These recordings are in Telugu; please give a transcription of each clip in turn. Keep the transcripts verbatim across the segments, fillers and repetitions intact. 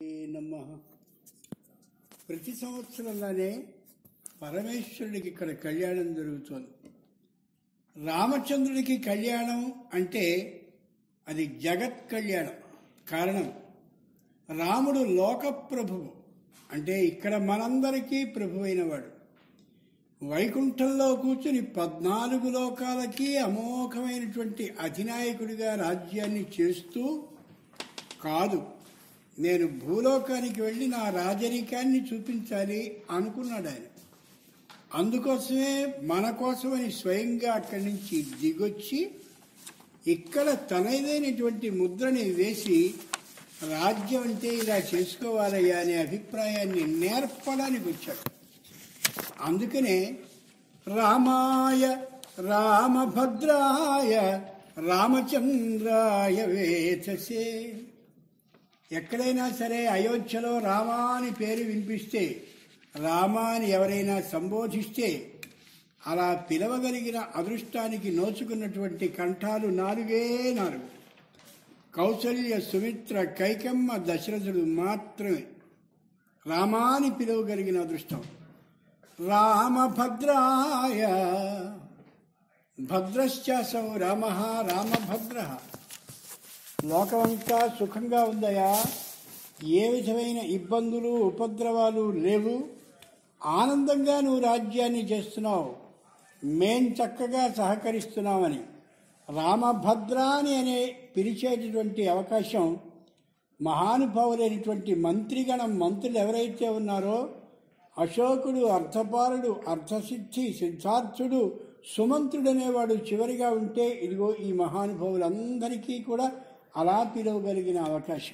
నమః. ప్రతి సంవత్సరంలోనే పరమేశ్వరుడికి ఇక్కడ కళ్యాణం జరుగుతుంది. రామచంద్రుడికి కళ్యాణం అంటే అది జగత్ కళ్యాణం. కారణం, రాముడు లోక ప్రభువు, అంటే ఇక్కడ మనందరికీ ప్రభు అయినవాడు. వైకుంఠంలో కూర్చుని పద్నాలుగు లోకాలకి అమోఘమైనటువంటి అధినాయకుడిగా రాజ్యాన్ని చేస్తూ కాదు, నేను భూలోకానికి వెళ్ళి నా రాజరికాన్ని చూపించాలి అనుకున్నాడు ఆయన. అందుకోసమే మన కోసమని స్వయంగా అక్కడి నుంచి దిగొచ్చి ఇక్కడ తనదైనటువంటి ముద్రని వేసి రాజ్యం అంటే ఇలా చేసుకోవాలయ్యా అనే అభిప్రాయాన్ని నేర్పడానికి వచ్చాడు. అందుకనే రామాయ రామభద్రాయ రామచంద్రాయ వేధసే. ఎక్కడైనా సరే అయోధ్యలో రామా అని పేరు వినిపిస్తే, రామా అని ఎవరైనా సంబోధిస్తే అలా పిలవగలిగిన అదృష్టానికి నోచుకున్నటువంటి కంఠాలు నాలుగే నాలుగు. కౌసల్య, సుమిత్ర, కైకమ్మ, దశరథుడు మాత్రమే రామాని పిలవగలిగిన అదృష్టం. రామభద్రాయ, భద్రశ్చాసౌ రామ రామభద్ర. లోకమంతా సుఖంగా ఉందయా, ఏ విధమైన ఇబ్బందులు ఉపద్రవాలు లేవు, ఆనందంగా నువ్వు రాజ్యాన్ని చేస్తున్నావు, మేం చక్కగా సహకరిస్తున్నామని రామభద్రాని అనే పిలిచేటటువంటి అవకాశం మహానుభావులైనటువంటి మంత్రిగణం, మంత్రులు ఎవరైతే ఉన్నారో అశోకుడు, అర్థపాలుడు, అర్థసిద్ధి, సిద్ధార్థుడు, సుమంత్రుడు అనేవాడు చివరిగా ఉంటే ఇదిగో ఈ మహానుభావులందరికీ కూడా అలా పిలవగలిగిన అవకాశం.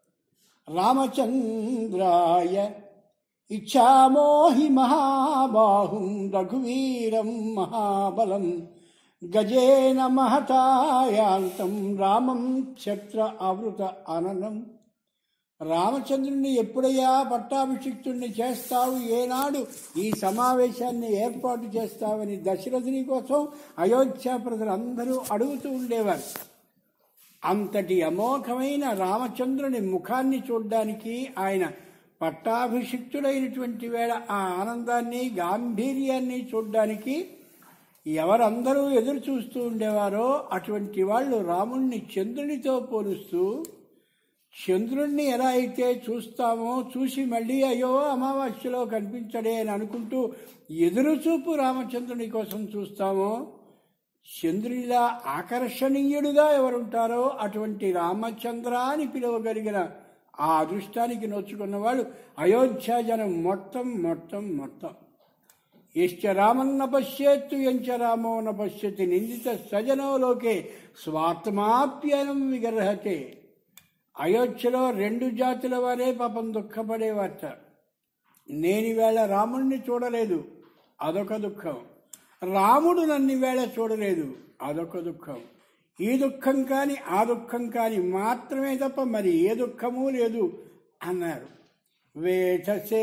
రామచంద్రాయ ఇచ్చామోహి మహాబాహుం రఘువీరం మహాబలం గజేన మహతాయాంతం రామం క్షత్ర ఆవృత అననం. రామచంద్రుణ్ణి ఎప్పుడయ్యా పట్టాభిషిక్తుణ్ణి చేస్తావు, ఏనాడు ఈ సమావేశాన్ని ఏర్పాటు చేస్తావని దశరథుని కోసం అయోధ్య ప్రజలందరూ అడుగుతూ ఉండేవారు. అంతటి అమోఘమైన రామచంద్రుని ముఖాన్ని చూడ్డానికి, ఆయన పట్టాభిషిక్తుడైనటువంటి వేళ ఆ ఆనందాన్ని, గాంభీర్యాన్ని చూడ్డానికి ఎవరందరూ ఎదురు చూస్తూ ఉండేవారో అటువంటి వాళ్ళు రాముణ్ణి చంద్రునితో పోలుస్తూ, చంద్రుణ్ణి ఎలా అయితే చూస్తామో, చూసి మళ్ళీ అయ్యో అమావాస్యలో కనిపించడే అని అనుకుంటూ ఎదురుచూపు రామచంద్రుని కోసం చూస్తామో, చంద్రునిలా ఆకర్షణీయుడుగా ఎవరుంటారో అటువంటి రామచంద్ర అని పిలవగలిగిన ఆ అదృష్టానికి నోచుకున్నవాడు అయోధ్య జనం మొత్తం మొత్తం మొత్తం. యశ్చ రామన్న పశ్యేత్తు యంచ రామో న పశ్యతి నిందిత సజనో లోకే స్వాత్మాప్యనం విగర్హతే. అయోధ్యలో రెండు జాతుల వారే పాపం దుఃఖపడేవారట. నేనివేళ రాముణ్ణి చూడలేదు, అదొక దుఃఖం. రాముడు నన్నివేళ చూడలేదు, అదొక దుఃఖం. ఈ దుఃఖం కాని ఆ దుఃఖం కాని మాత్రమే తప్ప మరి ఏ దుఃఖమూ లేదు అన్నారు. వేధసే.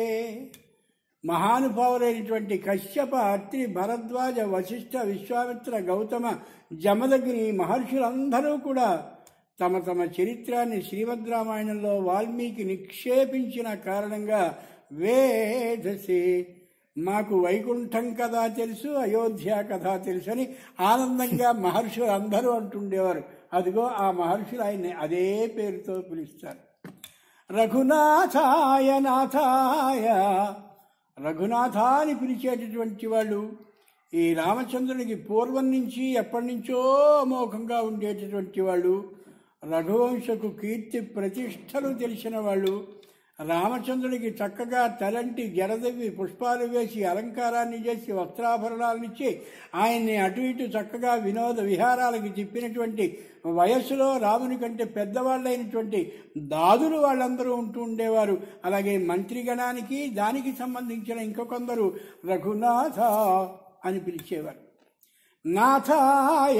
మహానుభావులైనటువంటి కశ్యప, అత్రి, భరద్వాజ, వశిష్ఠ, విశ్వామిత్ర, గౌతమ, జమదగ్ని మహర్షులందరూ కూడా తమ తమ చరిత్రాన్ని శ్రీమద్ రామాయణంలో వాల్మీకి నిక్షేపించిన కారణంగా వేధసే, మాకు వైకుంఠం కథ తెలుసు, అయోధ్య కథ తెలుసు అని ఆనందంగా మహర్షులు అందరూ అంటుండేవారు. అదిగో ఆ మహర్షులు ఆయన్ని అదే పేరుతో పిలుస్తారు. రఘునాథాయ నాథాయ, రఘునాథ అని పిలిచేటటువంటి వాళ్ళు ఈ రామచంద్రునికి పూర్వం నుంచి ఎప్పటి నుంచో అమోఘంగా ఉండేటటువంటి వాళ్ళు, రఘువంశకు కీర్తి ప్రతిష్టలు తెలిసిన వాళ్ళు, రామచంద్రుడికి చక్కగా తలంటి జడదవి పుష్పాలు వేసి అలంకారాన్ని చేసి వస్త్రాభరణాలనిచ్చి ఆయన్ని అటు ఇటు చక్కగా వినోద విహారాలకి తిప్పినటువంటి వయస్సులో రాముని కంటే పెద్దవాళ్ళైనటువంటి దాదులు వాళ్ళందరూ ఉంటూ ఉండేవారు. అలాగే మంత్రిగణానికి దానికి సంబంధించిన ఇంకొకొందరు రఘునాథ అని పిలిచేవారు. నాథాయ,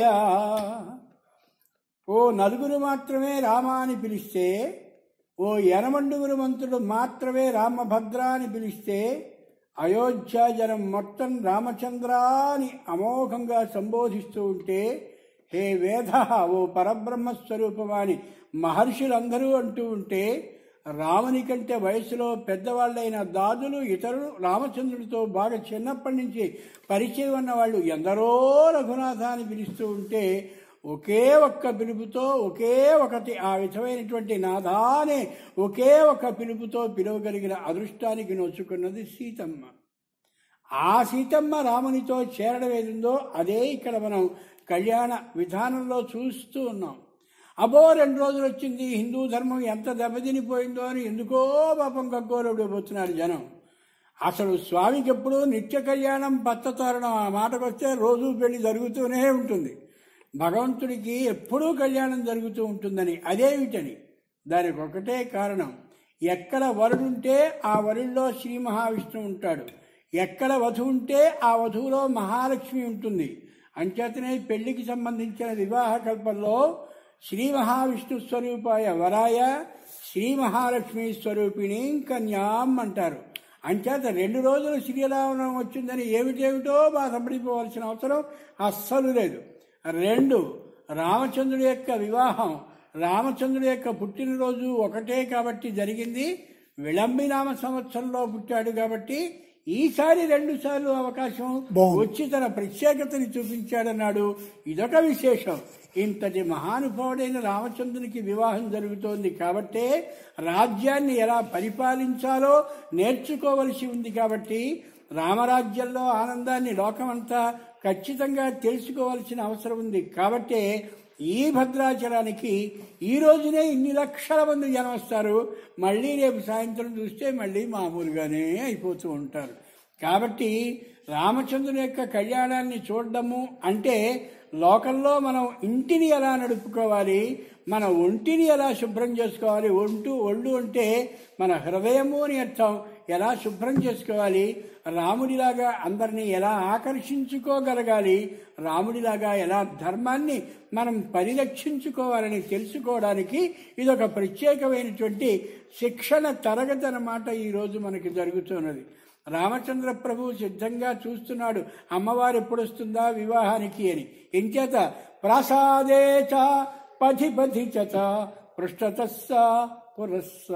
ఓ నలుగురు మాత్రమే రామ అని పిలిస్తే, ఓ ఎనమండుగురు మంత్రులు మాత్రమే రామభద్ర అని పిలిస్తే, అయోధ్య జనం మొత్తం రామచంద్ర అని అమోఘంగా సంబోధిస్తూ ఉంటే, హే వేద, ఓ పరబ్రహ్మస్వరూపమాని మహర్షులందరూ అంటూ ఉంటే, రాముని కంటే వయసులో పెద్దవాళ్ళైన దాదులు ఇతరులు రామచంద్రుడితో బాగా చిన్నప్పటి నుంచి పరిచయం ఉన్న వాళ్ళు ఎందరో రఘునాథ అని పిలుస్తూ ఉంటే ఒకే ఒక్క పిలుపుతో ఒకే ఒకటి ఆ విధమైనటువంటి నాదానే ఒకే ఒక పిలుపుతో పిలువగలిగిన అదృష్టానికి నోచుకున్నది సీతమ్మ. ఆ సీతమ్మ రామునితో చేరడం ఏదిందో అదే ఇక్కడ మనం కళ్యాణ విధానంలో చూస్తూ ఉన్నాం. అబో రెండు రోజులు వచ్చింది, హిందూ ధర్మం ఎంత దెబ్బతినిపోయిందో అని ఎందుకో పాపం గగ్గోలడిపోతున్నారు జనం. అసలు స్వామికి ఎప్పుడు నిత్య కళ్యాణం పచ్చతోరణం ఆ మాటకొస్తే రోజు పెళ్లి జరుగుతూనే ఉంటుంది. భగవంతుడికి ఎప్పుడూ కళ్యాణం జరుగుతూ ఉంటుందని అదేమిటని దానికి ఒకటే కారణం, ఎక్కడ వరుడుంటే ఆ వరుల్లో శ్రీ మహావిష్ణువు ఉంటాడు, ఎక్కడ వధువు ఉంటే ఆ వధువులో మహాలక్ష్మి ఉంటుంది. అంచేతనే పెళ్లికి సంబంధించిన వివాహ కల్పంలో శ్రీ మహావిష్ణు స్వరూపాయ వరాయ శ్రీ మహాలక్ష్మి స్వరూపిణి కన్యాం అంటారు. అంచేత రెండు రోజులు శ్రీరామనవమి వచ్చిందని ఏమిటేమిటో బాధపడిపోవాల్సిన అవసరం అస్సలు లేదు. రెండు, రామచంద్రుడి యొక్క వివాహం, రామచంద్రుడి యొక్క పుట్టినరోజు ఒకటే కాబట్టి జరిగింది. విళంబినామ సంవత్సరంలో పుట్టాడు కాబట్టి ఈసారి రెండు సార్లు అవకాశం వచ్చి తన ప్రత్యేకతని చూపించాడన్నాడు. ఇదొక విశేషం. ఇంతటి మహానుభావుడైన రామచంద్రునికి వివాహం జరుగుతోంది కాబట్టే రాజ్యాన్ని ఎలా పరిపాలించాలో నేర్చుకోవలసి ఉంది. కాబట్టి రామరాజ్యంలో ఆనందాన్ని లోకమంతా ఖచ్చితంగా తెలుసుకోవాల్సిన అవసరం ఉంది. కాబట్టే ఈ భద్రాచలానికి ఈ రోజునే ఇన్ని లక్షల మంది జనం వస్తారు. మళ్ళీ రేపు సాయంత్రం చూస్తే మళ్ళీ మామూలుగానే అయిపోతూ ఉంటారు. కాబట్టి రామచంద్రుని యొక్క కళ్యాణాన్ని చూడడము అంటే లోకంలో మనం ఇంటిని ఎలా నడుపుకోవాలి, మన ఒంటిని ఎలా శుభ్రం చేసుకోవాలి, ఒంటు ఒళ్ళు అంటే మన హృదయము అని అర్థం, ఎలా శుభ్రం చేసుకోవాలి, రాముడిలాగా అందరినీ ఎలా ఆకర్షించుకోగలగాలి, రాముడిలాగా ఎలా ధర్మాన్ని మనం పరిరక్షించుకోవాలని తెలుసుకోవడానికి ఇదొక ప్రత్యేకమైనటువంటి శిక్షణ తరగతి అన్నమాట ఈరోజు మనకి జరుగుతున్నది. రామచంద్ర ప్రభువు సిద్ధంగా చూస్తున్నాడు అమ్మవారు ఎప్పుడు వస్తుందా వివాహానికి అని. ఇంచేత ప్రసాదే చ పథి పథి చ పృష్ఠతస్స పురస్స.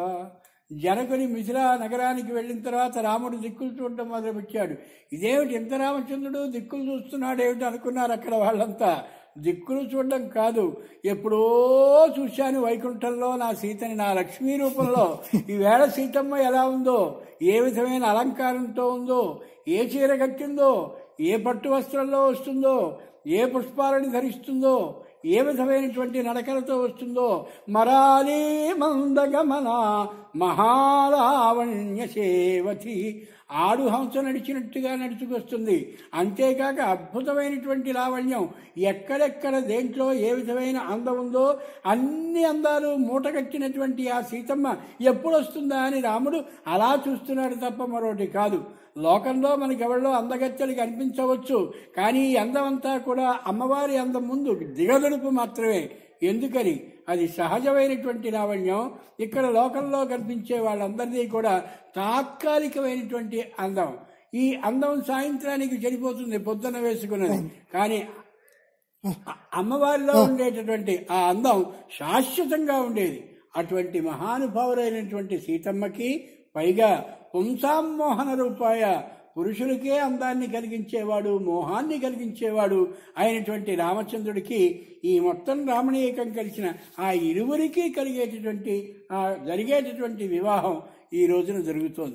జనకుని మిథిలా నగరానికి వెళ్ళిన తర్వాత రాముడు దిక్కులు చూడటం మొదలుపెట్టాడు. ఇదేమిటి ఇంత రామచంద్రుడు దిక్కులు చూస్తున్నాడు ఏమిటి అనుకున్నారు అక్కడ వాళ్ళంతా. దిక్కులు చూడడం కాదు, ఎప్పుడో చూశాను వైకుంఠంలో నా సీతని నా లక్ష్మీ రూపంలో. ఈవేళ సీతమ్మ ఎలా ఉందో, ఏ విధమైన అలంకారంతో ఉందో, ఏ చీర కట్టిందో, ఏ పట్టు వస్త్రంలో వస్తుందో, ఏ పుష్పాలను ధరిస్తుందో, ఏ విధమైనటువంటి నడకలతో వస్తుందో. మరాలి మందగమన మహాలావణ్య సేవతి, ఆడు హంస నడిచినట్టుగా నడుచుకొస్తుంది. అంతేకాక అద్భుతమైనటువంటి లావణ్యం, ఎక్కడెక్కడ దేంట్లో ఏ విధమైన అందం ఉందో అన్ని అందాలు మూటగట్టినటువంటి ఆ సీతమ్మ ఎప్పుడు వస్తుందా అని రాముడు అలా చూస్తున్నాడు తప్ప మరొకటి కాదు. లోకంలో మనకెవరిలో అందగత్తెలు కనిపించవచ్చు, కానీ ఈ అందమంతా కూడా అమ్మవారి అందం ముందు దిగదుడుపు మాత్రమే. ఎందుకని? అది సహజమైనటువంటి లావణ్యం. ఇక్కడ లోకంలో కనిపించే వాళ్ళందరినీ కూడా తాత్కాలికమైనటువంటి అందం. ఈ అందం సాయంత్రానికి చెడిపోతుంది పొద్దున వేసుకున్నది, కానీ అమ్మవారిలో ఉండేటటువంటి ఆ అందం శాశ్వతంగా ఉండేది. అటువంటి మహానుభావులైనటువంటి సీతమ్మకి పైగా పుంసామోహన రూపాయ, పురుషులకే అందాన్ని కలిగించేవాడు, మోహాన్ని కలిగించేవాడు అయినటువంటి రామచంద్రుడికి ఈ మొత్తం రామణీయకం కలిసిన ఆ ఇరువురికి కలిగేటటువంటి ఆ జరిగేటటువంటి వివాహం ఈ రోజున జరుగుతోంది.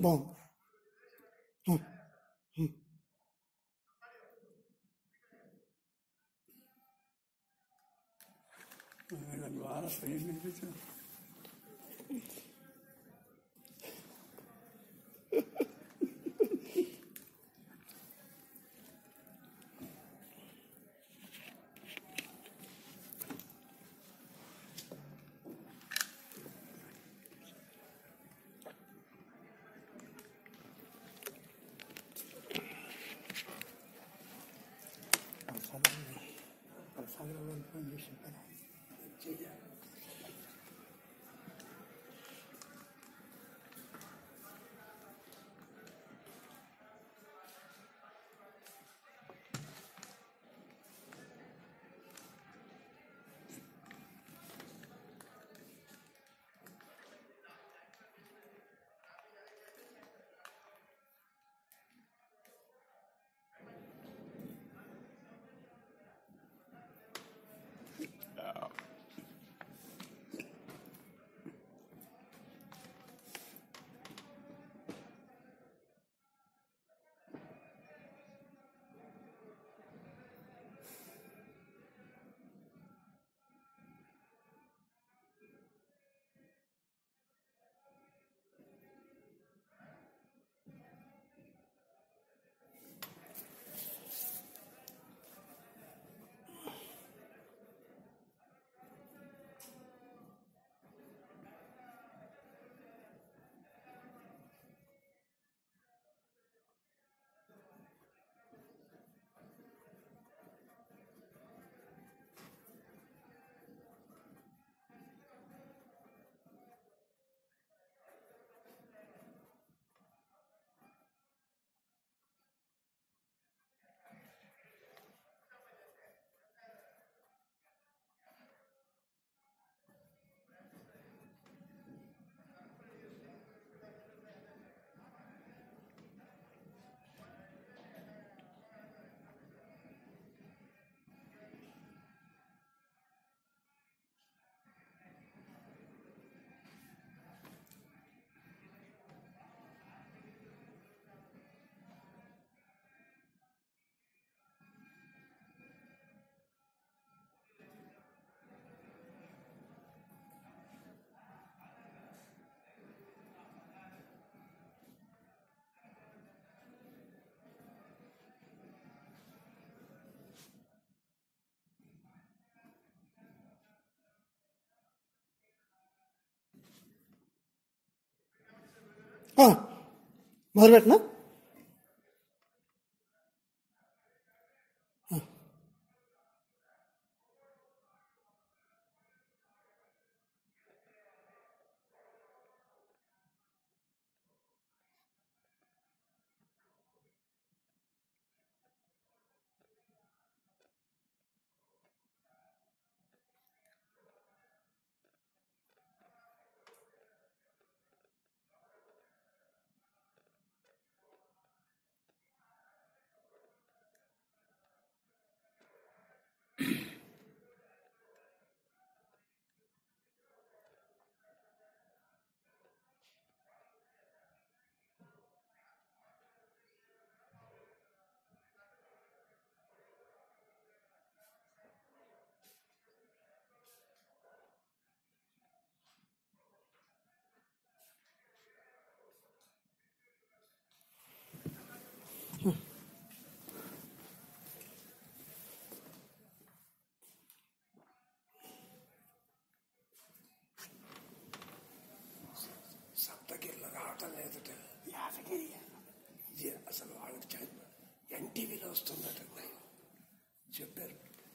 మొదలుపెట్టినా? సప్తగిరిలో రావటం లేదట, యాదగిరి ఇది అసలు వాళ్ళకి ఎన్టీవీలో వస్తుందట చెప్పారు.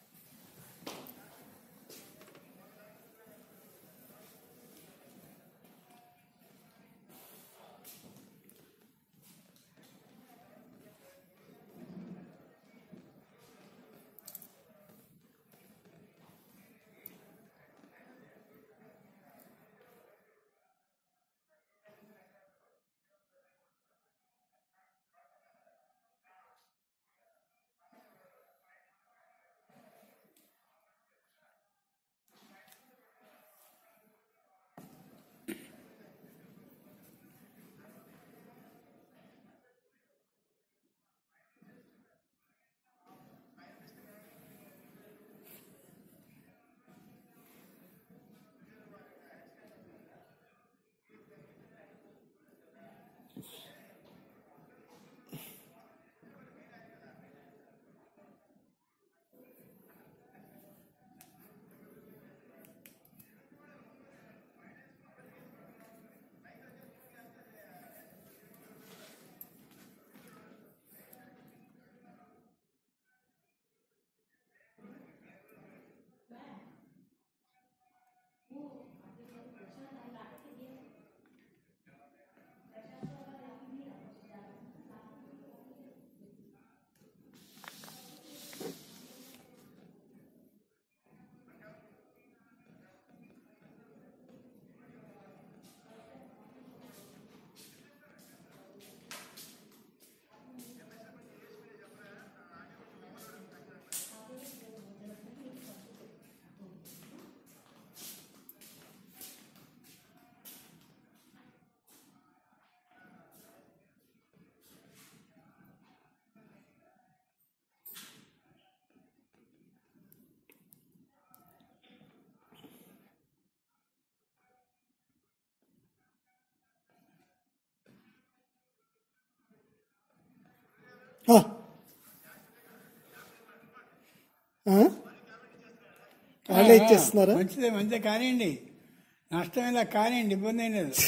వాళ్ళే ఇచ్చేస్తున్నారా? మంచిదే, మంచిదే కానివ్వండి, నష్టం ఇలా కానివ్వండి, ఇబ్బంది ఏం లేదు.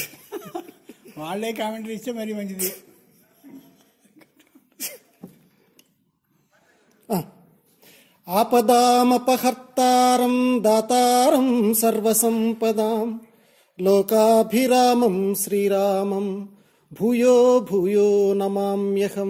వాళ్ళే కామెంటరీ ఇస్తే మరీ మంచిది. ఆపదామపహర్తారం దాతారం సర్వసంపదాం లోకాభిరామం శ్రీరామం భూయో భూయో నమామ్యహం.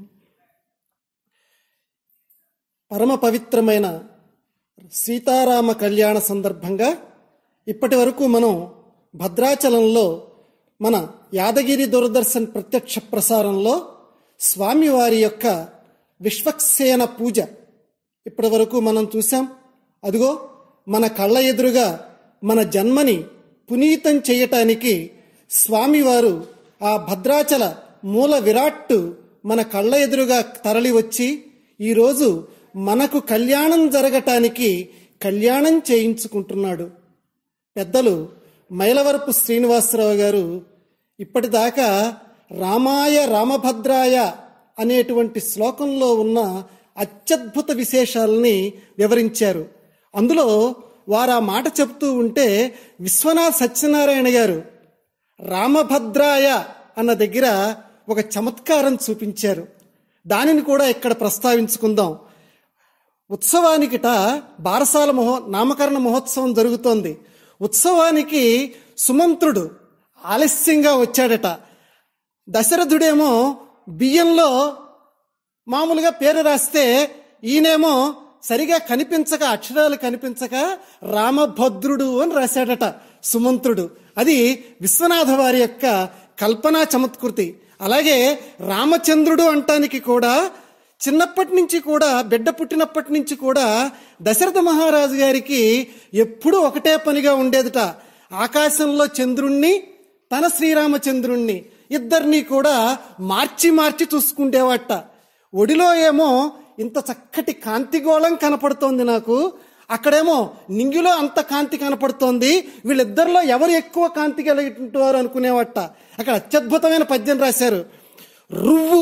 పరమ పవిత్రమైన సీతారామ కళ్యాణ సందర్భంగా ఇప్పటి వరకు మనం భద్రాచలంలో మన యాదగిరి దూరదర్శన్ ప్రత్యక్ష ప్రసారంలో స్వామివారి యొక్క విశ్వక్సేన పూజ ఇప్పటి వరకు మనం చూసాం. అదిగో మన కళ్ళ ఎదురుగా మన జన్మని పునీతం చేయటానికి స్వామివారు ఆ భద్రాచల మూల విరాట్టు మన కళ్ళ ఎదురుగా తరలి వచ్చి ఈరోజు మనకు కళ్యాణం జరగటానికి కళ్యాణం చేయించుకుంటున్నాడు. పెద్దలు మైలవరపు శ్రీనివాసరావు గారు ఇప్పటిదాకా రామాయ రామభద్రాయ అనేటువంటి శ్లోకంలో ఉన్న అత్యద్భుత విశేషాలని వివరించారు. అందులో వారు ఆ మాట చెప్తూ ఉంటే విశ్వనాథ్ సత్యనారాయణ గారు రామభద్రాయ అన్న దగ్గర ఒక చమత్కారం చూపించారు. దానిని కూడా ఇక్కడ ప్రస్తావించుకుందాం. ఉత్సవానికిట బారసాల మహో నామకరణ మహోత్సవం జరుగుతోంది. ఉత్సవానికి సుమంత్రుడు ఆలస్యంగా వచ్చాడట. దశరథుడేమో బియ్యంలో మామూలుగా పేరు రాస్తే ఈయనేమో సరిగా కనిపించక, అక్షరాలు కనిపించక రామభద్రుడు అని రాశాడట సుమంత్రుడు. అది విశ్వనాథ వారి యొక్క కల్పనా చమత్కృతి. అలాగే రామచంద్రుడు అంటానికి కూడా చిన్నప్పటి నుంచి కూడా, బిడ్డ పుట్టినప్పటి నుంచి కూడా దశరథ మహారాజు గారికి ఎప్పుడూ ఒకటే పనిగా ఉండేదిట. ఆకాశంలో చంద్రుణ్ణి, తన శ్రీరామచంద్రుణ్ణి ఇద్దరిని కూడా మార్చి మార్చి చూసుకుంటేవాట. ఒడిలో ఏమో ఇంత చక్కటి కాంతిగోళం కనపడుతోంది నాకు, అక్కడేమో నింగిలో అంత కాంతి కనపడుతోంది, వీళ్ళిద్దరిలో ఎవరు ఎక్కువ కాంతి కలిగినవారు అనుకునేవాట. అక్కడ అత్యద్భుతమైన పద్యం రాశారు. రువ్వు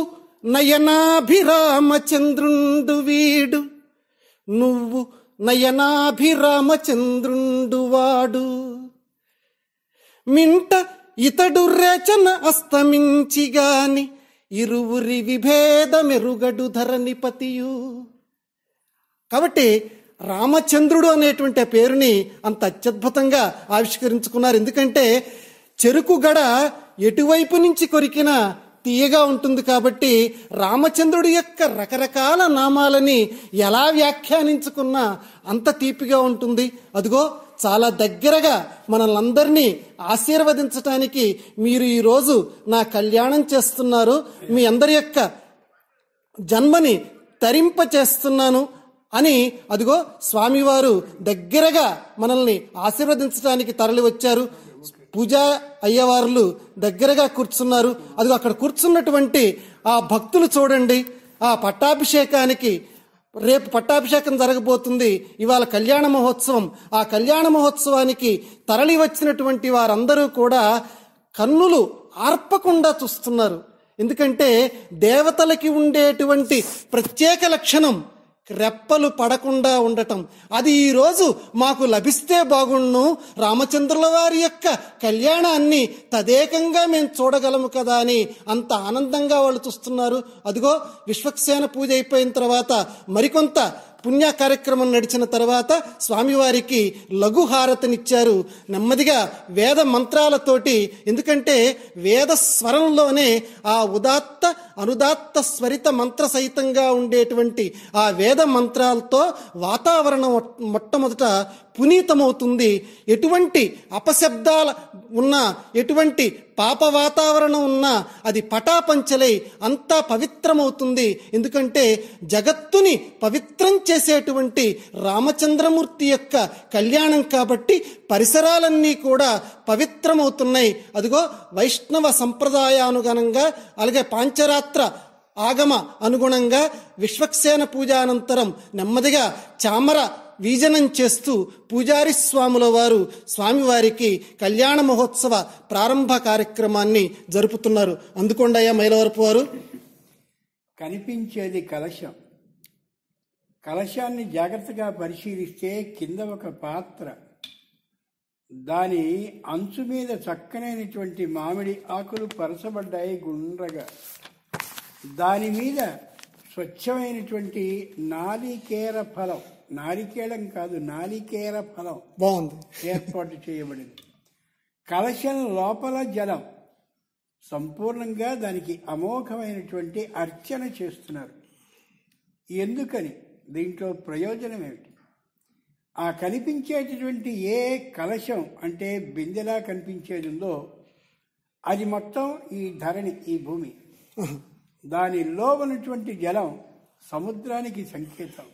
నయనాభిరామచంద్రుండు వీడు, నువ్వు నయనాభిరామచంద్రుండు వాడు, మింట ఇతడు రేచన అస్తమించిగాని ఇరువురి విభేదమెరుగడు ధరణిపతియు. కాబట్టి రామచంద్రుడు అనేటువంటి పేరుని అంత అత్యద్భుతంగా ఆవిష్కరించుకున్నారు. ఎందుకంటే చెరుకు గడ ఎటువైపు నుంచి కొరికినా తీయగా ఉంటుంది కాబట్టి రామచంద్రుడి యొక్క రకరకాల నామాలని ఎలా వ్యాఖ్యానించుకున్నా అంత తీపిగా ఉంటుంది. అదిగో చాలా దగ్గరగా మనల్ని ఆశీర్వదించటానికి మీరు ఈరోజు నా కళ్యాణం చేస్తున్నారు, మీ అందరి యొక్క జన్మని తరింప చేస్తున్నాను అని అదిగో స్వామివారు దగ్గరగా మనల్ని ఆశీర్వదించడానికి తరలి వచ్చారు. పూజా అయ్యవార్లు దగ్గరగా కూర్చున్నారు. అదిగో అక్కడ కూర్చున్నటువంటి ఆ భక్తులు చూడండి. ఆ పట్టాభిషేకానికి, రేపు పట్టాభిషేకం జరగబోతుంది, ఇవాళ కళ్యాణ మహోత్సవం. ఆ కళ్యాణ మహోత్సవానికి తరలి వచ్చినటువంటి వారందరూ కూడా కన్నులు ఆర్పకుండా చూస్తున్నారు. ఎందుకంటే దేవతలకి ఉండేటువంటి ప్రత్యేక లక్షణం రెప్పలు పడకుండా ఉండటం. అది ఈరోజు మాకు లభిస్తే బాగుండు, రామచంద్రుల వారి యొక్క కళ్యాణాన్ని తదేకంగా మేము చూడగలము కదా అని అంత ఆనందంగా వాళ్ళు చూస్తున్నారు. అదిగో విశ్వక్సేన పూజ అయిపోయిన తర్వాత మరికొంత పుణ్య కార్యక్రమం నడిచిన తర్వాత స్వామివారికి లఘు హారతినిచ్చారు. నెమ్మదిగా వేద మంత్రాలతోటి, ఎందుకంటే వేద స్వరంలోనే ఆ ఉదాత్త అనుదాత్త స్వరిత మంత్ర సహితంగా ఉండేటువంటి ఆ వేద మంత్రాలతో వాతావరణం మొట్టమొదట పునీతమవుతుంది. ఎటువంటి అపశబ్దాల ఉన్నా, ఎటువంటి పాప వాతావరణం ఉన్నా అది పటాపంచలై అంతా పవిత్రమవుతుంది. ఎందుకంటే జగత్తుని పవిత్రం చేసేటువంటి రామచంద్రమూర్తి యొక్క కళ్యాణం కాబట్టి పరిసరాలన్నీ కూడా పవిత్రమవుతున్నాయి. అదిగో వైష్ణవ సంప్రదాయానుగుణంగా, అలాగే పాంచరాత్ర ఆగమ అనుగుణంగా విశ్వక్సేన పూజ అనంతరం నెమ్మదిగా చామర వీజనం చేస్తూ పూజారి స్వాముల వారు స్వామివారికి కళ్యాణ మహోత్సవ ప్రారంభ కార్యక్రమాన్ని జరుపుతున్నారు. అందుకోండయ్యా మైలవరపు వారు. కనిపించేది కలశం. కలశాన్ని జాగ్రత్తగా పరిశీలిస్తే కింద ఒక పాత్ర, దాని అంచు మీద చక్కనైనటువంటి మామిడి ఆకులు పరచబడ్డాయి గుండ్రగా. దాని మీద స్వచ్ఛమైనటువంటి నారికేర ఫలం, నారికేళం కాదు నారికేర ఫలం బాగుంది ఏర్పాటు చేయబడింది. కలశం లోపల జలం. సంపూర్ణంగా దానికి అమోఘమైనటువంటి అర్చన చేస్తున్నారు. ఎందుకని? దీంట్లో ప్రయోజనం ఏమిటి? ఆ కనిపించేటటువంటి ఏ కలశం అంటే బిందెలా కనిపించేది ఉందో అది మొత్తం ఈ ధరణి, ఈ భూమి. దానిలో ఉన్నటువంటి జలం సముద్రానికి సంకేతం.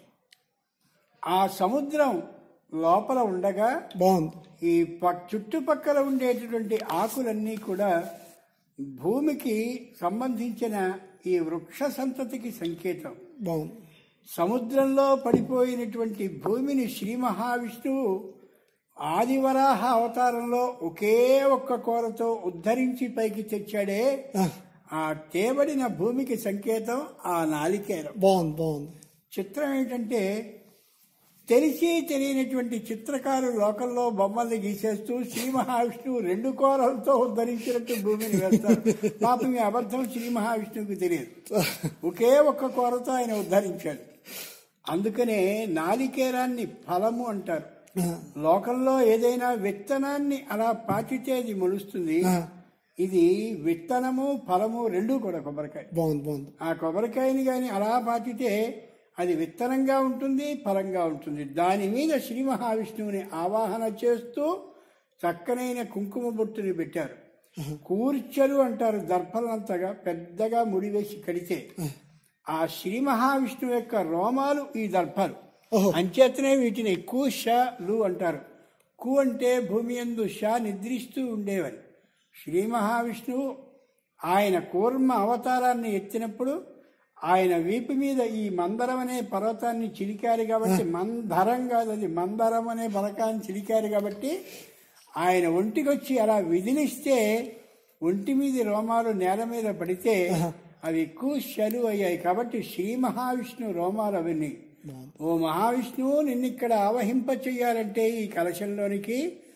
ఆ సముద్రం లోపల ఉండగా బాగుంది. ఈ చుట్టుపక్కల ఉండేటటువంటి ఆకులన్నీ కూడా భూమికి సంబంధించిన ఈ వృక్ష సంతతికి సంకేతం. బాగుంది. సముద్రంలో పడిపోయినటువంటి భూమిని శ్రీ మహావిష్ణువు ఆదివరాహ అవతారంలో ఒకే ఒక్క కోరతో ఉద్ధరించి పైకి తెచ్చాడే, ఆ తేబడిన భూమికి సంకేతం ఆ నాలికేరం. బాగుంది బాగుంది. చిత్రం ఏంటంటే తెలిసి తెలియనటువంటి చిత్రకారులు లోకంలో బొమ్మల్ని గీసేస్తూ శ్రీ మహావిష్ణువు రెండు కోరలతో ఉద్ధరించినట్టు భూమిని వేస్తారు. పాపం ఈ అబద్ధం శ్రీ మహావిష్ణువుకి తెలియదు. ఒకే ఒక్క కోరతో ఆయన ఉద్ధరించాడు. అందుకనే నాలికేరాన్ని ఫలము అంటారు. లోకంలో ఏదైనా విత్తనాన్ని అలా పాచితే అది మొలుస్తుంది. ఇది విత్తనము ఫలము రెండూ కూడా కొబ్బరికాయ. ఆ కొబ్బరికాయని కానీ అలా పాచితే అది విత్తనంగా ఉంటుంది, ఫలంగా ఉంటుంది. దాని మీద శ్రీ మహావిష్ణువుని ఆవాహన చేస్తూ చక్కనైన కుంకుమ బొట్టుని పెట్టారు. కూర్చలు అంటారు దర్భలంతగా పెద్దగా ముడివేసి కడితే ఆ శ్రీ మహావిష్ణువు యొక్క రోమాలు ఈ దర్భలు. అంచేతనే వీటిని కూషలు అంటారు. కు అంటే భూమి యందు షా నిద్రిస్తూ ఉండేవని. శ్రీ మహావిష్ణువు ఆయన కూర్మ అవతారాన్ని ఎత్తినప్పుడు ఆయన వీపు మీద ఈ మందరం అనే పర్వతాన్ని చిలికారు కాబట్టి, మందరం కాదు అది మందరం అనే పలకాన్ని చిలికారు కాబట్టి ఆయన ఒంటికొచ్చి అలా విదిలిస్తే ఒంటి మీద రోమాలు నేల మీద పడితే అవి ఎక్కువ శలు అయ్యాయి. కాబట్టి శ్రీ మహావిష్ణువు రోమాలు అవన్నీ. ఓ మహావిష్ణువు నిన్నిక్కడ ఆవహింప చెయ్యాలంటే ఈ కలశంలోనికి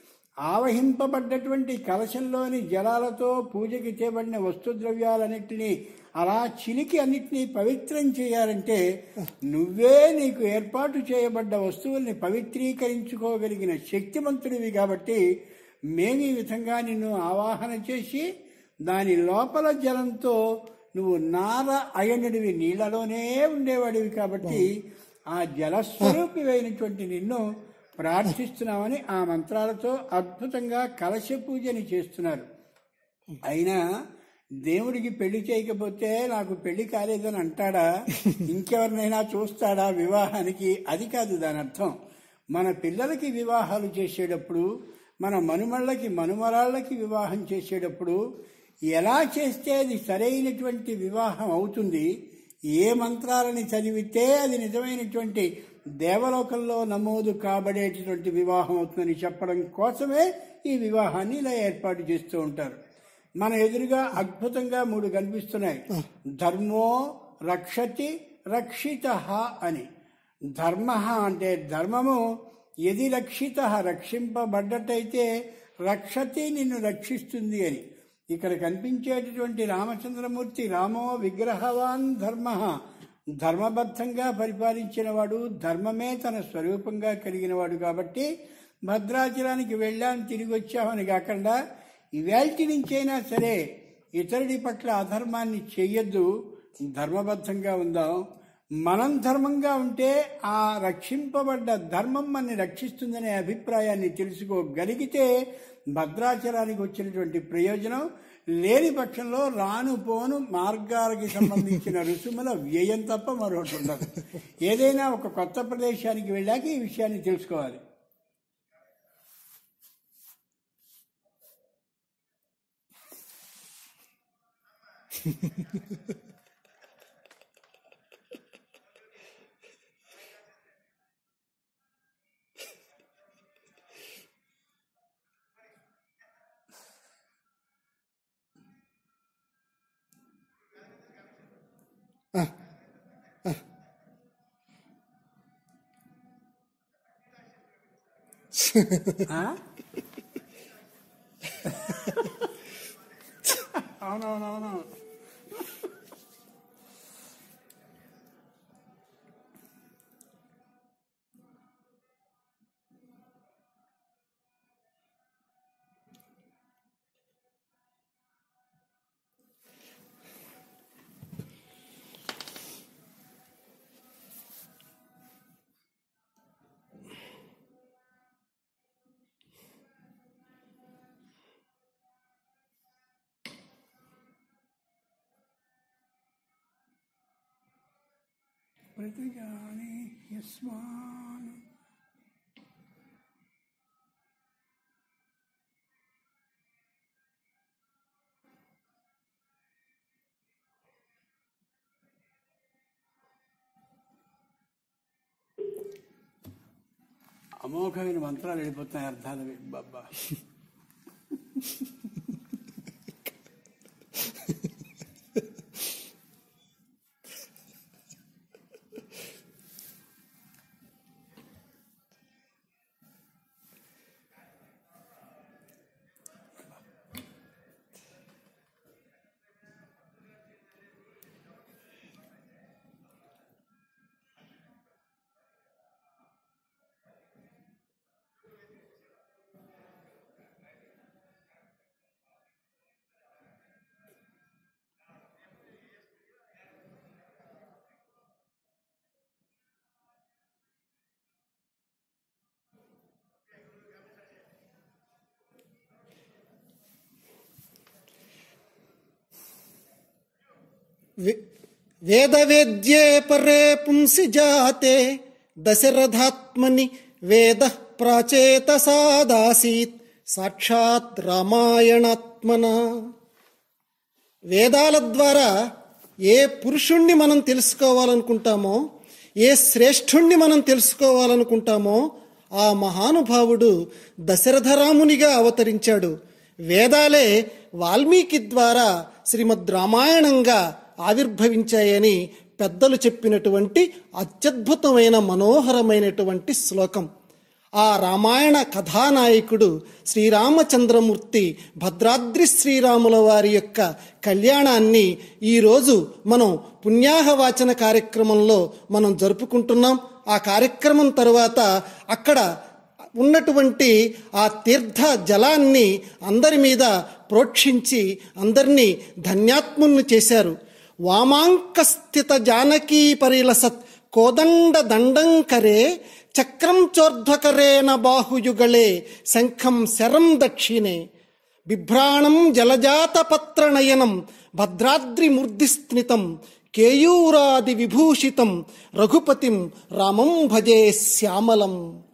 ఆవహింపబడ్డటువంటి కలశంలోని జలాలతో పూజకి చేయబడిన వస్తుద్రవ్యాలన్నింటినీ అలా చిలికి అన్నిటినీ పవిత్రం చేయాలంటే నువ్వే నీకు ఏర్పాటు చేయబడ్డ వస్తువుల్ని పవిత్రీకరించుకోగలిగిన శక్తిమంతుడివి. కాబట్టి మేము ఈ విధంగా నిన్ను ఆవాహన చేసి దాని లోపల జలంతో నువ్వు నార అయనుడివి, నీళ్లలోనే ఉండేవాడివి. కాబట్టి ఆ జలస్వరూపివైనటువంటి నిన్ను ప్రార్థిస్తున్నామని ఆ మంత్రాలతో అద్భుతంగా కలశ పూజని చేస్తున్నారు. అయినా దేవుడికి పెళ్లి చేయకపోతే నాకు పెళ్లి కాలేదని అంటాడా? ఇంకెవరినైనా చూస్తాడా వివాహానికి? అది కాదు దాని అర్థం. మన పిల్లలకి వివాహాలు చేసేటప్పుడు, మన మనుమళ్ళకి మనుమరాళ్ళకి వివాహం చేసేటప్పుడు ఎలా చేస్తే అది సరైనటువంటి వివాహం అవుతుంది, ఏ మంత్రాలని చదివితే అది నిజమైనటువంటి దేవలోకంలో నమోదు కాబడేటటువంటి వివాహం అవుతుందని చెప్పడం కోసమే ఈ వివాహాన్ని ఇలా ఏర్పాటు చేస్తూ ఉంటారు. మన ఎదురుగా అద్భుతంగా మూడు కనిపిస్తున్నాయి. ధర్మో రక్షతి రక్షిత అని. ధర్మ అంటే ధర్మము ఎది రక్షిత రక్షింపబడ్డట్టయితే రక్షతి నిన్ను రక్షిస్తుంది అని. ఇక్కడ కనిపించేటటువంటి రామచంద్రమూర్తి రామో విగ్రహవాన్ ధర్మ, ధర్మబద్ధంగా పరిపాలించినవాడు, ధర్మమే తన స్వరూపంగా కలిగినవాడు. కాబట్టి భద్రాచలానికి వెళ్ళాం తిరిగి వచ్చామని కాకుండా ఇవాల్టి నుంచైనా సరే ఇతరుడి పట్ల అధర్మాన్ని చెయ్యొద్దు, ధర్మబద్ధంగా ఉందాం. మనం ధర్మంగా ఉంటే ఆ రక్షింపబడ్డ ధర్మం మనని రక్షిస్తుందనే అభిప్రాయాన్ని తెలుసుకోగలిగితే భద్రాచలానికి వచ్చినటువంటి ప్రయోజనం. లేని పక్షంలో రాను పోను మార్గాలకి సంబంధించిన రుసుముల వ్యయం తప్ప మరొకటి ఉండదు. ఏదైనా ఒక కొత్త ప్రదేశానికి వెళ్ళాక ఈ విషయాన్ని తెలుసుకోవాలి. అవునవునవును. ప్రతిజాని యస్మాన్ అమోఘమైన మంత్రాలు వెళ్ళిపోతున్నాయి అర్థాలు బాబా. వేదవేద్యే పరే పుంసి జాతే దశరథాత్మని వేద ప్రాచేతసాదాసీత్ సాక్షాత్ రామాయణాత్మన. వేదాల ద్వారా ఏ పురుషుణ్ణి మనం తెలుసుకోవాలనుకుంటామో, ఏ శ్రేష్ఠుణ్ణి మనం తెలుసుకోవాలనుకుంటామో ఆ మహానుభావుడు దశరథరామునిగా అవతరించాడు. వేదాలే వాల్మీకి ద్వారా శ్రీమద్ రామాయణంగా ఆవిర్భవించాయని పెద్దలు చెప్పినటువంటి అత్యద్భుతమైన మనోహరమైనటువంటి శ్లోకం. ఆ రామాయణ కథానాయకుడు శ్రీరామచంద్రమూర్తి భద్రాద్రి శ్రీరాముల వారి యొక్క కళ్యాణాన్ని ఈరోజు మనం పుణ్యాహవాచన కార్యక్రమంలో మనం జరుపుకుంటున్నాం. ఆ కార్యక్రమం తరువాత అక్కడ ఉన్నటువంటి ఆ తీర్థ జలాన్ని అందరి మీద ప్రోక్షించి అందరినీ ధన్యాత్ముల్ని చేశారు. వామాంకస్థిత జానకీ పరిలసత్ కోదండ దండంకరే చక్రం చోర్ధ్వకరేణ బాహుయుగళే శంఖం శరం దక్షిణే బిభ్రాణం జలజాత పత్రనయనం భద్రాద్రి మూర్ధిస్నితం కేయూరాది విభూషితం రఘుపతిం రామం భజే శ్యామలం.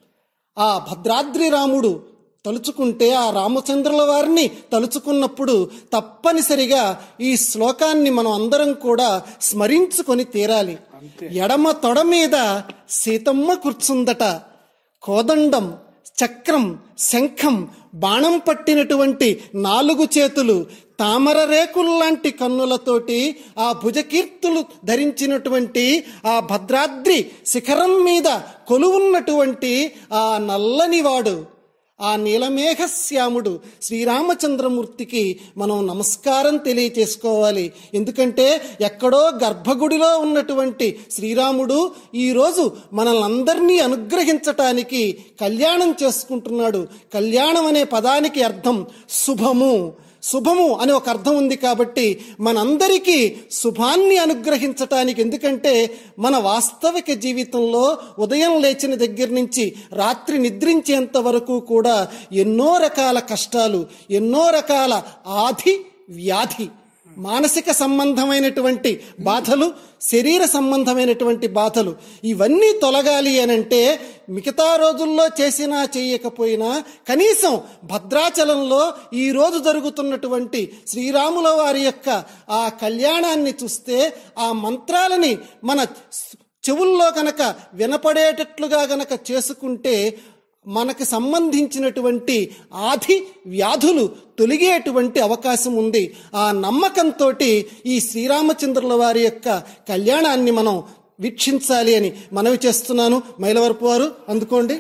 ఆ భద్రాద్రి రాముడు తలుచుకుంటే, ఆ రామచంద్రుల వారిని తలుచుకున్నప్పుడు తప్పనిసరిగా ఈ శ్లోకాన్ని మనం అందరం కూడా స్మరించుకొని తీరాలి. ఎడమ తొడ మీద సీతమ్మ కూర్చుందట. కోదండం, చక్రం, శంఖం, బాణం పట్టినటువంటి నాలుగు చేతులు, తామర రేకుల్లాంటి కన్నులతోటి ఆ భుజకీర్తులు ధరించినటువంటి ఆ భద్రాద్రి శిఖరం మీద కొలువున్నటువంటి ఆ నల్లనివాడు, ఆ నీలమేఘశ్యాముడు శ్రీరామచంద్రమూర్తికి మనం నమస్కారం తెలియచేసుకోవాలి. ఎందుకంటే ఎక్కడో గర్భగుడిలో ఉన్నటువంటి శ్రీరాముడు ఈరోజు మనల్ని అందరినీ అనుగ్రహించటానికి కళ్యాణం చేసుకుంటున్నాడు. కళ్యాణం అనే పదానికి అర్థం శుభము. శుభము అనే ఒక అర్థం ఉంది కాబట్టి మనందరికీ శుభాన్ని అనుగ్రహించటానికి. ఎందుకంటే మన వాస్తవిక జీవితంలో ఉదయం లేచిన దగ్గర నుంచి రాత్రి నిద్రించేంత వరకు కూడా ఎన్నో రకాల కష్టాలు, ఎన్నో రకాల ఆధి వ్యాధి, మానసిక సంబంధమైనటువంటి బాధలు, శరీర సంబంధమైనటువంటి బాధలు, ఇవన్నీ తొలగాలి అనంటే మిగతా రోజుల్లో చేసినా చేయకపోయినా కనీసం భద్రాచలంలో ఈరోజు జరుగుతున్నటువంటి శ్రీరాముల వారి యొక్క ఆ కళ్యాణాన్ని చూస్తే, ఆ మంత్రాలని మన చెవుల్లో కనుక వినపడేటట్లుగా గనక చేసుకుంటే మనకు సంబంధించినటువంటి ఆధి వ్యాధులు తొలగేటువంటి అవకాశం ఉంది. ఆ నమ్మకంతో ఈ శ్రీరామచంద్రుల వారి యొక్క కళ్యాణాన్ని మనం వీక్షించాలి అని మనవి చేస్తున్నాను. మైలవరపు వారు అందుకోండి.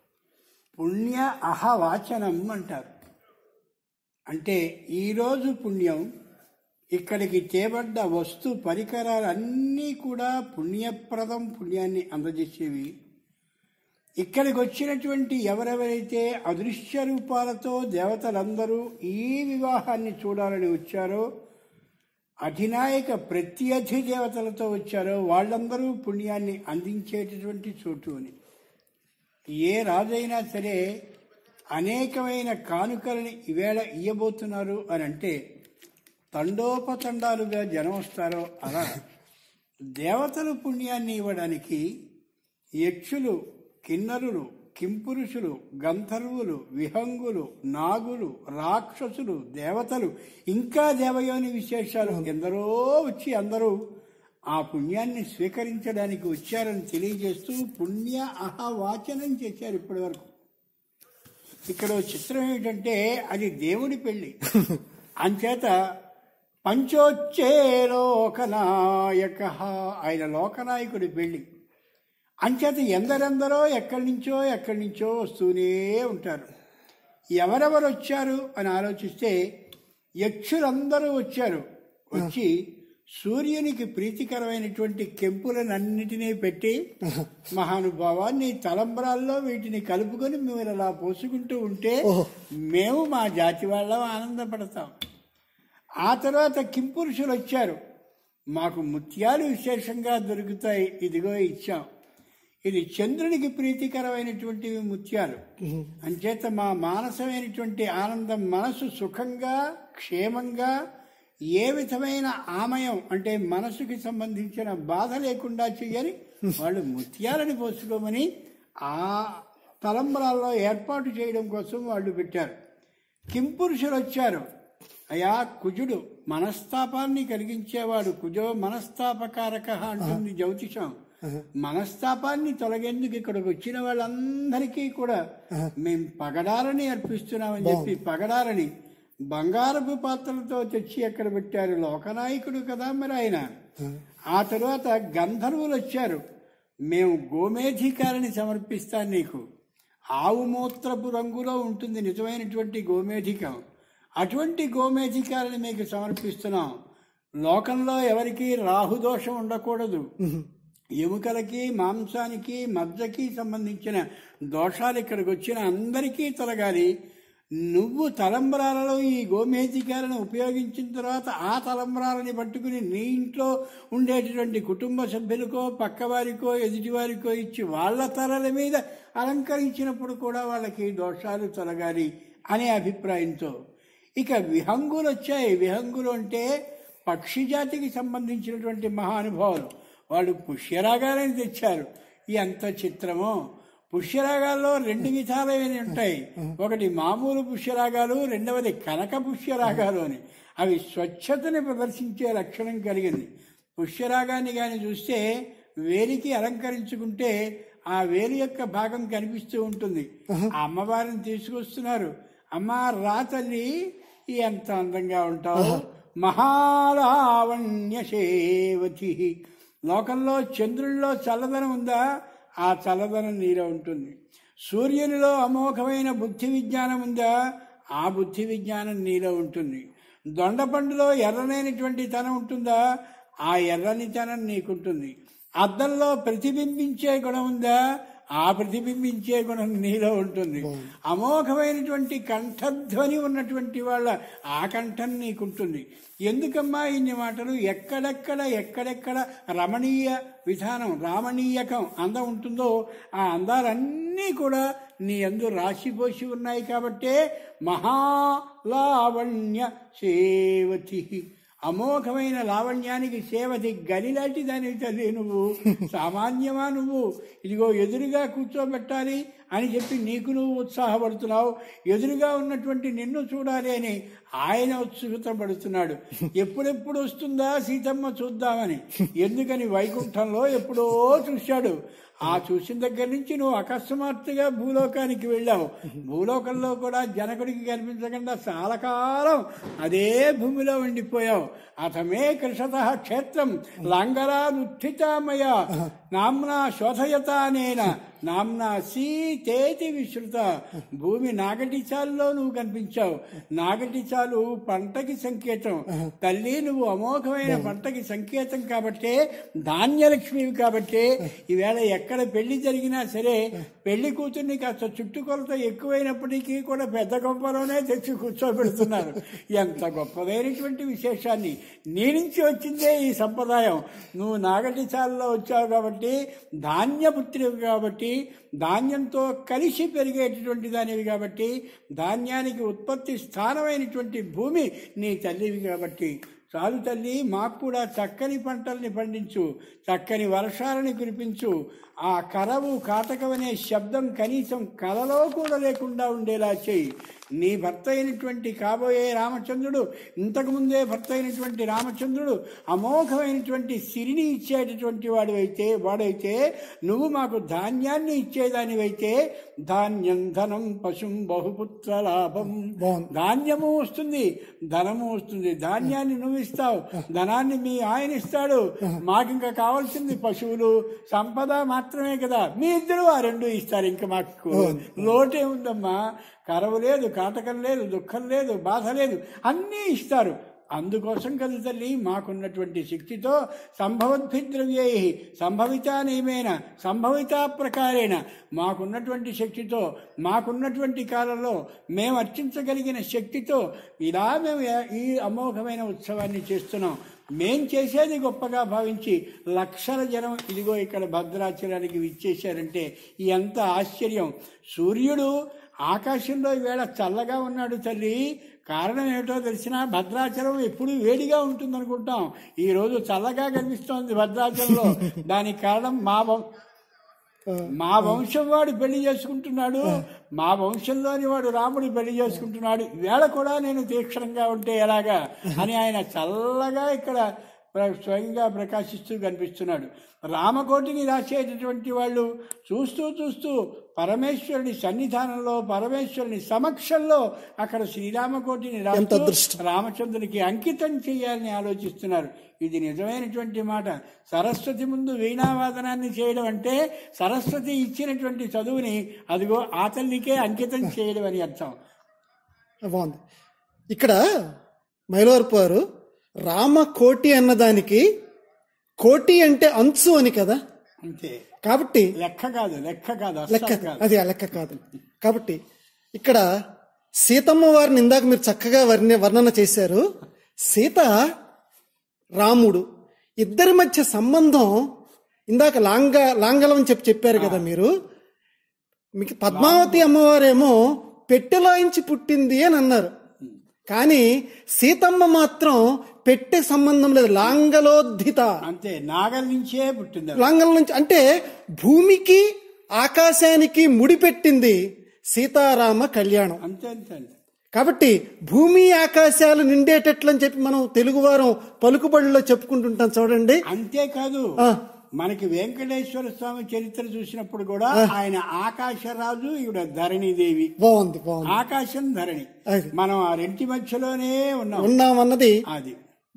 పుణ్య అహవాచనం అంటారు. అంటే ఈరోజు పుణ్యం, ఇక్కడికి తేబడ్డ వస్తు పరికరాలన్నీ కూడా పుణ్యప్రదం, పుణ్యాన్ని అందజేసేవి. ఇక్కడికి వచ్చినటువంటి ఎవరెవరైతే అదృశ్య రూపాలతో దేవతలందరూ ఈ వివాహాన్ని చూడాలని వచ్చారో, అధినాయక ప్రత్యధి దేవతలతో వచ్చారో వాళ్ళందరూ పుణ్యాన్ని అందించేటటువంటి చోటు అని. ఏ రాజైనా సరే అనేకమైన కానుకలని ఈవేళ ఇయ్యబోతున్నారు అని అంటే తండోపతండాలుగా జనం వస్తారో అలా దేవతలు పుణ్యాన్ని ఇవ్వడానికి యక్షులు, కిన్నరులు, కింపురుషులు, గంధర్వులు, విహంగులు, నాగులు, రాక్షసులు, దేవతలు, ఇంకా దేవయోని విశేషాలు ఎందరో వచ్చి అందరూ ఆ పుణ్యాన్ని స్వీకరించడానికి వచ్చారని తెలియజేస్తూ పుణ్య అహవాచనం చేశారు ఇప్పటి వరకు. ఇక్కడ చిత్రం ఏమిటంటే అది దేవుడి పెళ్లి. అంచేత పంచోచ్చే లోకనాయక, ఆయన లోకనాయకుడి పెళ్లి. అంచేత ఎందరెందరో ఎక్కడి నుంచో ఎక్కడి నుంచో వస్తూనే ఉంటారు. ఎవరెవరు వచ్చారు అని ఆలోచిస్తే యక్షులందరూ వచ్చారు. వచ్చి సూర్యునికి ప్రీతికరమైనటువంటి కెంపులనన్నిటినీ పెట్టి మహానుభావాన్ని తలంబరాల్లో వీటిని కలుపుకొని మేము అలా పోసుకుంటూ ఉంటే మేము మా జాతి వాళ్ళం ఆనందపడతాం. ఆ తర్వాత కింపురుషులు వచ్చారు. మాకు ముత్యాలు విశేషంగా దొరుకుతాయి, ఇదిగో ఇచ్చాం. ఇది చంద్రునికి ప్రీతికరమైనటువంటివి ముత్యాలు. అంచేత మా మానసమైనటువంటి ఆనందం, మనసు సుఖంగా క్షేమంగా ఏ విధమైన ఆమయం అంటే మనసుకి సంబంధించిన బాధ లేకుండా చెయ్యని వాళ్ళు ముత్యాలని పోసుకోమని ఆ తలంబరాల్లో ఏర్పాటు చేయడం కోసం వాళ్ళు పెట్టారు. కింపురుషులు వచ్చారు. అయా కుజుడు మనస్తాపాన్ని కలిగించేవాడు, కుజో మనస్తాపకారక అంటుంది జ్యోతిషం. మనస్తాపాన్ని తొలగేందుకు ఇక్కడికి వచ్చిన వాళ్ళందరికీ కూడా మేము పగడారని అర్పిస్తున్నామని చెప్పి పగడారని బంగారపు పాత్రలతో తెచ్చి ఎక్కడ పెట్టారు. లోకనాయకుడు కదా మరి ఆయన. ఆ తరువాత గంధర్వులు వచ్చారు. మేము గోమేధికారిని సమర్పిస్తాం నీకు. ఆవు మూత్రపు రంగులో ఉంటుంది నిజమైనటువంటి గోమేధికం. అటువంటి గోమేధికారిని మీకు సమర్పిస్తున్నాం. లోకంలో ఎవరికి రాహుదోషం ఉండకూడదు. ఎముకలకి మాంసానికి మజ్జకి సంబంధించిన దోషాలు ఇక్కడికి వచ్చిన అందరికీ తొలగాలి. నువ్వు తలంబరాలలో ఈ గోమేధికాలను ఉపయోగించిన తర్వాత ఆ తలంబరాలని పట్టుకుని నీ ఇంట్లో ఉండేటటువంటి కుటుంబ సభ్యులకో పక్కవారికో ఎదుటివారికో ఇచ్చి వాళ్ళ తలల మీద అలంకరించినప్పుడు కూడా వాళ్ళకి దోషాలు తొలగాలి అనే అభిప్రాయంతో ఇక విహంగులు వచ్చాయి. విహంగులు అంటే పక్షి జాతికి సంబంధించినటువంటి మహానుభావులు. వాళ్ళు పుష్యరాగాలని తెచ్చారు. ఎంత చిత్రమో! పుష్యరాగాల్లో రెండు విధాలైన ఉంటాయి. ఒకటి మామూలు పుష్యరాగాలు, రెండవది కనక పుష్యరాగాలు అని. అవి స్వచ్ఛతని ప్రదర్శించే లక్షణం కలిగింది. పుష్యరాగాన్ని కానీ చూస్తే వేలికి అలంకరించుకుంటే ఆ వేలి యొక్క భాగం కనిపిస్తూ ఉంటుంది. ఆ అమ్మవారిని తీసుకొస్తున్నారు. అమ్మ రా తల్లి, ఎంత అందంగా ఉంటావు, మహాలావణ్య సేవతి. లోకంలో చంద్రుల్లో చల్లదనం ఉందా? ఆ చల్లదనం నీలో ఉంటుంది. సూర్యునిలో అమోఘమైన బుద్ధి విజ్ఞానం ఉందా? ఆ బుద్ధి విజ్ఞానం నీలో ఉంటుంది. దొండపండులో ఎర్రనైనటువంటి తనం ఉంటుందా? ఆ ఎర్రనితనం నీకుంటుంది. అద్దంలో ప్రతిబింబించే గుణం ఉందా? ఆ ప్రతిబింబించే గుణం నీలో ఉంటుంది. అమోఘమైనటువంటి కంఠధ్వని ఉన్నటువంటి వాళ్ళ ఆ కంఠం నీకుంటుంది. ఎందుకమ్మా ఇన్ని మాటలు? ఎక్కడెక్కడ ఎక్కడెక్కడ రమణీయ విధానం, రామణీయకం అందం ఉంటుందో ఆ అందాలన్నీ కూడా నీ యందు రాశిపోసి ఉన్నాయి. కాబట్టే మహాలావణ్య సేవతి. అమోఘమైన లావణ్యానికి సేవతి. గనిలాంటి దానికి తల్లి నువ్వు. సామాన్యమా నువ్వు? ఇదిగో ఎదురుగా కూర్చోబెట్టాలి అని చెప్పి నీకు నువ్వు ఉత్సాహపడుతున్నావు. ఎదురుగా ఉన్నటువంటి నిన్ను చూడాలి అని ఆయన ఉత్సుకత పడుతున్నాడు. ఎప్పుడెప్పుడు వస్తుందా సీతమ్మ చూద్దామని. ఎందుకని వైకుంఠంలో ఎప్పుడో చూశాడు. ఆ చూసిన దగ్గర నుంచి నువ్వు అకస్మాత్తుగా భూలోకానికి వెళ్ళావు. భూలోకంలో కూడా జనకుడికి కనిపించకుండా చాలా కాలం అదే భూమిలో ఉండిపోయావు. అథమే కృషత క్షేత్రం లాంగరానుత్థితామయ నామ్నా శోధయతానేన నామ్నా సీతేతి విశ్రుత. భూమి నాగటి చాలులో నువ్వు కనిపించావు. నాగటి చాలు పంటకి సంకేతం. తల్లి నువ్వు అమోఘమైన పంటకి సంకేతం కాబట్టే, ధాన్యలక్ష్మివి కాబట్టే ఈవేళ ఎక్కడ పెళ్లి జరిగినా సరే పెళ్లి కూతుర్ని కాస్త చుట్టుకొలత ఎక్కువైనప్పటికీ కూడా పెద్ద గొప్పలోనే తెచ్చి కూర్చోబెడుతున్నారు. ఎంత గొప్పదైనటువంటి విశేషాన్ని. నీ నుంచి వచ్చిందే ఈ సంప్రదాయం. నువ్వు నాగటి చాలులో వచ్చావు కాబట్టి, ధాన్యపుత్రివి కాబట్టి, ధాన్యంతో కలిసి పెరిగేటటువంటి దానివి కాబట్టి, ధాన్యానికి ఉత్పత్తి స్థానమైనటువంటి భూమి నీ తల్లివి కాబట్టి చాలు తల్లి, మాకు కూడా చక్కని పంటల్ని పండించు, చక్కని వర్షాలని కురిపించు. ఆ కరవు కాటకమనే శబ్దం కనీసం కలలో కూడా లేకుండా ఉండేలా చేయి. నీ భర్త అయినటువంటి కాబోయే రామచంద్రుడు, ఇంతకుముందే భర్త అయినటువంటి రామచంద్రుడు అమోఘమైనటువంటి సిరిని ఇచ్చేటటువంటి వాడు అయితే వాడైతే నువ్వు మాకు ధాన్యాన్ని ఇచ్చేదానివైతే, ధాన్యం ధనం పశుం బహుపుత్ర లాభం. ధాన్యము వస్తుంది, ధనము వస్తుంది. ధాన్యాన్ని నువ్వు ఇస్తావు, ధనాన్ని మీ ఆయన ఇస్తాడు. మాకింకా కావాల్సింది పశువులు సంపద మాత్రమే కదా. మీ ఇద్దరు ఆ రెండు ఇస్తారు. ఇంకా మాకు లోటే ఉందమ్మా. కరవు లేదు, కాటకం లేదు, దుఃఖం లేదు, బాధ లేదు, అన్నీ ఇస్తారు. అందుకోసం కదా తల్లి మాకున్నటువంటి శక్తితో సంభవద్భిద్రవ్యై సంభవితా నియమేన సంభవితా ప్రకారేణ మాకున్నటువంటి శక్తితో మాకున్నటువంటి కాలంలో మేము అర్చించగలిగిన శక్తితో ఇలా మేము ఈ అమోఘమైన ఉత్సవాన్ని చేస్తున్నాం. మేం చేసేది గొప్పగా భావించి లక్షల జనం ఇదిగో ఇక్కడ భద్రాచలానికి విచ్చేశారంటే ఎంత ఆశ్చర్యం. సూర్యుడు ఆకాశంలో ఈవేళ చల్లగా ఉన్నాడు తల్లి, కారణం ఏమిటో తెలిసినా భద్రాచలం ఎప్పుడు వేడిగా ఉంటుంది అనుకుంటాం, ఈ రోజు చల్లగా కనిపిస్తోంది భద్రాచలంలో. దానికి కారణం మా మా వంశం వాడు పెళ్లి చేసుకుంటున్నాడు, మా వంశంలోని వాడు రాముడు పెళ్లి చేసుకుంటున్నాడు, వేళ కూడా నేను తీక్షణంగా ఉంటే ఎలాగా అని ఆయన చల్లగా ఇక్కడ స్వయంగా ప్రకాశిస్తూ కనిపిస్తున్నాడు. రామకోటిని రాసేటటువంటి వాళ్ళు చూస్తూ చూస్తూ పరమేశ్వరుని సన్నిధానంలో, పరమేశ్వరుని సమక్షంలో అక్కడ శ్రీరామకోటిని రాస్తూ రామచంద్రునికి అంకితం చేయాలని ఆలోచిస్తున్నారు. ఇది నిజమైనటువంటి మాట. సరస్వతి ముందు వీణావాదనాన్ని చేయడం అంటే సరస్వతి ఇచ్చినటువంటి చదువుని అదిగో ఆ తల్లికే అంకితం చేయడం అని అర్థం. బాగుంది. ఇక్కడ మైలవరపు వారు రామకోటి అన్నదానికి కోటి అంటే అంచు అని కదా, అంతే. కాబట్టి లెక్క కాదు, లెక్క కాదు, లెక్క అది ఆ లెక్క కాదు. కాబట్టి ఇక్కడ సీతమ్మ వారిని ఇందాక మీరు చక్కగా వర్ణ వర్ణన చేశారు. సీత రాముడు ఇద్దరి మధ్య సంబంధం ఇందాక లాంగ లాంగలం చెప్పి చెప్పారు కదా మీరు. మీకు పద్మావతి అమ్మవారేమో పెట్టెలోంచి పుట్టింది అని అన్నారు, కానీ సీతమ్మ మాత్రం పెట్టే సంబంధం లేదు, లాంగలోద్ధిత, అంతే, నాగల నుంచే పుట్టింది. లాంగల నుంచి అంటే భూమికి ఆకాశానికి ముడిపెట్టింది సీతారామ కళ్యాణం. అంతే అంతే అంతే. కాబట్టి భూమి ఆకాశాలు నిండేటట్లని చెప్పి మనం తెలుగువారం పలుకుబడిలో చెప్పుకుంటుంటాం చూడండి. అంతేకాదు, మనకి వెంకటేశ్వర స్వామి చరిత్ర చూసినప్పుడు కూడా ఆయన ఆకాశరాజు, ఈవిడ ధరణిదేవి. బాగుంది బాగుంది. ఆకాశం ధరణి, మనం ఆ రెంటి మధ్యలోనే ఉన్నాం ఉన్నామన్నది అది.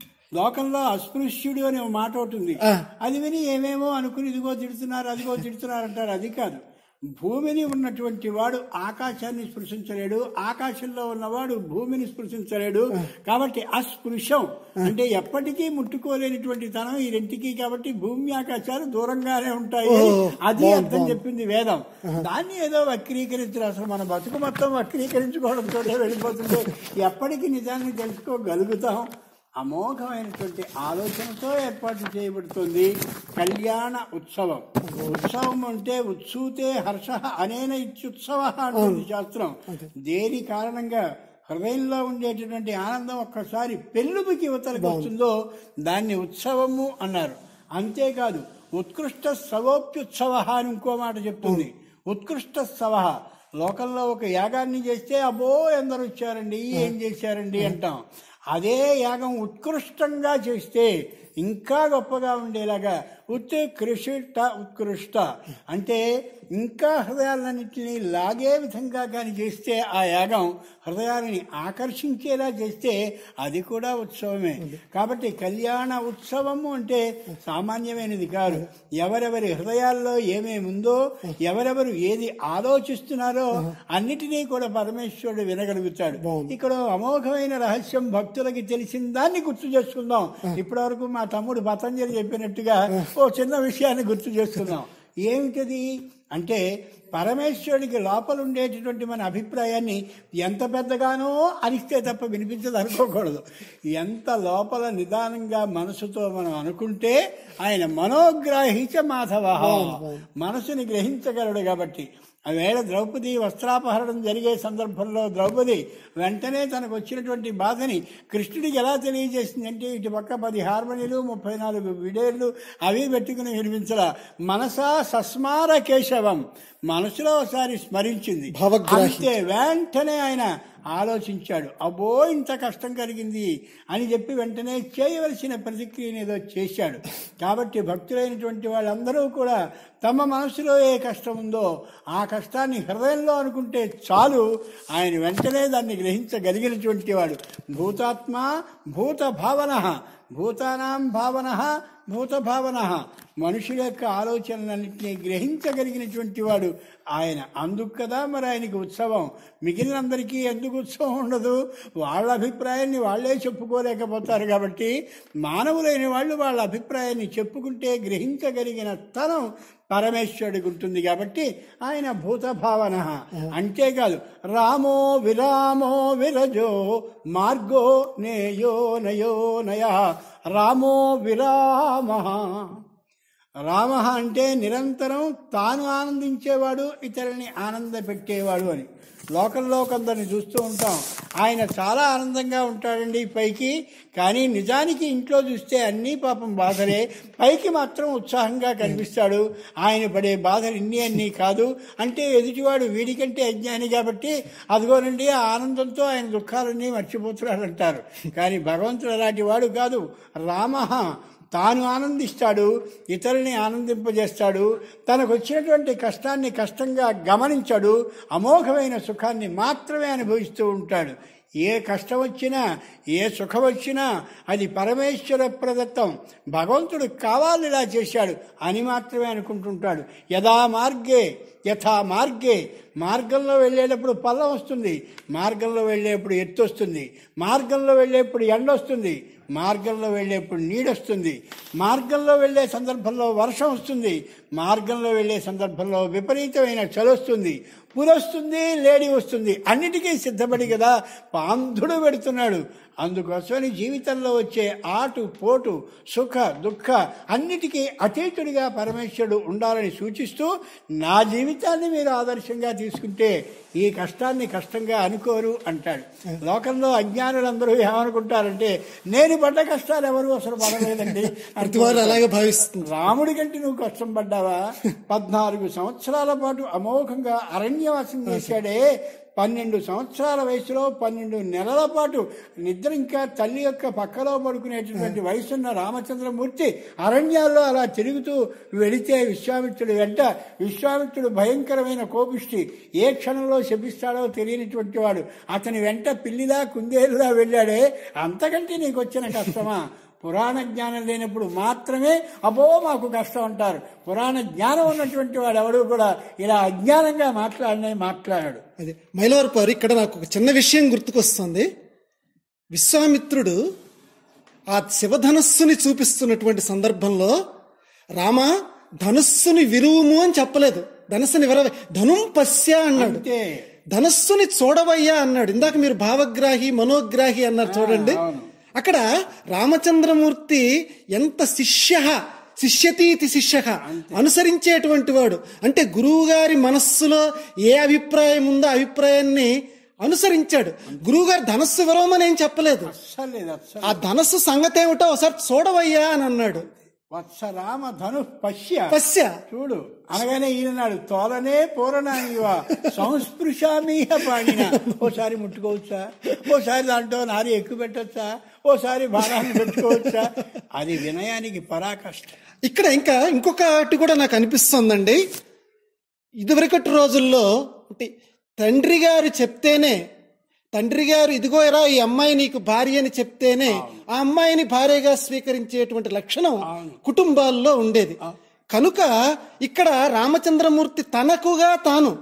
లోకంలో అస్పృశ్యుడు అనే మాట ఒకటి ఉంది, అది విని ఏమేమో అనుకుని ఇదిగో తిడుతున్నారు అదిగో తిడుతున్నారు అంటారు. అది కాదు, భూమిని ఉన్నటువంటి వాడు ఆకాశాన్ని స్పృశించలేడు, ఆకాశంలో ఉన్నవాడు భూమిని స్పృశించలేడు. కాబట్టి అస్పృశ్యం అంటే ఎప్పటికీ ముట్టుకోలేనిటువంటి తనం ఈ రెంటికి. కాబట్టి భూమి ఆకాశాలు దూరంగానే ఉంటాయి, అది అర్థం చెప్పింది వేదం. దాన్ని ఏదో వక్రీకరించారు. అసలు మన బతుకు మొత్తం వక్రీకరించుకోవడంతో వెళ్ళిపోతుంది. ఎప్పటికీ నిజాన్ని తెలుసుకోగలుగుతాం. అమోఘమైనటువంటి ఆలోచనతో ఏర్పాటు చేయబడుతుంది కళ్యాణ ఉత్సవం. ఉత్సవం అంటే ఉత్సూతే హర్ష అనేన ఇత్యుత్సవ అంటుంది శాస్త్రం. దేని కారణంగా హృదయంలో ఉండేటటువంటి ఆనందం ఒక్కసారి పెళ్ళుబికి యువతలకు వస్తుందో దాన్ని ఉత్సవము అన్నారు. అంతేకాదు, ఉత్కృష్ట సవోప్యుత్సవ అని ఇంకో మాట చెప్తుంది. ఉత్కృష్ట సవ, లోకంలో ఒక యాగాన్ని చేస్తే అబ్బో ఎందరు వచ్చారండి, ఏం చేశారండి అంటాం. అదే యాగం ఉత్కృష్టంగా చేస్తే ఇంకా గొప్పగా ఉండేలాగా ఉత్కృష్ట ఉత్కృష్ట అంటే ఇంకా హృదయాలన్నింటినీ లాగే విధంగా కానీ చేస్తే ఆ యాగం హృదయాలని ఆకర్షించేలా చేస్తే అది కూడా ఉత్సవమే. కాబట్టి కళ్యాణ ఉత్సవము అంటే సామాన్యమైనది కాదు. ఎవరెవరి హృదయాల్లో ఏమేమి ఉందో, ఎవరెవరు ఏది ఆలోచిస్తున్నారో అన్నిటినీ కూడా పరమేశ్వరుడు వినగలుగుతాడు. ఇక్కడ అమోఘమైన రహస్యం భక్తులకి తెలిసిన దాన్ని గుర్తు చేసుకుందాం. ఇప్పటి వరకు మా తమ్ముడు పతంజలి చెప్పినట్టుగా ఓ చిన్న విషయాన్ని గుర్తు చేసుకుందాం. ఏమిటది అంటే, పరమేశ్వరుడికి లోపల ఉండేటటువంటి మన అభిప్రాయాన్ని ఎంత పెద్దగానో అరిస్తే తప్ప వినిపించదు అనుకోకూడదు. ఎంత లోపల నిదానంగా మనసుతో మనం అనుకుంటే ఆయన మనోగ్రాహిచ మాధవ, మనసుని గ్రహించగలడు. కాబట్టి ఆవేళ ద్రౌపది వస్త్రాపహరణం జరిగే సందర్భంలో ద్రౌపది వెంటనే తనకు వచ్చినటువంటి బాధని కృష్ణుడికి ఎలా తెలియజేసిందంటే, ఇటు పక్క పది హార్మోనియలు, ముప్పై నాలుగు విడేళ్లు అవి పెట్టుకుని వినిపించలా. మనసా సస్మార కేశవం, మనసులో ఒకసారి స్మరించింది అంతే. వెంటనే ఆయన ఆలోచించాడు, అబ్బో ఇంత కష్టం కలిగింది అని చెప్పి వెంటనే చేయవలసిన ప్రతిక్రియను ఏదో చేశాడు. కాబట్టి భక్తులైనటువంటి వాళ్ళందరూ కూడా తమ మనసులో ఏ కష్టం ఉందో ఆ కష్టాన్ని హృదయంలో అనుకుంటే చాలు, ఆయన వెంటనే దాన్ని గ్రహించగలిగినటువంటి వాడు. భూతాత్మ భూత భావన, భూతానాం భావన భూత భావన, మనుషుల యొక్క ఆలోచనలన్నింటినీ గ్రహించగలిగినటువంటి వాడు ఆయన. అందుకు కదా మరి ఆయనకి ఉత్సవం. మిగిలినందరికీ ఎందుకు ఉత్సవం ఉండదు? వాళ్ళ అభిప్రాయాన్ని వాళ్లే చెప్పుకోలేకపోతారు. కాబట్టి మానవులైన వాళ్ళు వాళ్ళ అభిప్రాయాన్ని చెప్పుకుంటే గ్రహించగలిగిన తనం పరమేశ్వరుడికి ఉంటుంది. కాబట్టి ఆయన భూత భావన. అంతేకాదు, రామో విరామో విరజో మార్గో నేయో నయో నయ, రామో విరామ, రామ అంటే నిరంతరం తాను ఆనందించేవాడు, ఇతరుల్ని ఆనంద పెట్టేవాడు అని. లోకంలో కొందరిని చూస్తూ ఉంటాం, ఆయన చాలా ఆనందంగా ఉంటాడండి పైకి, కానీ నిజానికి ఇంట్లో చూస్తే అన్నీ పాపం బాధలే, పైకి మాత్రం ఉత్సాహంగా కనిపిస్తాడు. ఆయన పడే బాధలు ఇన్ని అన్నీ కాదు అంటే ఎదుటివాడు వీడికంటే అజ్ఞాని కాబట్టి అదిగోనండి ఆ ఆనందంతో ఆయన దుఃఖాలన్నీ మర్చిపోతున్నాడు అంటారు. కానీ భగవంతుడు అలాంటి వాడు కాదు. రామ తాను ఆనందిస్తాడు, ఇతరుల్ని ఆనందింపజేస్తాడు, తనకు వచ్చినటువంటి కష్టాన్ని కష్టంగా గమనించాడు, అమోఘమైన సుఖాన్ని మాత్రమే అనుభవిస్తూ ఉంటాడు. ఏ కష్టం వచ్చినా ఏ సుఖం వచ్చినా అది పరమేశ్వర ప్రదత్తం, భగవంతుడు కావాలి ఇలా చేశాడు అని మాత్రమే అనుకుంటుంటాడు. యథా మార్గే యథా మార్గే, మార్గంలో వెళ్ళేటప్పుడు పల్లం వస్తుంది, మార్గంలో వెళ్ళేప్పుడు ఎత్తు వస్తుంది, మార్గంలో వెళ్ళేప్పుడు ఎండ వస్తుంది, మార్గంలో వెళ్ళేప్పుడు నీడొస్తుంది, మార్గంలో వెళ్ళే సందర్భంలో వర్షం వస్తుంది, మార్గంలో వెళ్ళే సందర్భంలో విపరీతమైన చలి వస్తుంది, పులొస్తుంది, లేడి వస్తుంది, అన్నిటికీ సిద్ధపడి కదా పాంధుడు పెడుతున్నాడు. అందుకోసమని జీవితంలో వచ్చే ఆటు పోటు సుఖ దుఃఖ అన్నిటికీ అతీతుడిగా పరమేశ్వరుడు ఉండాలని సూచిస్తూ, నా జీవితాన్ని మీరు ఆదర్శంగా తీసుకుంటే ఈ కష్టాన్ని కష్టంగా అనుకోరు అంటాడు. లోకంలో అజ్ఞానులందరూ ఏమనుకుంటారంటే, నేను పడ్డ కష్టాలు ఎవరు అసలు పడలేదండి, అలాగే భావిస్తుంది. రాముడి కంటే నువ్వు కష్టం పడ్డావా? పద్నాలుగు సంవత్సరాల పాటు అమోఘంగా అరణ్యవాసం చేశాడే, పన్నెండు సంవత్సరాల వయసులో పన్నెండు నెలల పాటు నిద్ర ఇంకా తల్లి యొక్క పక్కలో పడుకునేటటువంటి వయసున్న రామచంద్రమూర్తి అరణ్యాల్లో అలా తిరుగుతూ వెళితే విశ్వామిత్రుడు వెంట, విశ్వామిత్రుడు భయంకరమైన కోపిష్టి, ఏ క్షణంలో శపిస్తాడో తెలియనిటువంటి వాడు, అతని వెంట పిల్లిలా కుందేలులా వెళ్ళాడే, అంతకంటే నీకు వచ్చిన కష్టమా? పురాణ జ్ఞానం లేనప్పుడు మాత్రమే అబ్బో మాకు కష్టం అంటారు. పురాణ జ్ఞానం ఉన్నటువంటి వాడు ఎవడు కూడా ఇలా అజ్ఞానంగా మాట్లాడనే మాట్లాడాడు. అదే మైలవరపు వారు, ఇక్కడ నాకు ఒక చిన్న విషయం గుర్తుకొస్తుంది. విశ్వామిత్రుడు ఆ శివధనస్సుని చూపిస్తున్నటువంటి సందర్భంలో రామ ధనుస్సుని విరువుము అని చెప్పలేదు, ధనస్సుని విరవ ధనుం పశ్య అన్నాడు, ధనస్సుని చూడవయ్యా అన్నాడు. ఇందాక మీరు భావగ్రాహి మనోగ్రాహి అన్నారు చూడండి, అక్కడ రామచంద్రమూర్తి ఎంత శిష్య శిష్యతీతి శిష్య, అనుసరించేటువంటి వాడు. అంటే గురువు గారి మనస్సులో ఏ అభిప్రాయం ఉందో అభిప్రాయాన్ని అనుసరించాడు. గురువు గారు ధనస్సు విరవమని ఏం చెప్పలేదు, ఆ ధనస్సు సంగతి ఏమిటో ఒకసారి చూడవయ్యా అని అన్నాడు. వత్స రామ ధను పశ్య పశ్య చూడు అనగానే ఈయనన్నాడు, తోలనే పూరణానివా సంస్పృశామీహ పాడిన, ఓసారి ముట్టుకోవచ్చా, ఓసారి దాంట్లో నారి ఎక్కువ పెట్టచ్చా, ఓసారి భారాన్ని పెట్టుకోవచ్చా, అది వినయానికి పరాకాష్ట. ఇక్కడ ఇంకా ఇంకొకటి కూడా నాకు అనిపిస్తుందండి. ఇదివరకటి రోజుల్లో అంటే తండ్రి గారు చెప్తేనే, తండ్రి గారు ఇదిగో ఎరా ఈ అమ్మాయి నీకు భార్య అని చెప్తేనే ఆ అమ్మాయిని భార్యగా స్వీకరించేటువంటి లక్షణం కుటుంబాల్లో ఉండేది. కనుక ఇక్కడ రామచంద్రమూర్తి తనకుగా తాను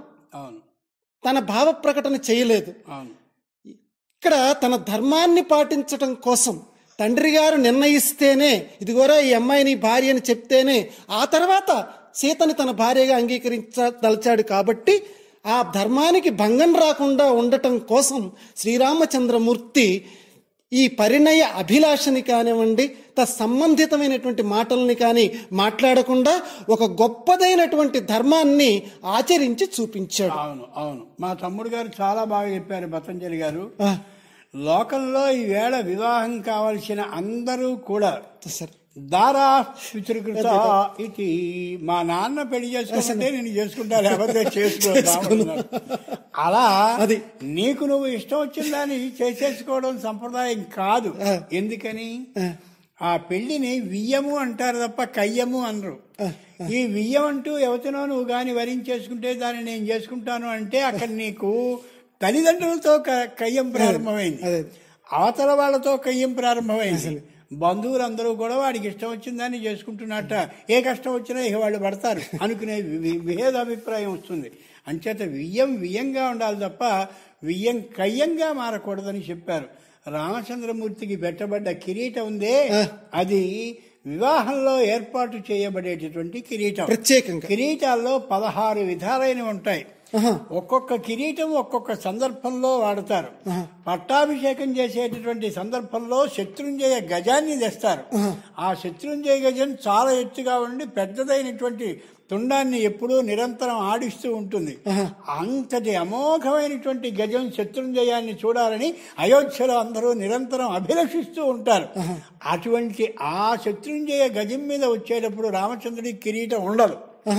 తన భావ ప్రకటన చేయలేదు. ఇక్కడ తన ధర్మాన్ని పాటించటం కోసం తండ్రి గారు నిర్ణయిస్తేనే ఇదిగోరా ఈ అమ్మాయిని భార్య అని చెప్తేనే ఆ తర్వాత సీతని తన భార్యగా అంగీకరించదలిచాడు. కాబట్టి ఆ ధర్మానికి భంగం రాకుండా ఉండటం కోసం శ్రీరామచంద్రమూర్తి ఈ పరిణయ అభిలాషని కానివ్వండి, తత్సంబంధితమైనటువంటి మాటల్ని కానీ మాట్లాడకుండా ఒక గొప్పదైనటువంటి ధర్మాన్ని ఆచరించి చూపించాడు. అవును అవును మా తమ్ముడు గారు చాలా బాగా చెప్పారు పతంజలి గారు. లోకంలో ఈవేళ వివాహం కావలసిన అందరూ కూడా సార్ దారా పితృకృత ఇది, మా నాన్న పెళ్లి చేసుకుంటే నేను చేసుకుంటా లేకపోతే చేసుకో, అలా అది నీకు నువ్వు ఇష్టం వచ్చిన దాన్ని చేసేసుకోవడం సంప్రదాయం కాదు. ఎందుకని ఆ పెళ్లిని వియ్యము అంటారు తప్ప కయ్యము అనరు. ఈ వియ్యం అంటూ ఎవరినో నువ్వు గాని వరించేసుకుంటే దాన్ని నేను చేసుకుంటాను అంటే అక్కడ నీకు తల్లిదండ్రులతో కయ్యం ప్రారంభమైంది, అవతల వాళ్ళతో కయ్యం ప్రారంభమైంది, బంధువులందరూ కూడా వాడికి ఇష్టం వచ్చిన దాన్ని చేసుకుంటున్నట్ట, ఏ కష్టం వచ్చినా ఇక వాళ్ళు పడతారు అనుకునే విభేద అభిప్రాయం వస్తుంది. అంచేత వియ్యం వియ్యంగా ఉండాలి తప్ప వియ్యం కయ్యంగా మారకూడదని చెప్పారు. రామచంద్రమూర్తికి పెట్టబడ్డ కిరీటం ఉందే అది వివాహంలో ఏర్పాటు చేయబడేటటువంటి కిరీటం. ప్రత్యేకంగా కిరీటాల్లో పదహారు విధాలైనవి ఉంటాయి. ఒక్కొక్క కిరీటం ఒక్కొక్క సందర్భంలో వాడతారు. పట్టాభిషేకం చేసేటటువంటి సందర్భంలో శత్రుంజయ గజాన్ని తెస్తారు. ఆ శత్రుంజయ గజం చాలా ఎత్తుగా ఉండి పెద్దదైనటువంటి తుండాన్ని ఎప్పుడూ నిరంతరం ఆడిస్తూ ఉంటుంది. అంతటి అమోఘమైనటువంటి గజం శత్రుంజయాన్ని చూడాలని అయోధ్యలో అందరూ నిరంతరం అభిలషిస్తూ ఉంటారు. అటువంటి ఆ శత్రుంజయ గజం మీద వచ్చేటప్పుడు రామచంద్రుడికి కిరీటం ఉండదు.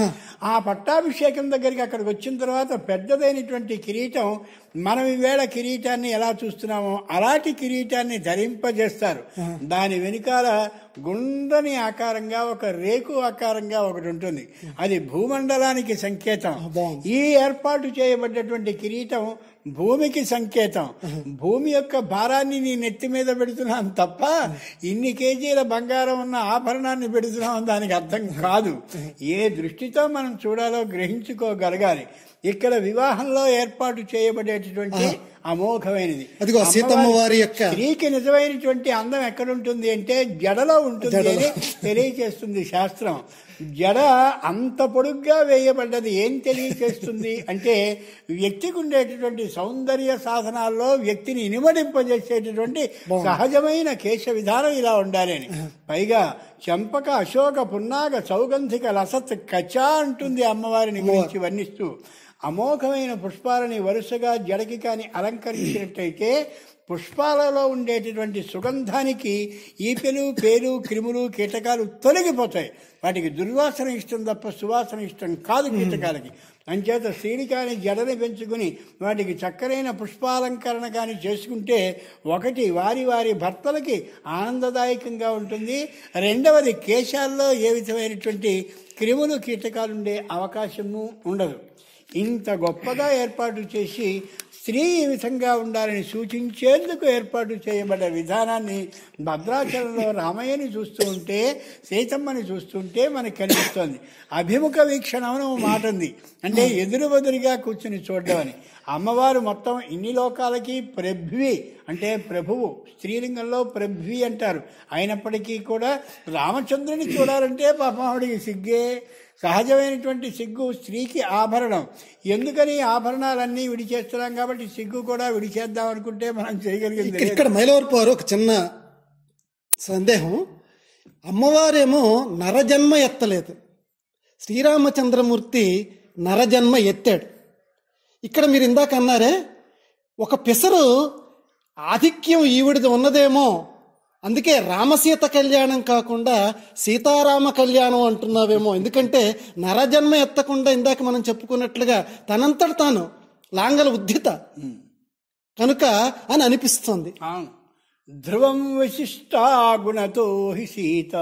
ఆ పట్టాభిషేకం దగ్గరికి అక్కడికి వచ్చిన తర్వాత పెద్దదైనటువంటి కిరీటం మనం ఈవేళ కిరీటాన్ని ఎలా చూస్తున్నామో అలాంటి కిరీటాన్ని ధరింపజేస్తారు. దాని వెనుకాల గుండ్రని ఆకారంగా ఒక రేకు ఆకారంగా ఒకటి ఉంటుంది. అది భూమండలానికి సంకేతం. ఈ ఏర్పాటు చేయబడ్డటువంటి కిరీటం భూమికి సంకేతం. భూమి యొక్క భారాన్ని నీ నెత్తి మీద పెడుతున్నాం తప్ప ఇన్ని కేజీల బంగారం ఉన్న ఆభరణాన్ని పెడుతున్నాం దానికి అర్థం కాదు. ఏ దృష్టితో మనం చూడాలో గ్రహించుకోగలగాలి. ఇక్కడ వివాహంలో ఏర్పాటు చేయబడేటటువంటి అమోఘమైనది సీతమ్మ వారి యొక్క స్త్రీకి నిజమైనటువంటి అందం ఎక్కడుంటుంది అంటే జడలో ఉంటుంది అని తెలియచేస్తుంది శాస్త్రం. జడ అంత పొడుగ్గా వేయబడ్డది ఏం తెలియచేస్తుంది అంటే వ్యక్తికి ఉండేటటువంటి సౌందర్య సాధనాల్లో వ్యక్తిని ఇనుమడింపజేసేటటువంటి సహజమైన కేశ విధానం ఇలా ఉండాలి అని. పైగా చంపక అశోక పున్నాగ సౌగంధిక లసత్ కచా అంటుంది అమ్మవారిని గురించి వర్ణిస్తూ. అమోఘమైన పుష్పాలని వరుసగా జడకి కాని అలంకరించినట్టయితే పుష్పాలలో ఉండేటటువంటి సుగంధానికి ఈపెలు పేలు క్రిములు కీటకాలు తొలగిపోతాయి. వాటికి దుర్వాసన ఇష్టం తప్ప సువాసన ఇష్టం కాదు కీటకాలకి. అంచేత స్త్రీని కానీ జడని పెంచుకుని వాటికి చక్కరైన పుష్పాలంకరణ కానీ చేసుకుంటే ఒకటి వారి వారి భర్తలకి ఆనందదాయకంగా ఉంటుంది. రెండవది కేశాల్లో ఏ విధమైనటువంటి క్రిములు కీటకాలు ఉండే అవకాశము ఉండదు. ఇంత గొప్పగా ఏర్పాటు చేసి స్త్రీ ఈ విధంగా ఉండాలని సూచించేందుకు ఏర్పాటు చేయబడ్డ విధానాన్ని భద్రాచలంలో రామయ్యని చూస్తూ ఉంటే సీతమ్మని చూస్తుంటే మనకు కనిపిస్తోంది. అభిముఖ వీక్షణం మాట ఉంది అంటే ఎదురు బదురుగా కూర్చుని చూడమని. అమ్మవారు మొత్తం ఇన్ని లోకాలకి ప్రభ్వి అంటే ప్రభువు, స్త్రీలింగంలో ప్రభ్వి అంటారు. అయినప్పటికీ కూడా రామచంద్రుని చూడాలంటే పాపమావిడికి సిగ్గే. సహజమైనటువంటి సిగ్గు స్త్రీకి ఆభరణం. ఎందుకని ఆభరణాలన్నీ విడిచేస్తున్నాం కాబట్టి సిగ్గు కూడా విడిచేద్దాం అనుకుంటే మనం చేయగలిగింది. ఇక్కడ మైలవరపు వారు ఒక చిన్న సందేహం. అమ్మవారేమో నరజన్మ ఎత్తలేదు, శ్రీరామచంద్రమూర్తి నరజన్మ ఎత్తాడు. ఇక్కడ మీరు ఇందాక అన్నారే ఒక పెసరు ఆధిక్యం ఈవిడిది ఉన్నదేమో, అందుకే రామసీత కళ్యాణం కాకుండా సీతారామ కళ్యాణం అంటున్నావేమో. ఎందుకంటే నరజన్మ ఎత్తకుండా ఇందాక మనం చెప్పుకున్నట్లుగా తనంతట తాను లాంగల ఉద్ధిత కనుక అని అనిపిస్తుంది. ధ్రువం విశిష్టా గుణతో హి సీత.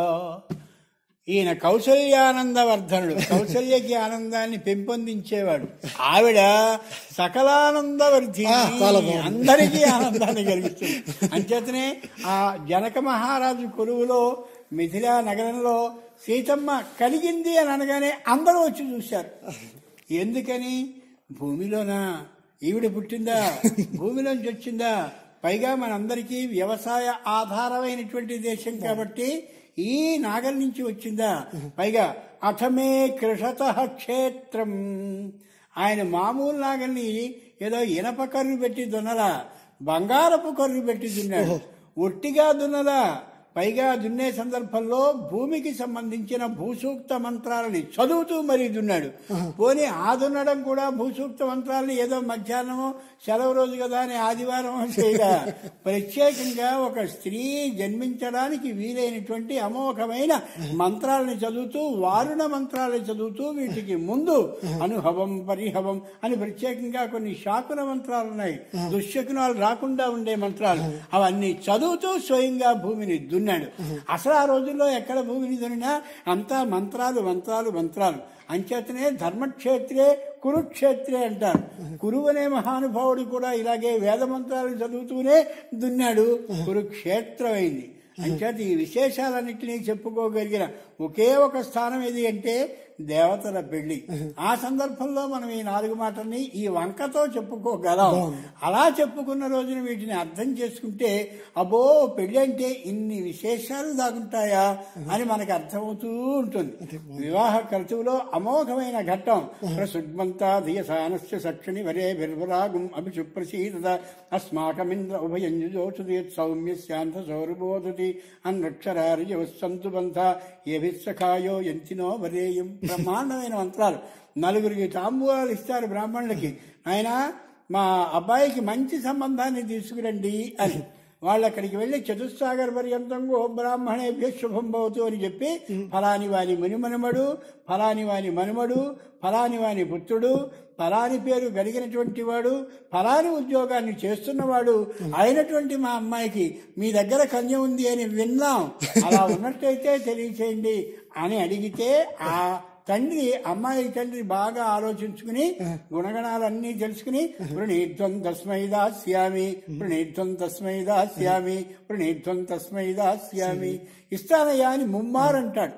ఈయన కౌసల్యానందవర్ధనుడు, కౌసల్యకి ఆనందాన్ని పెంపొందించేవాడు. ఆవిడ సకలానందవర్ధి, అందరికీ ఆనందాన్ని కలిగిస్తుంది. అంచేతనే ఆ జనక మహారాజు కొలువులో మిథిలా నగరంలో సీతమ్మ కలిగింది అని అనగానే అందరూ వచ్చి చూశారు. ఎందుకని? భూమిలోనా ఈవిడ పుట్టిందా, భూమిలోంచి వచ్చిందా. పైగా మనందరికీ వ్యవసాయ ఆధారమైనటువంటి దేశం కాబట్టి ఈ నాగల్ నుంచి వచ్చిందా. పైగా అథమే కృషత క్షేత్రం. ఆయన మామూలు నాగల్ని ఏదో ఇనప కర్రు పెట్టి దున్నలా, బంగారపు కర్రు పెట్టి దున్నాడు. ఒట్టిగా దున్నలా. పైగా దున్నే సందర్భంలో భూమికి సంబంధించిన భూసూక్త మంత్రాలని చదువుతూ మరీ దున్నాడు. పోనీ ఆ దున్నడం కూడా భూసూక్త మంత్రాలని ఏదో మధ్యాహ్నమో సెలవు రోజు కదా అని ఆదివారం చేయగా ప్రత్యేకంగా ఒక స్త్రీ జన్మించడానికి వీలైనటువంటి అమోఘమైన మంత్రాలని చదువుతూ, వారుణ మంత్రాలని చదువుతూ, వీటికి ముందు అనుహవం పరిహవం అని ప్రత్యేకంగా కొన్ని శాకున మంత్రాలు ఉన్నాయి, దుశ్శకునాలు రాకుండా ఉండే మంత్రాలు. అవన్నీ చదువుతూ స్వయంగా భూమిని దున్నాడు. అసలు ఆ రోజుల్లో ఎక్కడ భూమిని దున్నినా అంతా మంత్రాలు మంత్రాలు మంత్రాలు. అంచేతనే ధర్మక్షేత్రే కురుక్షేత్రే అంటారు. కురువు అనే మహానుభావుడు కూడా ఇలాగే వేద మంత్రాలు చదువుతూనే దున్నాడు, కురుక్షేత్రం అయింది. అంచేత ఈ విశేషాలన్నింటినీ చెప్పుకోగలిగిన ఒకే ఒక స్థానం ఏది అంటే దేవతల పెళ్లి. ఆ సందర్భంలో మనం ఈ నాలుగు మాటల్ని ఈ వంకతో చెప్పుకోగలం. అలా చెప్పుకున్న రోజున వీటిని అర్థం చేసుకుంటే అబ్బో పెళ్లి అంటే ఇన్ని విశేషాలు దాగుంటాయా అని మనకు అర్థమవుతూ ఉంటుంది. వివాహ క్రతువులో అమోఘమైన ఘట్టం. ప్రసుగ్మంతా ధియసానస్య సక్షిణి వరే బిర్వరాగం అభిషుప్రసీద అస్మాకమింద్ర ఉభయంజోచుదేత్ సౌమ్య శాంత సౌరబోధతి అన్రక్షరార్యవస్సంతు బంధ ఏభిస్సఖాయో ఎంతినో వరేయం. బ్రహ్మాండమైన మంత్రాలు. నలుగురికి తాంబూలాలు ఇస్తారు బ్రాహ్మణులకి. ఆయన మా అబ్బాయికి మంచి సంబంధాన్ని తీసుకురండి అని. వాళ్ళు అక్కడికి వెళ్లి చతుస్సాగర్ పర్యంతం గో బ్రాహ్మణేభ్య శుభం భవతు అని చెప్పి ఫలాని వాని మునిమనుమడు, ఫలాని వాని మనుమడు, ఫలాని వాని పుత్రుడు, ఫలాని పేరు కలిగినటువంటి వాడు, ఫలాని ఉద్యోగాన్ని చేస్తున్నవాడు అయినటువంటి మా అమ్మాయికి మీ దగ్గర కన్య ఉంది అని విన్నాం, అలా ఉన్నట్టయితే తెలియచేయండి అని అడిగితే ఆ తండ్రి అమ్మాయి తండ్రి బాగా ఆలోచించుకుని గుణగణాలన్నీ తెలుసుకుని ప్రణీధ్వం తస్మై దాస్యామి ప్రణీధ్వం తస్మై దాస్యామి ప్రణీధ్వం తస్మై దాస్యామి ఇస్తానయ్యా అని ముమ్మారంటాడు.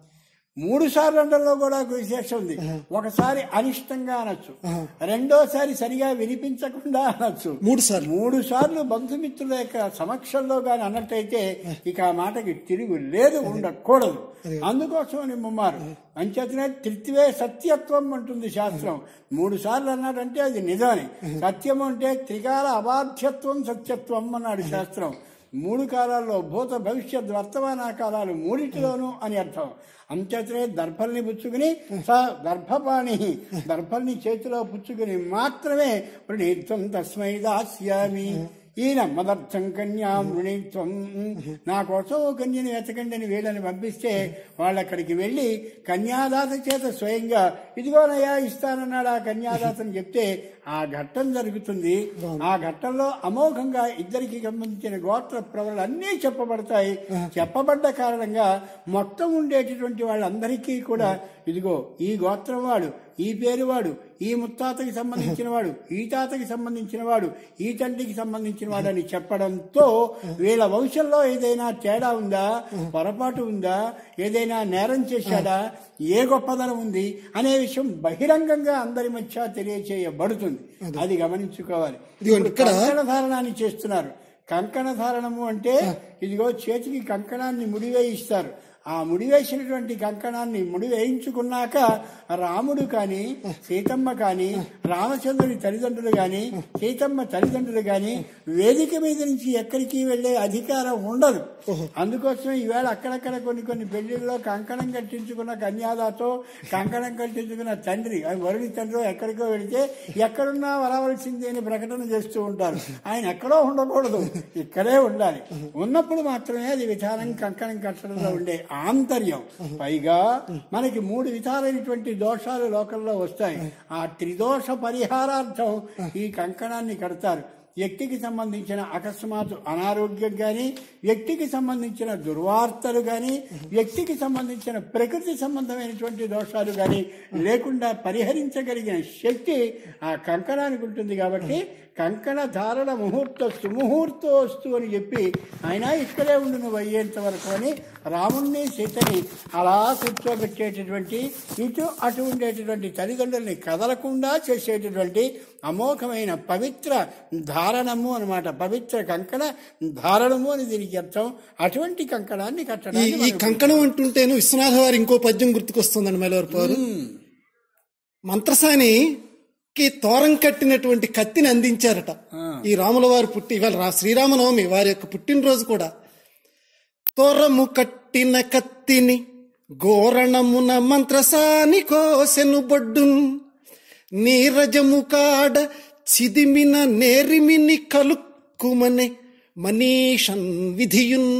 మూడు సార్లు అండల్లో కూడా విశేషం ఉంది. ఒకసారి అనిష్టంగా అనొచ్చు, రెండోసారి సరిగా వినిపించకుండా అనొచ్చు, మూడు సార్లు మూడు సార్లు బంధుమిత్రుల యొక్క సమక్షంలో గాని అన్నట్టయితే ఇక ఆ మాటకి తిరుగు లేదు, ఉండకూడదు. అందుకోసం అని ముమ్మారు. అంచేతనే త్రిత్వే సత్యత్వం అంటుంది శాస్త్రం. మూడు సార్లు అన్నాడంటే అది నిజమే. సత్యం అంటే త్రికాల అబాధ్యత్వం సత్యత్వం అన్నాడు శాస్త్రం. మూడు కాలాల్లో భూత భవిష్యత్ వర్తమాన కాలాలు మూడింటిలోనూ అని అర్థం. అంచేతనే దర్భల్ని పుచ్చుకుని స దర్భపాణి దర్భల్ని చేతిలో పుచ్చుకుని మాత్రమే ప్రణీత్వం తస్మై దాస్యామి. ఈయన మదర్థం కన్యా వృణీత్వం, నా కోసం ఓ కన్యని వెతకండి అని వీళ్ళని పంపిస్తే వాళ్ళు అక్కడికి వెళ్లి కన్యాదాత చేత స్వయంగా ఇదిగోనయ్యా ఇస్తానన్నాడు ఆ కన్యాదాతని చెప్తే ఆ ఘట్టం జరుగుతుంది. ఆ ఘట్టంలో అమోఘంగా ఇద్దరికి సంబంధించిన గోత్ర ప్రవరలు అన్నీ చెప్పబడతాయి. చెప్పబడ్డ కారణంగా మొత్తం ఉండేటటువంటి వాళ్ళందరికీ కూడా ఇదిగో ఈ గోత్రం వాడు, ఈ పేరు వాడు, ఈ ముత్తాతకి సంబంధించిన వాడు, ఈ తాతకి సంబంధించిన వాడు, ఈ తండ్రికి సంబంధించిన వాడు అని చెప్పడంతో వీళ్ళ వంశంలో ఏదైనా తేడా ఉందా, పొరపాటు ఉందా, ఏదైనా నేరం చేశాడా, ఏ గొప్పదనం ఉంది అనే విషయం బహిరంగంగా అందరి మధ్య తెలియచేయబడుతుంది. అది గమనించుకోవాలి. కంకణ ధారణాన్ని చేస్తున్నారు. కంకణ ధారణము అంటే ఇదిగో చేతికి కంకణాన్ని ముడివేయిస్తారు. ఆ ముడివేసినటువంటి కంకణాన్ని ముడివేయించుకున్నాక రాముడు కాని సీతమ్మ కాని రామచంద్రుడి తల్లిదండ్రులు గాని సీతమ్మ తల్లిదండ్రులు గాని వేదిక మీద నుంచి ఎక్కడికి వెళ్లే అధికారం ఉండదు. అందుకోసం ఈవేళ అక్కడక్కడ కొన్ని కొన్ని పెళ్లిళ్ళలో కంకణం కట్టించుకున్న కన్యాదాతో కంకణం కట్టించుకున్న తండ్రి వరుడి తండ్రి ఎక్కడికో వెళితే ఎక్కడున్నా వరవలసింది అని ప్రకటన చేస్తూ ఉంటారు. ఆయన ఎక్కడో ఉండకూడదు, ఇక్కడే ఉండాలి. ఉన్నప్పుడు మాత్రమే అది విధానం కంకణం కట్టడంలో ఉండే ఆంతర్యం. పైగా మనకి మూడు విధాలైనటువంటి దోషాలు లోకంలో వస్తాయి. ఆ త్రిదోష పరిహారార్థం ఈ కంకణాన్ని కడతారు. వ్యక్తికి సంబంధించిన అకస్మాత్ అనారోగ్యం కానీ, వ్యక్తికి సంబంధించిన దుర్వార్తలు కానీ, వ్యక్తికి సంబంధించిన ప్రకృతి సంబంధమైనటువంటి దోషాలు కానీ లేకుండా పరిహరించగలిగిన శక్తి ఆ కంకణానికి ఉంటుంది. కాబట్టి కంకణ ధారణ ముహూర్త సుముహూర్తోస్తు అని చెప్పి ఆయన ఇక్కడే ఉండి నువ్వు అయ్యేంత వరకు అని రాముణ్ణి సీతని అలా కూర్చోబెట్టేటటువంటి, ఇటు అటు ఉండేటటువంటి తల్లిదండ్రుల్ని కదలకుండా చేసేటటువంటి అమోఘమైన పవిత్ర ధారణము అనమాట. పవిత్ర కంకణ ధారణము అని దీనికి అర్థం. అటువంటి కంకణాన్ని కట్టడానికి ఈ కంకణం అంటుంటేను విశ్వనాథ వారి ఇంకో పద్యం గుర్తుకొస్తుందండి మైలవరపు. మంత్రసాని తోరం కట్టినటువంటి కత్తిని అందించారట. ఈ రాముల వారు పుట్టి ఇవాళ శ్రీరామనవమి వారి యొక్క పుట్టినరోజు కూడా. తోరము కట్టిన కత్తిని గోరణమున మంత్రసాని కోసెను బొడ్డున్ నీరజము కాడ చిదిమిన నేరిమిని కలుక్కుమనే మనీషన్ విధియున్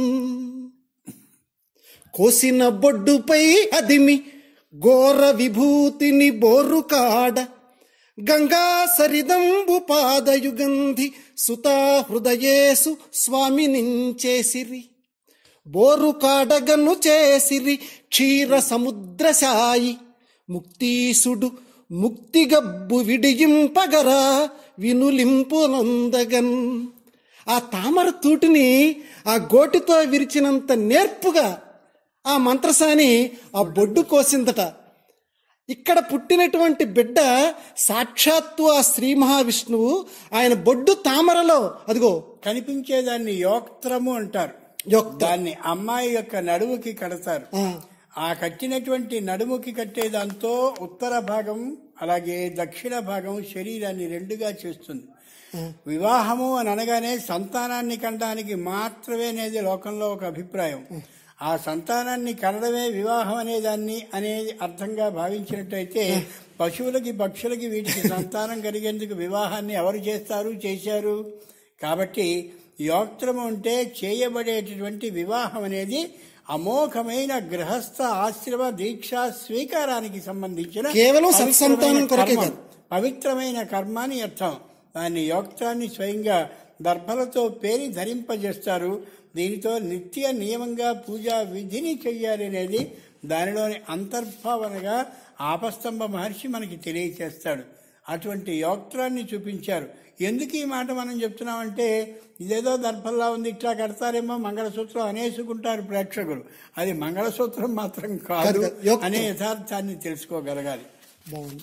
కోసిన బొడ్డుపై అదిమి ఘోర విభూతిని బోరు కాడ గంగా సరిదంబు పాదయుగంధి సుతా హృదయేసు స్వామి నించేసిరి బోరు కాడగను చేసిరి క్షీర సముద్రశాయి ముక్తీసుడు ముక్తిగబ్బు విడియింపగరా వినులింపు నందగన్. ఆ తామర తూటిని ఆ గోటితో విరిచినంత నేర్పుగా ఆ మంత్రసాని ఆ బొడ్డు కోసిందట. ఇక్కడ పుట్టినటువంటి బిడ్డ సాక్షాత్తు ఆ శ్రీ మహావిష్ణువు. ఆయన బొడ్డు తామరలో అదిగో కనిపించేదాన్ని యోక్త్రము అంటారు. దాన్ని అమ్మాయి యొక్క నడుముకి కడతారు. ఆ కట్టినటువంటి నడుముకి కట్టేదాంతో ఉత్తర భాగం అలాగే దక్షిణ భాగం శరీరాన్ని రెండుగా చేస్తుంది. వివాహము అని అనగానే సంతానాన్ని కనడానికి మాత్రమే అనేది లోకంలో ఒక అభిప్రాయం. ఆ సంతానాన్ని కనడమే వివాహం అనేదాన్ని అనేది అర్థంగా భావించినట్టయితే పశువులకి పక్షులకి వీటికి సంతానం కలిగేందుకు వివాహాన్ని ఎవరు చేస్తారు, చేశారు. కాబట్టి యోక్త్రము అంటే చేయబడేటటువంటి వివాహం అనేది అమోఘమైన గృహస్థ ఆశ్రమ దీక్ష స్వీకారానికి సంబంధించిన కేవలం సత్సంతానం కొరకే కాదు, పవిత్రమైన కర్మ అని అర్థం. దాన్ని యోక్త్రాన్ని స్వయంగా దర్భలతో పేరి ధరింపజేస్తారు. దీనితో నిత్య నియమంగా పూజా విధిని చెయ్యాలి అనేది దానిలోని అంతర్భావనగా ఆపస్తంభ మహర్షి మనకి తెలియచేస్తాడు. అటువంటి యోక్త్రాన్ని చూపించారు. ఎందుకు ఈ మాట మనం చెప్తున్నామంటే ఇదేదో దర్భల్లా ఉంది, ఇట్లా కడతారేమో మంగళసూత్రం అనేసుకుంటారు ప్రేక్షకులు. అది మంగళసూత్రం మాత్రం కాదు అనే యథార్థాన్ని తెలుసుకోగలగాలి. బాగుంది.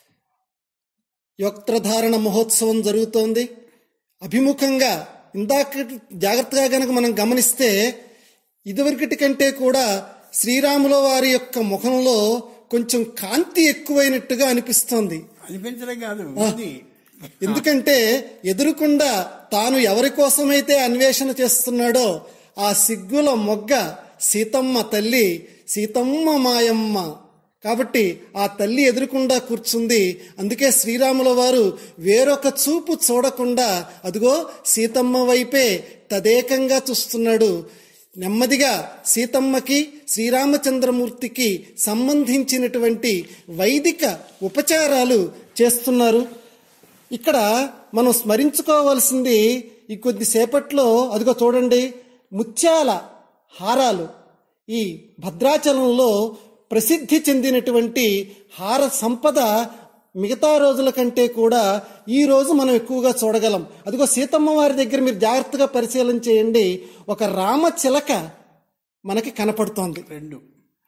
యోక్త్రధారణ మహోత్సవం జరుగుతోంది. అభిముఖంగా ఇందాక జాగ్రత్తగా గనక మనం గమనిస్తే ఇదివరకటి కంటే కూడా శ్రీరాముల వారి యొక్క ముఖంలో కొంచెం కాంతి ఎక్కువైనట్టుగా అనిపిస్తోంది. అనిపించడం కాదు, ఎందుకంటే ఎదురుకుండా తాను ఎవరి కోసమైతే అన్వేషణ చేస్తున్నాడో ఆ సిగ్గుల మొగ్గ సీతమ్మ తల్లి, సీతమ్మ మాయమ్మ. కాబట్టి ఆ తల్లి ఎదురుకుండా కూర్చుంది. అందుకే శ్రీరాముల వారు వేరొక చూపు చూడకుండా అదిగో సీతమ్మ వైపే తదేకంగా చూస్తున్నాడు. నెమ్మదిగా సీతమ్మకి శ్రీరామచంద్రమూర్తికి సంబంధించినటువంటి వైదిక ఉపచారాలు చేస్తున్నారు. ఇక్కడ మనం స్మరించుకోవాల్సింది ఈ కొద్దిసేపట్లో అదిగో చూడండి, ముత్యాల హారాలు ఈ భద్రాచలంలో ప్రసిద్ధి చెందినటువంటి హార సంపద మిగతా రోజుల కంటే కూడా ఈ రోజు మనం ఎక్కువగా చూడగలం. అదిగో సీతమ్మ వారి దగ్గర మీరు జాగ్రత్తగా పరిశీలన చేయండి, ఒక రామచిలక మనకి కనపడుతోంది. రెండు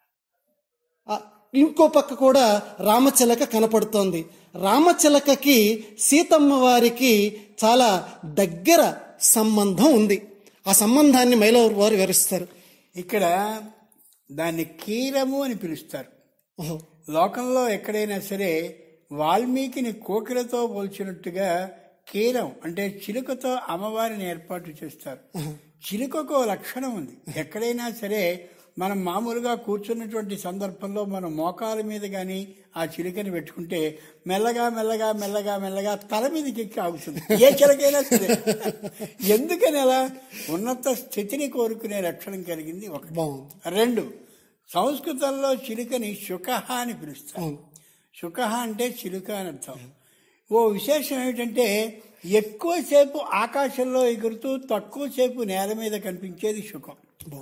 ఇంకో పక్క కూడా రామచిలక కనపడుతోంది. రామచిలకకి సీతమ్మ వారికి చాలా దగ్గర సంబంధం ఉంది. ఆ సంబంధాన్ని మైలవరపు వారు వివరిస్తారు. ఇక్కడ దాన్ని కీరము అని పిలుస్తారు. ఓహో, లోకంలో ఎక్కడైనా సరే వాల్మీకిని కోకిలతో పోల్చినట్టుగా కీరం అంటే చిలుకతో అమ్మవారిని ఏర్పాటు చేస్తారు. చిలుకకు లక్షణం ఉంది. ఎక్కడైనా సరే మనం మామూలుగా కూర్చున్నటువంటి సందర్భంలో మనం మోకాల మీద కానీ ఆ చిలుకని పెట్టుకుంటే మెల్లగా మెల్లగా మెల్లగా మెల్లగా తల మీదకి ఎక్కి ఆగుతుంది. ఏ చిలకైనా సరే. ఎందుకని అలా? ఉన్నత స్థితిని కోరుకునే లక్షణం కలిగింది ఒకటి. రెండు, సంస్కృతంలో చిలుకని శుకహ అని పిలుస్తారు. శుకహ అంటే చిలుక అని అర్థం. ఓ విశేషం ఏమిటంటే ఎక్కువసేపు ఆకాశంలో ఎగురుతూ తక్కువసేపు నేల మీద కనిపించేది శుకం.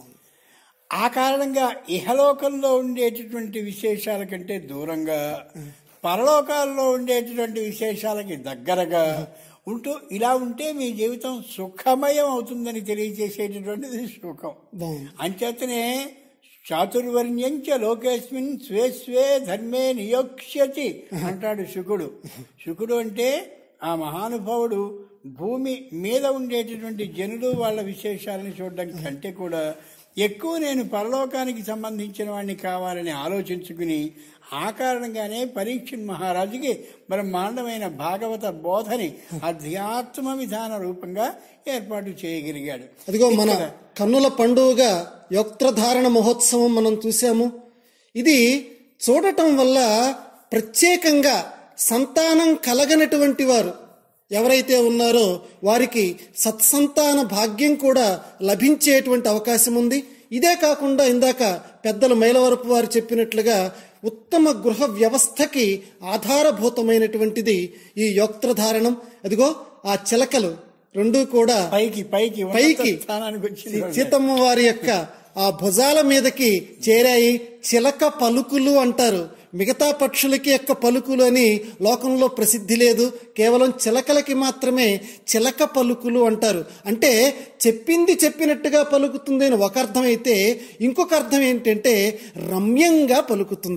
ఆ కారణంగా ఇహలోకంలో ఉండేటటువంటి విశేషాల కంటే దూరంగా, పరలోకాల్లో ఉండేటటువంటి విశేషాలకి దగ్గరగా ఉంటూ ఇలా ఉంటే మీ జీవితం సుఖమయం అవుతుందని తెలియజేసేటటువంటిది సుఖం. అంచేతనే చాతుర్వర్ణ్యంచ లోకేస్మిన్ స్వే స్వే ధర్మే నియోక్ష్యతి అంటాడు శుకుడు. శుకుడు అంటే ఆ మహానుభావుడు భూమి మీద ఉండేటటువంటి జనులు వాళ్ళ విశేషాలను చూడడం కంటే కూడా ఎక్కువ నేను పరలోకానికి సంబంధించిన వాడిని కావాలని ఆలోచించుకుని ఆ కారణంగానే పరీక్ష మహారాజుకి బ్రహ్మాండమైన భాగవత బోధని అధ్యాత్మ విధాన రూపంగా ఏర్పాటు చేయగలిగాడు. అదిగో మన కన్నుల పండుగగా యోక్త్రధారణ మహోత్సవం మనం చూసాము. ఇది చూడటం వల్ల ప్రత్యేకంగా సంతానం కలగనటువంటి వారు ఎవరైతే ఉన్నారో వారికి సత్సంతాన భాగ్యం కూడా లభించేటువంటి అవకాశం ఉంది. ఇదే కాకుండా ఇందాక పెద్దలు మైలవరపు వారు చెప్పినట్లుగా ఉత్తమ గృహ వ్యవస్థకి ఆధారభూతమైనటువంటిది ఈ యోక్త్రధారణం. అదిగో ఆ చిలకలు రెండు కూడా పైకి పైకి పైకి సీతమ్మ వారి యొక్క ఆ భుజాల మీదకి చేరాయి. చిలక పలుకులు అంటారు. మిగతా పక్షులకి యొక్క పలుకులు అని లోకంలో ప్రసిద్ధి లేదు. కేవలం చిలకలకి మాత్రమే చిలక పలుకులు అంటారు. అంటే చెప్పింది చెప్పినట్టుగా పలుకుతుంది అని ఒక అర్థం అయితే, ఇంకొక అర్థం ఏంటంటే రమ్యంగా పలుకుతుంది.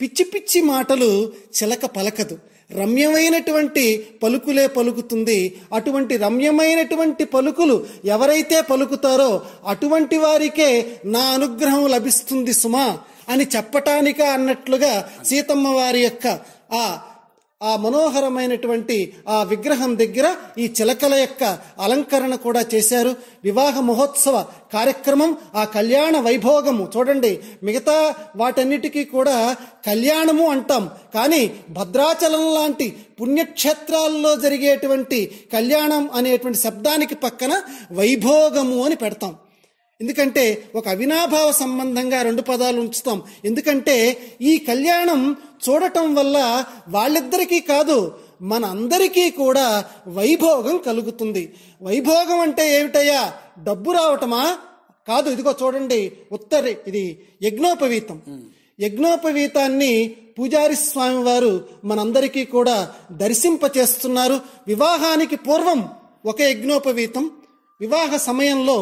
పిచ్చి పిచ్చి మాటలు చిలక పలకదు, రమ్యమైనటువంటి పలుకులే పలుకుతుంది. అటువంటి రమ్యమైనటువంటి పలుకులు ఎవరైతే పలుకుతారో అటువంటి వారికే నా అనుగ్రహం లభిస్తుంది సుమా అని చెప్పటానిక అన్నట్లుగా సీతమ్మ వారి యొక్క ఆ ఆ మనోహరమైనటువంటి ఆ విగ్రహం దగ్గర ఈ చిలకల యొక్క అలంకరణ కూడా చేశారు. వివాహ మహోత్సవ కార్యక్రమం, ఆ కళ్యాణ వైభోగము చూడండి. మిగతా వాటన్నిటికీ కూడా కళ్యాణము అంటాం, కానీ భద్రాచలం లాంటి పుణ్యక్షేత్రాల్లో జరిగేటువంటి కళ్యాణం అనేటువంటి శబ్దానికి పక్కన వైభోగము అని పెడతాం. ఎందుకంటే ఒక అవినాభావ సంబంధంగా రెండు పదాలు ఉంచుతాం. ఎందుకంటే ఈ కళ్యాణం చూడటం వల్ల వాళ్ళిద్దరికీ కాదు మన అందరికీ కూడా వైభోగం కలుగుతుంది. వైభోగం అంటే ఏమిటయ్యా, డబ్బు రావటమా? కాదు. ఇదిగో చూడండి, ఉత్తరి ఇది యజ్ఞోపవీతం. యజ్ఞోపవీతాన్ని పూజారి స్వామి వారు మనందరికీ కూడా దర్శింపచేస్తున్నారు. వివాహానికి పూర్వం ఒక యజ్ఞోపవీతం, వివాహ సమయంలో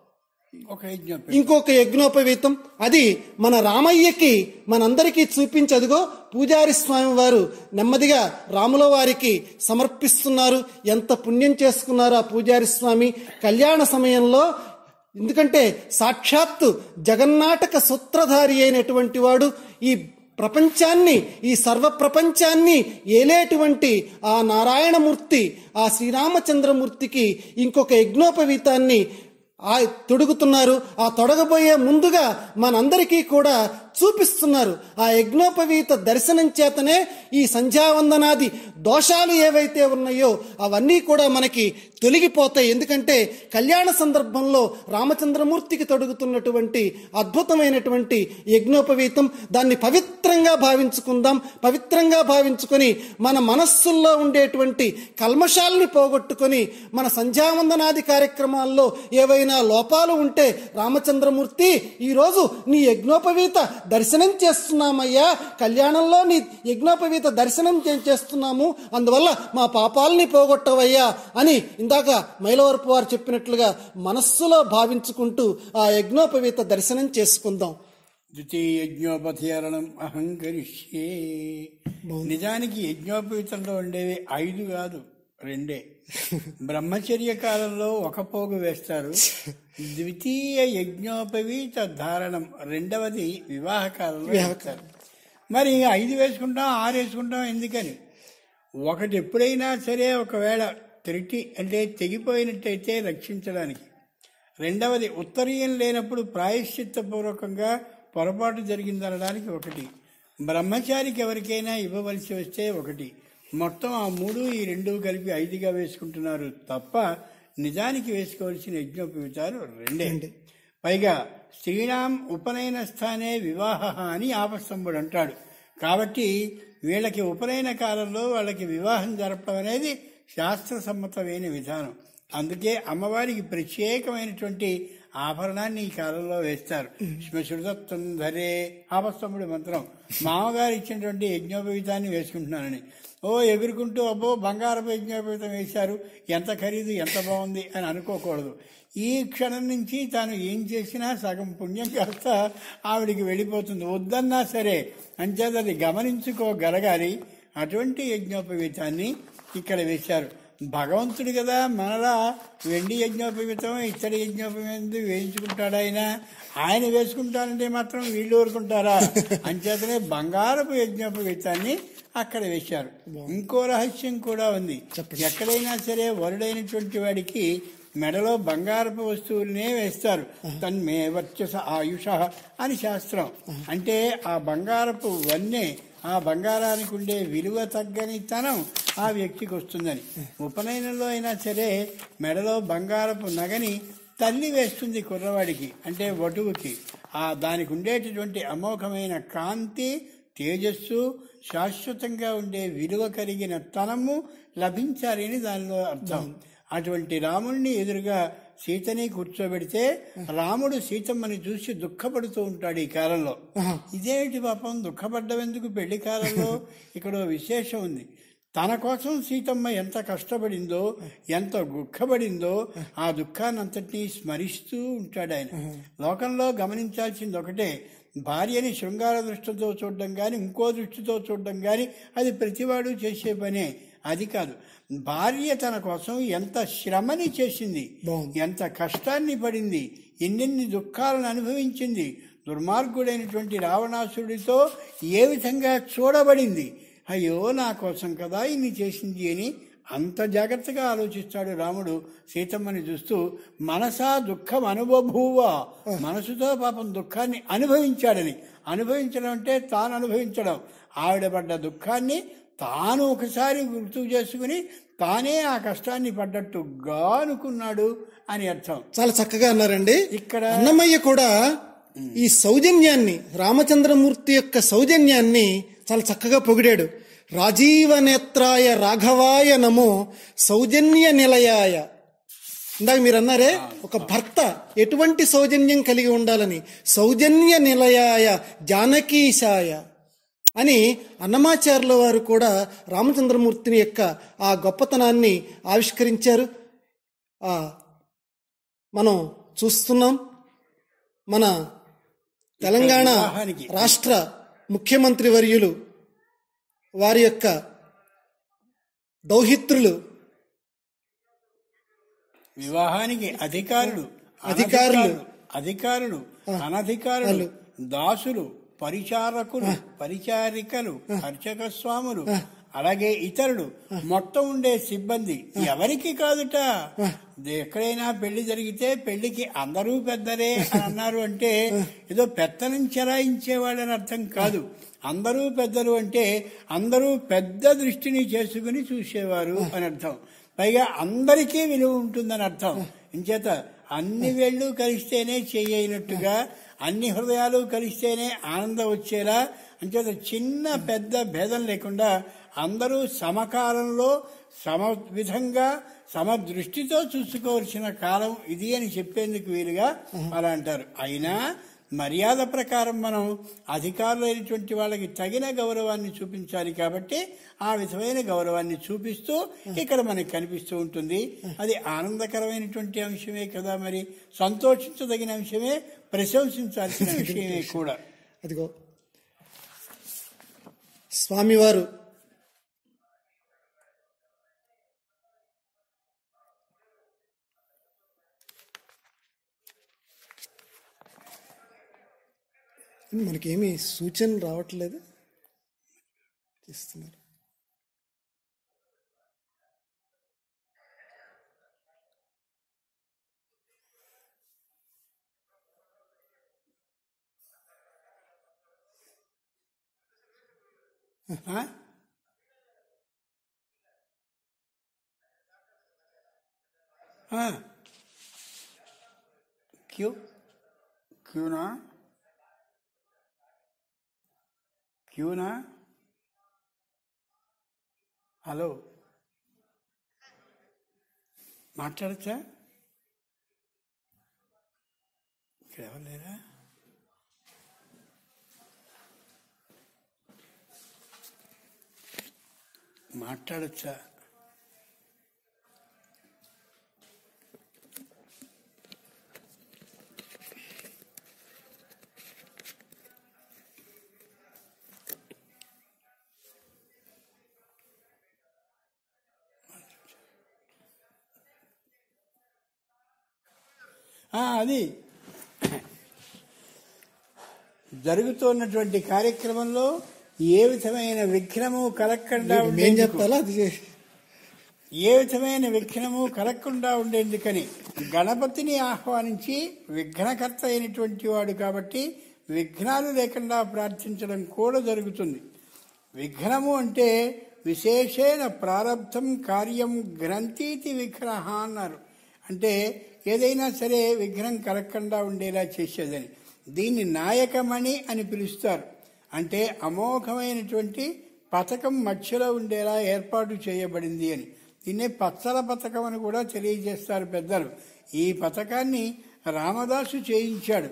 ఇంకొక యజ్ఞోపవీతం. అది మన రామయ్యకి మనందరికీ చూపించదుగో పూజారి స్వామి వారు నెమ్మదిగా రాముల వారికి సమర్పిస్తున్నారు. ఎంత పుణ్యం చేసుకున్నారు ఆ పూజారి స్వామి కళ్యాణ సమయంలో. ఎందుకంటే సాక్షాత్తు జగన్నాటక సూత్రధారి అయినటువంటి వాడు, ఈ ప్రపంచాన్ని ఈ సర్వ ప్రపంచాన్ని ఏలేటువంటి ఆ నారాయణమూర్తి, ఆ శ్రీరామచంద్రమూర్తికి ఇంకొక యజ్ఞోపవీతాన్ని ఆ తొడుగుతున్నారు. ఆ తొడగబోయే ముందుగా మనందరికీ కూడా చూపిస్తున్నారు. ఆ యజ్ఞోపవీత దర్శనం చేతనే ఈ సంధ్యావందనాది దోషాలు ఏవైతే ఉన్నాయో అవన్నీ కూడా మనకి తొలగిపోతాయి. ఎందుకంటే కళ్యాణ సందర్భంలో రామచంద్రమూర్తికి తొడుగుతున్నటువంటి అద్భుతమైనటువంటి యజ్ఞోపవీతం, దాన్ని పవిత్రంగా భావించుకుందాం. పవిత్రంగా భావించుకొని మన మనస్సుల్లో ఉండేటువంటి కల్మషాలని పోగొట్టుకొని మన సంధ్యావందనాది కార్యక్రమాల్లో ఏవైనా లోపాలు ఉంటే రామచంద్రమూర్తి ఈరోజు నీ యజ్ఞోపవీత దర్శనం చేస్తున్నామయ్యా, కళ్యాణంలో నీ యజ్ఞోపవీత దర్శనం చేస్తున్నాము, అందువల్ల మా పాపాలని పోగొట్టవయ్యా అని ఇందాక మైలవరపు వారు చెప్పినట్లుగా మనస్సులో భావించుకుంటూ ఆ యజ్ఞోపవీత దర్శనం చేసుకుందాం. ద్వితీయ యజ్ఞోపథీరణం అహంకరిష్యే. నిజానికి యజ్ఞోపవీతంలో ఉండేవి ఐదు కాదు, రెండే. బ్రహ్మచర్య కాలంలో ఒక పోగు వేస్తారు. ద్వితీయ యజ్ఞోపవీత ధారణం రెండవది వివాహ కాలంలో వేస్తారు. మరి ఐదు వేసుకుంటాం, ఆరు వేసుకుంటాం ఎందుకని? ఒకటి ఎప్పుడైనా సరే ఒకవేళ త్రిటి అంటే తెగిపోయినట్టయితే రక్షించడానికి, రెండవది ఉత్తరీయం లేనప్పుడు ప్రాయశ్చిత్తపూర్వకంగా పొరపాటు జరిగిందనడానికి ఒకటి, బ్రహ్మచారికి ఎవరికైనా ఇవ్వవలసి వస్తే ఒకటి. మొత్తం ఆ మూడు ఈ రెండు కలిపి ఐదుగా వేసుకుంటున్నారు తప్ప నిజానికి వేసుకోవాల్సిన యజ్ఞోపవీతాలు రెండే. పైగా స్త్రీణాం ఉపనయన స్థానే వివాహ అని ఆపస్తంభుడు అంటాడు. కాబట్టి వీళ్ళకి ఉపనయన కాలంలో వాళ్ళకి వివాహం జరపడం అనేది శాస్త్ర సమ్మతమైన విధానం. అందుకే అమ్మవారికి ప్రత్యేకమైనటువంటి ఆభరణాన్ని ఈ కాలంలో వేస్తారు. శ్మశృతత్వం ధరే ఆపస్తంభుడి మంత్రం. మామగారు ఇచ్చినటువంటి యజ్ఞోపవీతాన్ని వేసుకుంటున్నానని ఓ ఎగురుకుంటూ అబ్బో బంగారపు యజ్ఞోపవీతం వేశారు, ఎంత ఖరీదు, ఎంత బాగుంది అని అనుకోకూడదు. ఈ క్షణం నుంచి తాను ఏం చేసినా సగం పుణ్యం కాస్త ఆవిడికి వెళ్ళిపోతుంది, వద్దన్నా సరే. అంచేత అది గమనించుకోగలగాలి. అటువంటి యజ్ఞోపవీతాన్ని ఇక్కడ వేశారు. భగవంతుడు కదా, మనలా వెండి యజ్ఞోపవీతం ఇత్తడి యజ్ఞోపవీతం వేయించుకుంటాడు ఆయన. ఆయన వేసుకుంటానంటే మాత్రం వీళ్ళు ఊరుకుంటారా? అంచేతనే బంగారపు యజ్ఞోపవీతాన్ని అక్కడ వేశారు. ఇంకో రహస్యం కూడా ఉంది. ఎక్కడైనా సరే వరుడైనటువంటి వాడికి మెడలో బంగారపు వస్తువులనే వేస్తారు. తన్మే వర్చస ఆయుష అని శాస్త్రం. అంటే ఆ బంగారపు వన్నే, ఆ బంగారానికి ఉండే విలువ తగ్గని తనం ఆ వ్యక్తికి వస్తుందని. ఉపనయనంలో అయినా సరే మెడలో బంగారపు నగని తల్లి వేస్తుంది కుర్రవాడికి, అంటే వటువుకి. ఆ దానికి ఉండేటటువంటి అమోఘమైన కాంతి, తేజస్సు, శాశ్వతంగా ఉండే విలువ కలిగిన తనము లభించాలని దానిలో అర్థం. అటువంటి రాముడిని ఎదురుగా సీతని కూర్చోబెడితే రాముడు సీతమ్మని చూసి దుఃఖపడుతూ ఉంటాడు ఈ కాలంలో. ఇదేమిటి పాపం దుఃఖపడ్డం ఎందుకు పెళ్లి కాలంలో? ఇక్కడ విశేషం ఉంది. తన కోసం సీతమ్మ ఎంత కష్టపడిందో, ఎంత దుఃఖపడిందో ఆ దుఃఖాన్ని అంతటినీ స్మరిస్తూ ఉంటాడు ఆయన. లోకంలో గమనించాల్సింది ఒకటే, భార్యని శృంగార దృష్టితో చూడడం కానీ ఇంకో దృష్టితో చూడడం కానీ అది ప్రతివాడు చేసే పనే. అది కాదు, భార్య తన కోసం ఎంత శ్రమని చేసింది, ఎంత కష్టాన్ని పడింది, ఎన్నెన్ని దుఃఖాలను అనుభవించింది, దుర్మార్గుడైనటువంటి రావణాసురుడితో ఏ విధంగా చూడబడింది. అయ్యో నా కోసం కదా ఇన్ని చేసింది అని అంత జాగ్రత్తగా ఆలోచిస్తాడు రాముడు సీతమ్మని చూస్తూ. మనసా దుఃఖం అనుభవూవ, మనసుతో పాపం దుఃఖాన్ని అనుభవించాడని. అనుభవించడం అంటే తాను అనుభవించడం, ఆవిడ పడ్డ దుఃఖాన్ని తాను ఒకసారి గుర్తు చేసుకుని తానే ఆ కష్టాన్ని పడ్డట్టుగా అనుకున్నాడు అని అర్థం. చాలా చక్కగా అన్నారండి. ఇక్కడ అన్నమయ్య కూడా ఈ సౌజన్యాన్ని, రామచంద్రమూర్తి యొక్క సౌజన్యాన్ని చాలా చక్కగా పొగిడాడు. రాజీవ నేత్రాయ రాఘవాయ నమో సౌజన్య నిలయాయ. ఇందాక మీరు అన్నారే, ఒక భర్త ఎటువంటి సౌజన్యం కలిగి ఉండాలని, సౌజన్య నిలయాయ జానకీశాయ అని అన్నమాచార్యుల వారు కూడా రామచంద్రమూర్తిని యొక్క ఆ గొప్పతనాన్ని ఆవిష్కరించారు. మనం చూస్తున్నాం, మన తెలంగాణ రాష్ట్ర ముఖ్యమంత్రి వర్యులు వారి యొక్క దౌహిత్రులు వివాహానికి అధికారులు అధికారులు అధికారులు అనధికారులు, దాసులు, పరిచారకులు, పరిచారికలు, అర్చక స్వాములు, అలాగే ఇతరులు, మొత్తం ఉండే సిబ్బంది ఎవరికి కాదుట. ఎక్కడైనా పెళ్లి జరిగితే పెళ్లికి అందరూ పెద్దరే అని అన్నారు అంటే ఏదో పెత్తనం చెరాయించేవాళ్ళని అర్థం కాదు. అందరూ పెద్దలు అంటే అందరూ పెద్ద దృష్టిని చేసుకుని చూసేవారు అని అర్థం. పైగా అందరికీ విలువ ఉంటుందని అర్థం. ఇంచేత అన్ని వేళ్ళు కలిస్తేనే చేయనట్టుగా, అన్ని హృదయాలు కలిస్తేనే ఆనందం వచ్చేలా, అంచేత చిన్న పెద్ద భేదం లేకుండా అందరూ సమకాలంలో సమ విధంగా సమదృష్టితో చూసుకోవలసిన కాలం ఇది అని చెప్పేందుకు వీలుగా అలా అంటారు. అయినా మర్యాద ప్రకారం మనం అధికారులైనటువంటి వాళ్ళకి తగిన గౌరవాన్ని చూపించాలి కాబట్టి ఆ విధమైన గౌరవాన్ని చూపిస్తూ ఇక్కడ మనకి కనిపిస్తూ ఉంటుంది. అది ఆనందకరమైనటువంటి అంశమే కదా, మరి సంతోషించదగిన అంశమే, ప్రశంసించాల్సిన విషయమే కూడా. అదిగో స్వామివారు మనకేమీ సూచన రావట్లేదు చేస్తున్నారు. క్యూ క్యూనా క్యూనా హలో, మాట్లాడచ్చా? ఇక్కడ ఎవరు లేరా? మాట్లాడచ్చా? అది జరుగుతున్నటువంటి కార్యక్రమంలో ఏ విధమైన విఘ్నము కలగకుండా ఉండే ఏ విధమైన విఘ్నము కలగకుండా ఉండేందుకని గణపతిని ఆహ్వానించి విఘ్నకర్త అయినటువంటి వాడు కాబట్టి విఘ్నాలు లేకుండా ప్రార్థించడం కూడా జరుగుతుంది. విఘ్నము అంటే విశేషేణ ప్రారబ్ధం కార్యం గ్రంథీతి విఘ్నః అన్నారు. అంటే ఏదైనా సరే విఘ్నం కలగకుండా ఉండేలా చేసేదని. దీన్ని నాయకమణి అని పిలుస్తారు. అంటే అమోఘమైనటువంటి పథకం మధ్యలో ఉండేలా ఏర్పాటు చేయబడింది అని. దీన్నే పచ్చల పథకం అని కూడా తెలియజేస్తారు పెద్దలు. ఈ పథకాన్ని రామదాసు చేయించాడు.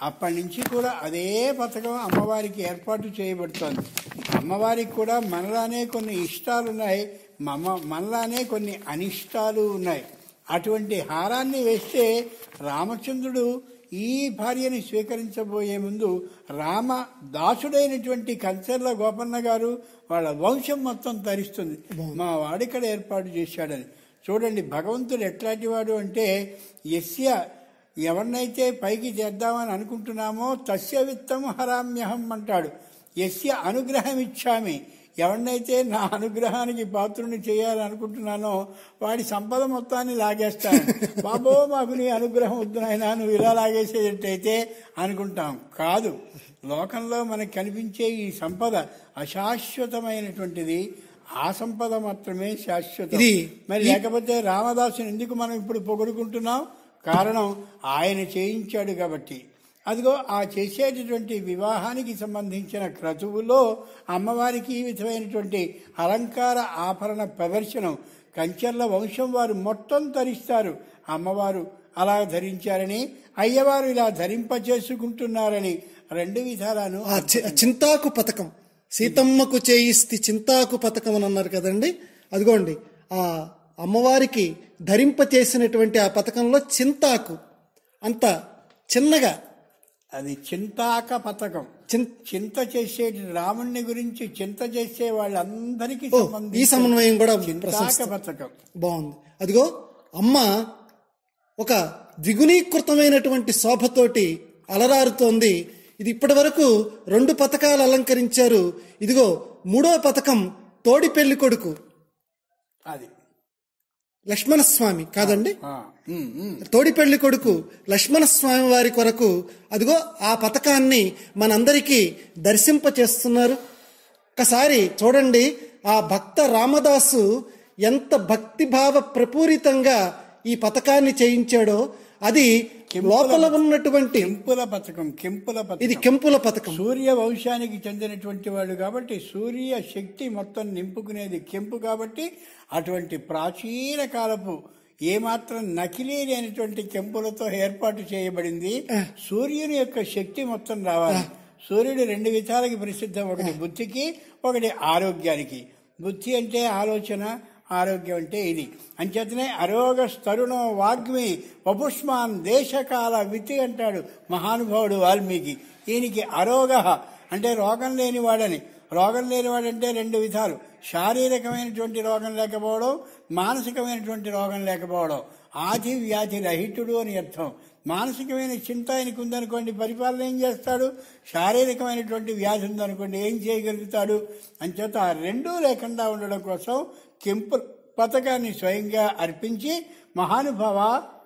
అప్పటి నుంచి కూడా అదే పథకం అమ్మవారికి ఏర్పాటు చేయబడుతోంది. అమ్మవారికి కూడా మనలానే కొన్ని ఇష్టాలు ఉన్నాయి, మమ మనలానే కొన్ని అనిష్టాలు ఉన్నాయి. అటువంటి హారాన్ని వేస్తే రామచంద్రుడు ఈ భార్యని స్వీకరించబోయే ముందు రామ దాసుడైనటువంటి కంచర్ల గోపన్న గారు వాళ్ళ వంశం మొత్తం తరిస్తుంది, మా వాడిక్కడ ఏర్పాటు చేశాడని. చూడండి భగవంతుడు ఎట్లాంటి వాడు అంటే, యస్య ఎవరినైతే పైకి చేద్దామని అనుకుంటున్నామో తస్య విత్తం హరామ్యహం అంటాడు. యస్య అనుగ్రహం ఇచ్చామి, ఎవరినైతే నా అనుగ్రహానికి పాత్రుని చేయాలని అనుకుంటున్నానో వాడి సంపద మొత్తాన్ని లాగేస్తాను. బాబో మాకు నీ అనుగ్రహం వద్దునైనా నువ్వు ఇలా లాగేసేటట్టయితే అనుకుంటాం. కాదు, లోకంలో మనకు కనిపించే ఈ సంపద అశాశ్వతమైనటువంటిది, ఆ సంపద మాత్రమే శాశ్వతం. మరి లేకపోతే రామదాసుని ఎందుకు మనం ఇప్పుడు పొగుడుకుంటున్నాం? కారణం ఆయన చేయించాడు కాబట్టి. అదిగో ఆ చేసేటటువంటి వివాహానికి సంబంధించిన క్రతువులో అమ్మవారికి ఈ విధమైనటువంటి అలంకార ఆభరణ ప్రదర్శనం కంచర్ల వంశం వారు మొత్తం ధరిస్తారు. అమ్మవారు అలా ధరించారని, అయ్యవారు ఇలా ధరింపచేసుకుంటున్నారని రెండు విధాలను. చింతాకు పథకం, సీతమ్మకు చేయిస్తే చింతాకు పథకం అని అన్నారు కదండి. అదిగోండి ఆ అమ్మవారికి ధరింప చేసినటువంటి ఆ పథకంలో చింతాకు అంత చిన్నగా, అది చింతాక పథకం. చింత చేసే రాముణ్ణి గురించి చింత చేసే వాళ్ళందరికీ ఈ సమన్వయం కూడా చింతాక పథకం బాగుంది. అదిగో అమ్మ ఒక ద్విగుణీకృతమైనటువంటి శోభతోటి అలరారుతోంది. ఇది ఇప్పటి వరకు రెండు పథకాలు అలంకరించారు. ఇదిగో మూడో పథకం తోడి పెళ్లి కొడుకు, అది లక్ష్మణస్వామి కాదండి, తోడి పెళ్లి కొడుకు లక్ష్మణస్వామి వారి కొరకు అదిగో ఆ పథకాన్ని మనందరికీ దర్శింప చేస్తున్నారు. ఒకసారి చూడండి, ఆ భక్త రామదాసు ఎంత భక్తిభావ ప్రపూరితంగా ఈ పథకాన్ని చేయించాడో. అది లోపల ఉన్నటువంటి కెంపుల పథకం. కెంపుల పథకం ఇది కెంపుల పథకం. సూర్య వంశానికి చెందినటువంటి వాడు కాబట్టి సూర్య శక్తి మొత్తం నింపుకునేది కెంపు కాబట్టి అటువంటి ప్రాచీన కాలపు ఏమాత్రం నకిలీ లేనటువంటి కెంపులతో ఏర్పాటు చేయబడింది. సూర్యుని యొక్క శక్తి మొత్తం రావాలి. సూర్యుడు రెండు విధాలకి ప్రసిద్ధం, ఒకటి బుద్ధికి, ఒకటి ఆరోగ్యానికి. బుద్ధి అంటే ఆలోచన, ఆరోగ్యం అంటే ఇది. అంచేతనే అరోగ స్తరుణో వాగ్మి వపుష్మాన్ దేశకాల వితి అంటాడు మహానుభావుడు వాల్మీకి. ఈయనకి అరోగ అంటే రోగం లేనివాడని. రోగం లేనివాడంటే రెండు విధాలు, శారీరకమైనటువంటి రోగం లేకపోవడం, మానసికమైనటువంటి రోగం లేకపోవడం. ఆది వ్యాధి రహితుడు అని అర్థం. మానసికమైన చింత ఆయనకు ఉందనుకోండి, పరిపాలన ఏం చేస్తాడు? శారీరకమైనటువంటి వ్యాధి ఉందనుకోండి, ఏం చేయగలుగుతాడు? అంచేత ఆ రెండూ లేకుండా ఉండడం కోసం కెంపు పథకాన్ని స్వయంగా అర్పించి, మహానుభావ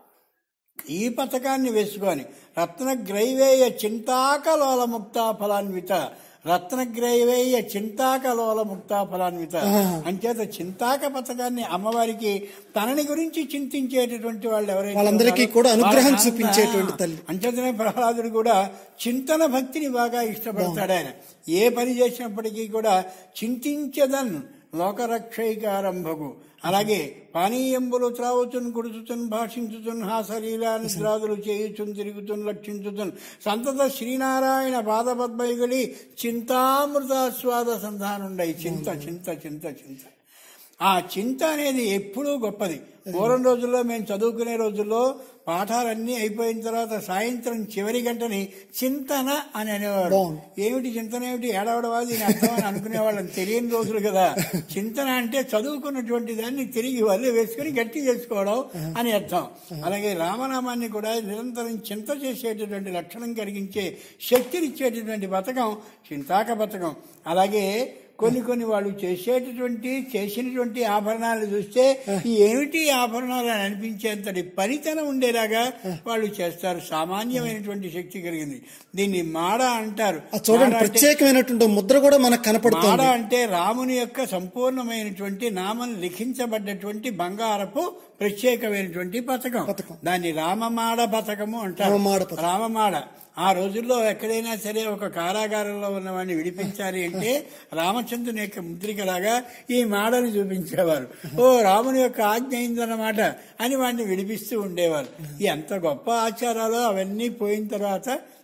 ఈ పథకాన్ని వేసుకొని రత్నగ్రైవేయ చింతాకలోల ముక్తా ఫలాన్విత, రత్నగ్రైవేయ చింతాకలోల ముక్తా ఫలాన్విత. అంచేత చింతాక పథకాన్ని అమ్మవారికి తనని గురించి చింతించేటటువంటి వాళ్ళు ఎవరైతే వాళ్ళందరికీ కూడా అనుగ్రహం చూపించేటువంటి తల్లి. అంచేతనే ప్రహ్లాదుడు కూడా చింతన భక్తిని బాగా ఇష్టపడతాడు. ఆయన ఏ పని చేసినప్పటికీ కూడా చింతించదన్ లోకరక్షైకారంభకు. అలాగే పానీయంబులు త్రావుతున్ కుడుచుతున్ భాషించుతున్ హాసలీలా నిద్రాదులు చేయుచున్ తిరుగుతున్ లక్షించుతున్ సంతత శ్రీనారాయణ పాదపద్మయుగలి చింతామృతాస్వాద సంధానుండయి. చింత చింత చింత చింత ఆ చింత అనేది ఎప్పుడూ గొప్పది. పూర్వం రోజుల్లో మేము చదువుకునే రోజుల్లో పాఠాలన్నీ అయిపోయిన తర్వాత సాయంత్రం చివరి గంటని చింతన అని అనేవాడు. ఏమిటి చింతన, ఏమిటి ఏడవడవా, దీని అర్థం అని అనుకునేవాళ్ళని. తెలియని రోజులు కదా. చింతన అంటే చదువుకున్నటువంటి దాన్ని తిరిగి వదిలి వేసుకుని గట్టి చేసుకోవడం అని అర్థం. అలాగే రామనామాన్ని కూడా నిరంతరం చింత చేసేటటువంటి లక్షణం కలిగించే శక్తినిచ్చేటటువంటి పథకం చింతాక పథకం. అలాగే కొన్ని కొన్ని వాళ్ళు చేసేటటువంటి చేసినటువంటి ఆభరణాలు చూస్తే ఏమిటి ఆభరణాలు అని అనిపించేంతటి పనితనం ఉండేలాగా వాళ్ళు చేస్తారు. సామాన్యమైనటువంటి శక్తి కలిగింది. దీన్ని మాడ అంటారు. చూడండి, ప్రత్యేకమైనటువంటి ముద్ర కూడా మనకు కనపడుతుంది. మాడ అంటే రాముని యొక్క సంపూర్ణమైనటువంటి నామం లిఖించబడ్డటువంటి బంగారపు ప్రత్యేకమైనటువంటి పథకం. దాన్ని రామమాడ పథకము అంటారు. రామమాడ. ఆ రోజుల్లో ఎక్కడైనా సరే ఒక కారాగారంలో ఉన్న వాడిని విడిపించాలి అంటే రామచంద్రుని యొక్క ముద్రికలాగా ఈ మాడని చూపించేవారు. ఓ రాముని యొక్క ఆజ్ఞ అయిందన్నమాట అని వాడిని విడిపిస్తూ ఉండేవారు. ఎంత గొప్ప ఆచారాలు అవన్నీ పోయిన తర్వాత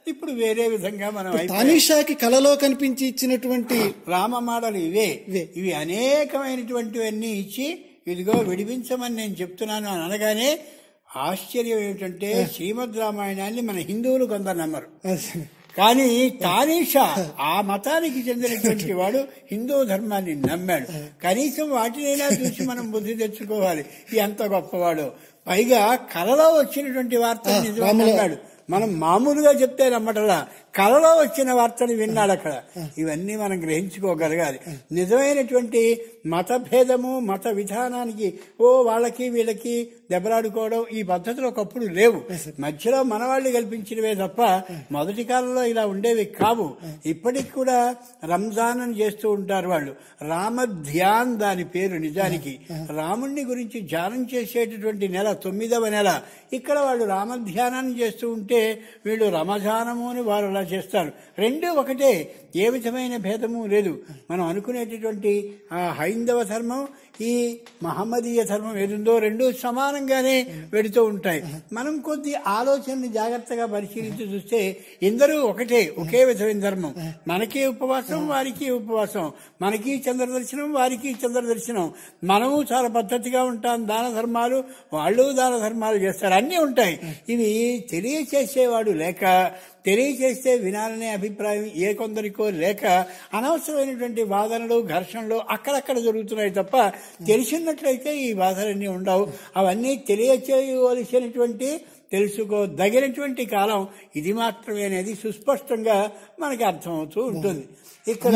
ఇప్పుడు వేరే విధంగా మనం అయిపోయాం. తానీషాకి కలలో కనిపించి ఇచ్చినటువంటి రామమాడలు ఇవే ఇవి అనేకమైనటువంటివన్నీ ఇచ్చి ఇదిగో విడిపించమని నేను చెప్తున్నాను అని అనగానే ఆశ్చర్యం ఏమిటంటే శ్రీమద్ రామాయణాన్ని మన హిందువులు కొందరు నమ్మరు, కానీ తానీషా ఆ మతానికి చెందినటువంటి వాడు హిందూ ధర్మాన్ని నమ్మాడు. కనీసం వాటినైనా చూసి మనం బుద్ధి తెచ్చుకోవాలి, ఎంత గొప్పవాడు. పైగా కలలో వచ్చినటువంటి వార్త నమ్మాడు. మనం మామూలుగా చెప్తే నమ్మటలా, కలలో వచ్చిన వార్తని విన్నాడు అక్కడ. ఇవన్నీ మనం గ్రహించుకోగలగాలి. నిజమైనటువంటి మత భేదము, మత విధానానికి ఓ వాళ్ళకి వీళ్ళకి దెబ్బలాడుకోవడం ఈ పద్ధతులు ఒకప్పుడు లేవు. మధ్యలో మనవాళ్ళు కల్పించినవే తప్ప మొదటి కాలంలో ఇలా ఉండేవి కావు. ఇప్పటికి కూడా రంజాన్ అని చేస్తూ ఉంటారు వాళ్ళు. రామధ్యాన్ దాని పేరు. నిజానికి రాముణ్ణి గురించి ధ్యానం చేసేటటువంటి నెల తొమ్మిదవ నెల. ఇక్కడ వాళ్ళు రామధ్యానాన్ని చేస్తూ ఉంటే వీళ్ళు రమజానము అని వారు అలా చేస్తారు. రెండు ఒకటే, ఏ విధమైన భేదము లేదు. మనం అనుకునేటటువంటి ఆ హైందవ ధర్మం, ఈ మహమ్మదీయ ధర్మం ఏదుందో రెండు సమానంగానే వెడుతూ ఉంటాయి. మనం కొద్ది ఆలోచనని జాగ్రత్తగా పరిశీలించి చూస్తే ఇందరూ ఒకటే, ఒకే విధమైన ధర్మం. మనకి ఉపవాసం, వారికి ఉపవాసం, మనకి చంద్రదర్శనం, వారికి చంద్రదర్శనం. మనము చాలా పద్ధతిగా ఉంటాం, దాన ధర్మాలు, వాళ్ళు దాన ధర్మాలు చేస్తారు, అన్నీ ఉంటాయి. ఇవి తెలియచేసేవాడు లేక, తెలియచేస్తే వినాలనే అభిప్రాయం ఏ కొందరికో లేక అనవసరమైనటువంటి వాదనలు, ఘర్షణలు అక్కడక్కడ జరుగుతున్నాయి తప్ప తెలిసినట్లయితే ఈ బాధలన్నీ ఉండవు. అవన్నీ తెలియచేయవలసినటువంటి, తెలుసుకోదగినటువంటి కాలం ఇది మాత్రమే అనేది సుస్పష్టంగా మనకి అర్థమవుతూ ఉంటుంది. ఇక్కడ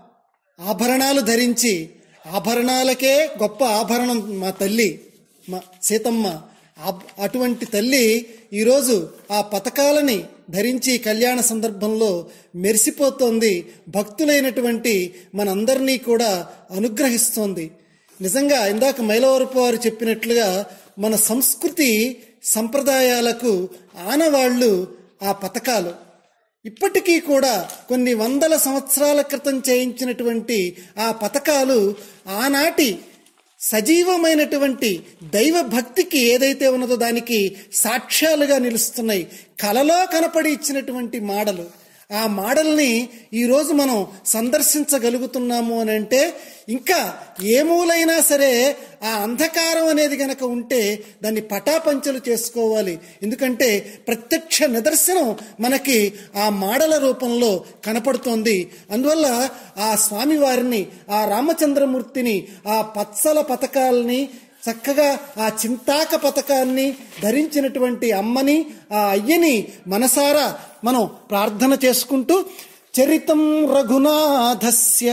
ఆభరణాలు ధరించి, ఆభరణాలకే గొప్ప ఆభరణం మా తల్లి మా సీతమ్మ. అటువంటి తల్లి ఈరోజు ఆ పథకాలని ధరించి కళ్యాణ సందర్భంలో మెరిసిపోతోంది. భక్తులైనటువంటి మనందరినీ కూడా అనుగ్రహిస్తోంది. నిజంగా ఇందాక మైలవరపు వారు చెప్పినట్లుగా మన సంస్కృతి సంప్రదాయాలకు ఆనవాళ్లు ఆ పథకాలు. ఇప్పటికీ కూడా కొన్ని వందల సంవత్సరాల క్రితం చేయించినటువంటి ఆ పథకాలు ఆనాటి సజీవమైనటువంటి దైవ భక్తికి ఏదైతే ఉన్నదో దానికి సాక్ష్యాలుగా నిలుస్తున్నాయి. కలలో కనపడి ఇచ్చినటువంటి మాడలు, ఆ మాడల్ని ఈరోజు మనం సందర్శించగలుగుతున్నాము అని అంటే ఇంకా ఏ మూలైనా సరే ఆ అంధకారం అనేది గనక ఉంటే దాన్ని పటాపంచలు చేసుకోవాలి. ఎందుకంటే ప్రత్యక్ష నిదర్శనం మనకి ఆ మాడల రూపంలో కనపడుతోంది. అందువల్ల ఆ స్వామివారిని, ఆ రామచంద్రమూర్తిని, ఆ పత్సల పథకాలని, చక్కగా ఆ చింతాక పథకాన్ని ధరించినటువంటి అమ్మని, ఆ అయ్యని మనసారా మనం ప్రార్థన చేసుకుంటూ, చరితం రఘునాథస్య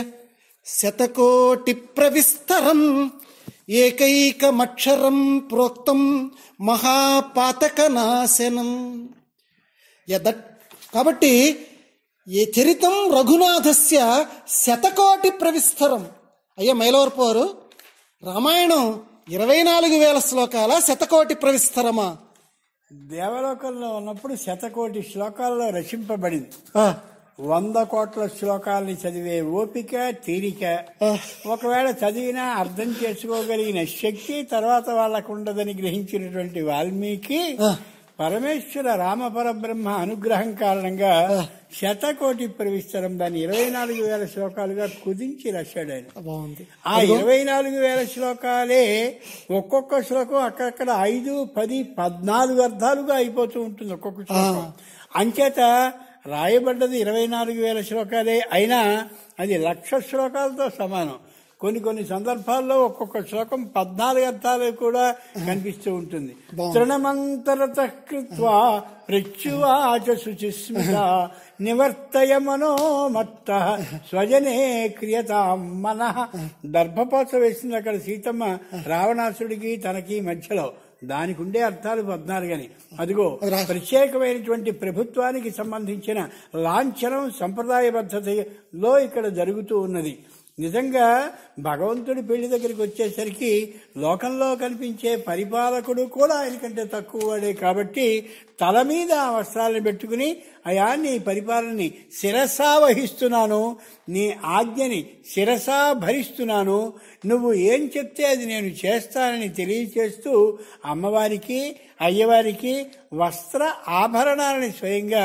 శతకోటి ప్రవిస్తరం ఏకైకమక్షరం ప్రోక్తం మహాపాతకనాశనం యద. కాబట్టి ఏ చరితం రఘునాథస్య శతకోటి ప్రవిస్తరం. అయ్యా మైలవరపు వారు, రామాయణం ఇరవై నాలుగు వేల శ్లోకాల శతకోటి ప్రవిస్తరమా? దేవలోకంలో ఉన్నప్పుడు శతకోటి శ్లోకాల్లో రచింపబడింది. వంద కోట్ల శ్లోకాలని చదివే ఓపిక, తీరిక, ఒకవేళ చదివినా అర్థం చేసుకోగలిగిన శక్తి తర్వాత వాళ్ళకు ఉండదని గ్రహించినటువంటి వాల్మీకి పరమేశ్వర రామపరబ్రహ్మ అనుగ్రహం కారణంగా శతకోటి ప్రవిస్తరం దాన్ని ఇరవై నాలుగు వేల శ్లోకాలుగా కుదించి రాశాడు ఆయన. ఆ ఇరవై నాలుగు వేల శ్లోకాలే ఒక్కొక్క శ్లోకం అక్కడక్కడ ఐదు, పది, పద్నాలుగు అర్థాలుగా అయిపోతూ ఉంటుంది ఒక్కొక్క శ్లోకం. అంచేత రాయబడ్డది ఇరవై నాలుగు వేల శ్లోకాలే అయినా అది లక్ష శ్లోకాలతో సమానం. కొన్ని కొన్ని సందర్భాల్లో ఒక్కొక్క శ్లోకం పద్నాలుగు అర్థాలు కూడా కనిపిస్తూ ఉంటుంది. తృణమంతరత కృత్వా ప్రత్యువాచ శుచిస్మిత నివర్తయ మనోమత్త స్వజనే క్రియతాం మనః. దర్భపాస వేసింది అక్కడ సీతమ్మ రావణాసుడికి తనకి మధ్యలో. దానికి ఉండే అర్థాలు పద్నాలుగని. అదిగో ప్రత్యేకమైనటువంటి ప్రభుత్వానికి సంబంధించిన లాంఛనం సంప్రదాయ పద్ధతిలో ఇక్కడ జరుగుతూ ఉన్నది. నిజంగా భగవంతుడి పెళ్లి దగ్గరికి వచ్చేసరికి లోకంలో కనిపించే పరిపాలకుడు కూడా ఆయనకంటే తక్కువ వాడే. కాబట్టి తల మీద ఆ వస్త్రాలను పెట్టుకుని, అయా నీ పరిపాలనని శిరసా వహిస్తున్నాను, నీ ఆజ్ఞని శిరసా భరిస్తున్నాను, నువ్వు ఏం చెప్తే అది నేను చేస్తానని తెలియచేస్తూ అమ్మవారికి, అయ్యవారికి వస్త్ర ఆభరణాలని స్వయంగా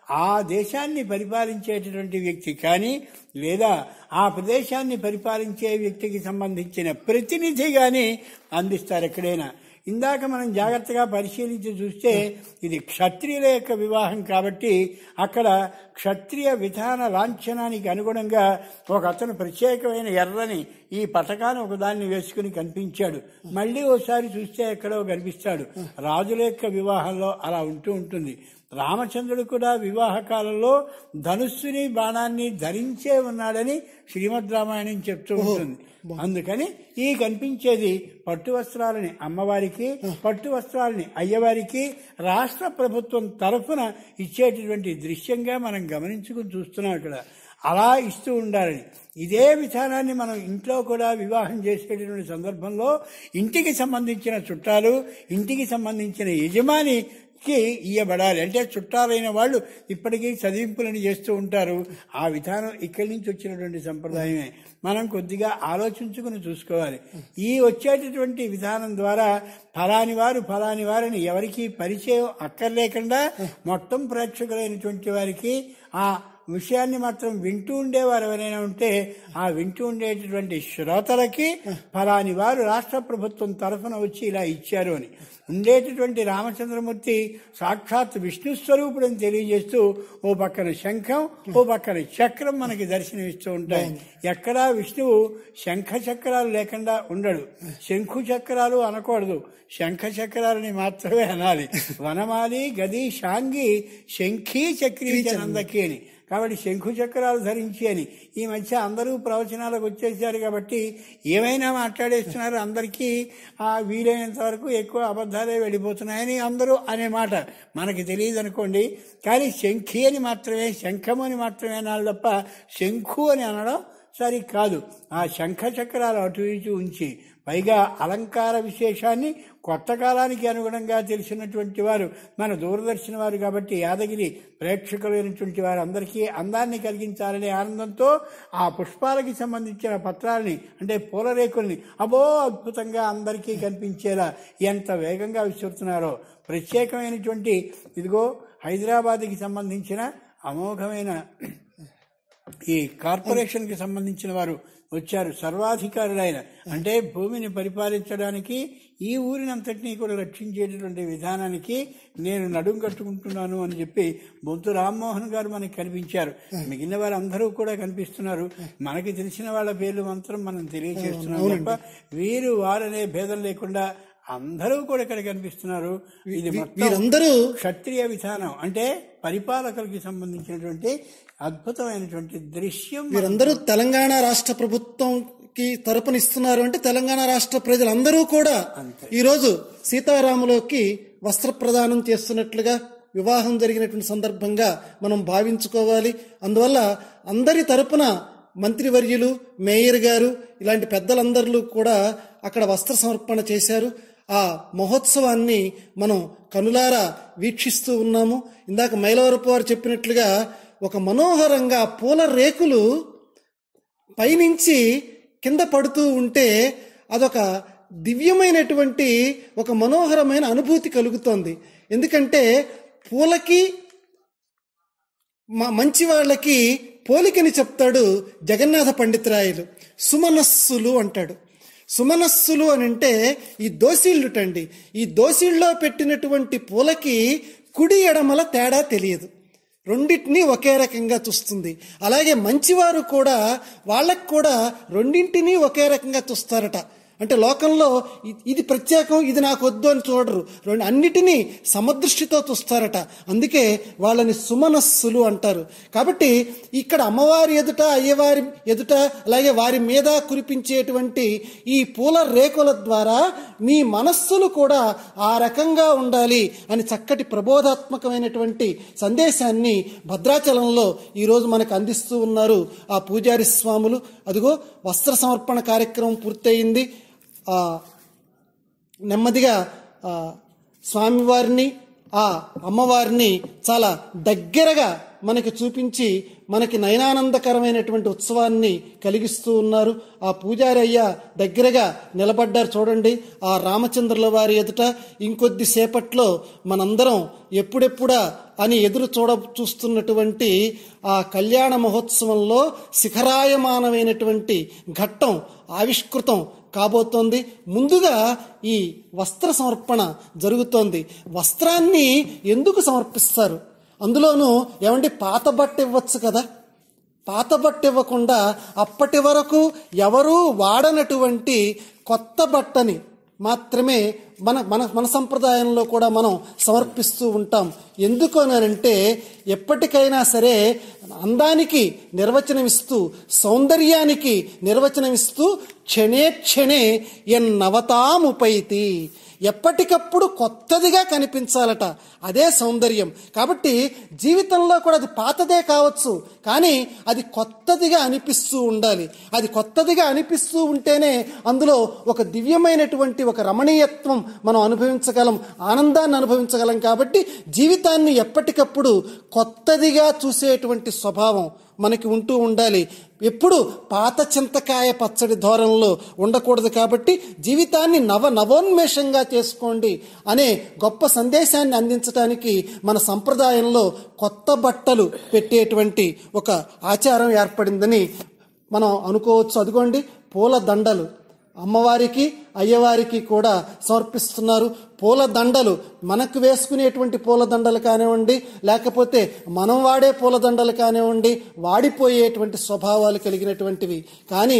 ఆ దేశాన్ని పరిపాలించేటటువంటి వ్యక్తి కానీ లేదా ఆ ప్రదేశాన్ని పరిపాలించే వ్యక్తికి సంబంధించిన ప్రతినిధి కానీ అందిస్తారు ఎక్కడైనా. ఇందాక మనం జాగ్రత్తగా పరిశీలించి చూస్తే ఇది క్షత్రియుల యొక్క వివాహం కాబట్టి అక్కడ క్షత్రియ విధాన లాంఛనానికి అనుగుణంగా ఒక అతను ప్రత్యేకమైన ఎర్రని ఈ పటకాన్ని ఒకదాన్ని వేసుకుని కనిపించాడు. మళ్ళీ ఓసారి చూస్తే ఎక్కడో కనిపిస్తాడు. రాజుల యొక్క వివాహంలో అలా ఉంటూ ఉంటుంది. రామచంద్రుడు కూడా వివాహ కాలంలో ధనుస్సుని బాణాన్ని ధరించే ఉన్నాడని శ్రీమద్ రామాయణం చెప్తూ ఉంటుంది. అందుకని ఈ కనిపించేది పట్టు వస్త్రాలని అమ్మవారికి, పట్టు వస్త్రాలని అయ్యవారికి రాష్ట్ర ప్రభుత్వం తరఫున ఇచ్చేటటువంటి దృశ్యంగా మనం గమనించుకుని చూస్తున్నాం ఇక్కడ. అలా ఇస్తూ ఉండాలని. ఇదే విధానాన్ని మనం ఇంట్లో కూడా వివాహం చేసేటటువంటి సందర్భంలో ఇంటికి సంబంధించిన చుట్టాలు, ఇంటికి సంబంధించిన యజమాని కి ఇయ్యబడాలి. అంటే చుట్టాలైన వాళ్ళు ఇప్పటికీ చదివింపులను చేస్తూ ఉంటారు. ఆ విధానం ఇక్కడి నుంచి వచ్చినటువంటి సంప్రదాయమే. మనం కొద్దిగా ఆలోచించుకుని చూసుకోవాలి. ఈ వచ్చేటటువంటి విధానం ద్వారా ఫలాని వారు ఫలాని వారిని ఎవరికి పరిచయం అక్కర్లేకుండా మొత్తం ప్రేక్షకులైనటువంటి వారికి ఆ విషయాన్ని మాత్రం వింటూ ఉండేవారు ఎవరైనా ఉంటే ఆ వింటూ ఉండేటటువంటి శ్రోతలకి ఫలాని వారు రాష్ట్ర ప్రభుత్వం తరఫున వచ్చి ఇలా ఇచ్చారు అని ఉండేటటువంటి రామచంద్రమూర్తి సాక్షాత్ విష్ణు స్వరూపుడని తెలియజేస్తూ ఓ పక్కన శంఖం, ఓ పక్కన చక్రం మనకి దర్శనమిస్తూ ఉంటాయి. ఎక్కడా విష్ణువు శంఖ చక్రాలు లేకుండా ఉండడు. శంఖు చక్రాలు అనకూడదు, శంఖ చక్రాలని మాత్రమే అనాలి. వనమాలి గది శాంగి శంఖీ చక్రీ నందకి అని. కాబట్టి శంఖు చక్రాలు ధరించి అని ఈ మధ్య అందరూ ప్రవచనాలకు వచ్చేసారు కాబట్టి ఏమైనా మాట్లాడేస్తున్నారు. అందరికీ ఆ వీలైనంత వరకు ఎక్కువ అబద్ధాలే వెళ్ళిపోతున్నాయని అందరూ అనే మాట మనకి తెలియదు అనుకోండి. కానీ శంఖి అని మాత్రమే, శంఖము అని మాత్రమే అనాలి తప్ప శంఖు అని అనడం సరి కాదు. ఆ శంఖ చక్రాలు అటు ఇటు ఉంచి పైగా అలంకార విశేషాన్ని కొత్త కాలానికి అనుగుణంగా తెలిసినటువంటి వారు మన దూరదర్శన వారు కాబట్టి యాదగిరి ప్రేక్షకులైనటువంటి వారు అందరికీ అందాన్ని కలిగించాలనే ఆనందంతో ఆ పుష్పాలకి సంబంధించిన పత్రాలని అంటే పూల రేకుల్ని అబో అద్భుతంగా అందరికీ కనిపించేలా ఎంత వేగంగా విసురుతున్నారో. ప్రత్యేకమైనటువంటి ఇదిగో హైదరాబాద్కి సంబంధించిన అమోఘమైన ఈ కార్పొరేషన్కి సంబంధించిన వారు వచ్చారు. సర్వాధికారులైన అంటే భూమిని పరిపాలించడానికి ఈ ఊరినంతటినీ కూడా రక్షించేటటువంటి విధానానికి నేను నడుం కట్టుకుంటున్నాను అని చెప్పి బొంతు రామ్మోహన్ గారు మనకి కనిపించారు. మిగిలిన వారు అందరూ కూడా కనిపిస్తున్నారు. మనకి తెలిసిన వాళ్ళ పేర్లు మాత్రం మనం తెలియజేస్తున్నాం తప్ప వీరు వారనే భేదం లేకుండా అందరూ కూడా ఇక్కడ కనిపిస్తున్నారు. ఇది వీరందరూ క్షత్రియ విధానం అంటే పరిపాలకులకి సంబంధించినటువంటి అద్భుతమైనటువంటి దృశ్యం. వీరందరూ తెలంగాణ రాష్ట్ర ప్రభుత్వంకి తరపునిస్తున్నారు అంటే తెలంగాణ రాష్ట్ర ప్రజలందరూ కూడా ఈరోజు సీతారాములకి వస్త్ర ప్రదానం చేస్తున్నట్లుగా వివాహం జరిగినటువంటి సందర్భంగా మనం భావించుకోవాలి. అందువల్ల అందరి తరపున మంత్రివర్యులు, మేయర్ గారు ఇలాంటి పెద్దలందరూ కూడా అక్కడ వస్త్ర సమర్పణ చేశారు. ఆ మహోత్సవాన్ని మనం కనులారా వీక్షిస్తూ ఉన్నాము. ఇందాక మైలవరపు వారు చెప్పినట్లుగా ఒక మనోహరంగా పూల రేకులు పైనుంచి కింద పడుతూ ఉంటే అదొక దివ్యమైనటువంటి ఒక మనోహరమైన అనుభూతి కలుగుతోంది. ఎందుకంటే పూలకి మంచి వాళ్ళకి పోలికని చెప్తాడు జగన్నాథ పండితురాయలు. సుమనస్సులు అంటాడు. సుమనస్సులు అని అంటే ఈ దోసిళ్ళుటండి. ఈ దోసిళ్ళలో పెట్టినటువంటి పూలకి కుడి ఎడమల తేడా తెలియదు, రెండింటినీ ఒకే రకంగా చూస్తుంది. అలాగే మంచివారు కూడా వాళ్ళకు కూడా రెండింటినీ ఒకే రకంగా చూస్తారట. అంటే లోకంలో ఇది ప్రత్యేకం, ఇది నాకు వద్దు అని చూడరు, రెండు అన్నిటినీ సమదృష్టితో చూస్తారట. అందుకే వాళ్ళని సుమనస్సులు అంటారు. కాబట్టి ఇక్కడ అమ్మవారి ఎదుట, అయ్యవారి ఎదుట, అలాగే వారి మీద కురిపించేటువంటి ఈ పూల రేకుల ద్వారా మీ మనస్సులు కూడా ఆ రకంగా ఉండాలి అని చక్కటి ప్రబోధాత్మకమైనటువంటి సందేశాన్ని భద్రాచలంలో ఈరోజు మనకు అందిస్తూ ఉన్నారు ఆ పూజారి స్వాములు. అదిగో వస్త్ర సమర్పణ కార్యక్రమం పూర్తయింది. నెమ్మదిగా స్వామివారిని, ఆ అమ్మవారిని చాలా దగ్గరగా మనకి చూపించి మనకి నయనానందకరమైనటువంటి ఉత్సవాన్ని కలిగిస్తూ ఉన్నారు. ఆ పూజారి అయ్య దగ్గరగా నిలబడ్డారు చూడండి ఆ రామచంద్రుల వారి ఎదుట. ఇంకొద్ది సేపట్లో మనందరం ఎప్పుడెప్పుడా అని ఎదురు చూడ చూస్తున్నటువంటి ఆ కళ్యాణ మహోత్సవంలో శిఖరాయమానమైనటువంటి ఘట్టం ఆవిష్కృతం కాబోతోంది. ముందుగా ఈ వస్త్ర సమర్పణ జరుగుతోంది. వస్త్రాన్ని ఎందుకు సమర్పిస్తారు? అందులోనూ ఏమండి, పాత బట్ట ఇవ్వచ్చు కదా. పాత బట్ట ఇవ్వకుండా అప్పటి వరకు ఎవరూ వాడనటువంటి కొత్త బట్టని మాత్రమే మన మన మన సంప్రదాయంలో కూడా మనం సమర్పిస్తూ ఉంటాం. ఎందుకు అనంటే, ఎప్పటికైనా సరే అందానికి నిర్వచనం ఇస్తూ, సౌందర్యానికి నిర్వచనం ఇస్తూ క్షణే క్షణే ఎన్నవతాముపైతి, ఎప్పటికప్పుడు కొత్తదిగా కనిపించాలట. అదే సౌందర్యం. కాబట్టి జీవితంలో కూడా అది పాతదే కావచ్చు, కానీ అది కొత్తదిగా అనిపిస్తూ ఉండాలి. అది కొత్తదిగా అనిపిస్తూ ఉంటేనే అందులో ఒక దివ్యమైనటువంటి ఒక రమణీయత్వం మనం అనుభవించగలం, ఆనందాన్ని అనుభవించగలం. కాబట్టి జీవితాన్ని ఎప్పటికప్పుడు కొత్తదిగా చూసేటువంటి స్వభావం మనకి ఉంటూ ఉండాలి. ఎప్పుడు పాత చింతకాయ పచ్చడి ధోరణిలో ఉండకూడదు. కాబట్టి జీవితాన్ని నవ నవోన్మేషంగా చేసుకోండి అనే గొప్ప సందేశాన్ని అందించడానికి మన సంప్రదాయంలో కొత్త బట్టలు పెట్టేటువంటి ఒక ఆచారం ఏర్పడిందని మనం అనుకోవచ్చు. అదిగోండి, పూల దండలు అమ్మవారికి అయ్యవారికి కూడా సమర్పిస్తున్నారు. పూల దండలు మనకు వేసుకునేటువంటి పూల దండలు కానివ్వండి, లేకపోతే మనం వాడే పూల దండలు కానివ్వండి, వాడిపోయేటువంటి స్వభావాలు కలిగినటువంటివి. కానీ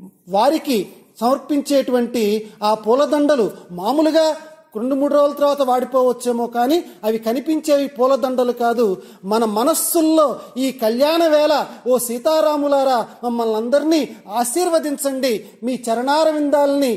వారికి సమర్పించేటువంటి ఆ పూలదండలు మామూలుగా రెండు మూడు రోజుల తర్వాత వాడిపోవచ్చేమో, కానీ అవి కనిపించేవి పూలదండలు కాదు. మన మనస్సుల్లో ఈ కళ్యాణ వేళ ఓ సీతారాములారా మమ్మల్ని అందరినీ ఆశీర్వదించండి, మీ చరణార విందాలని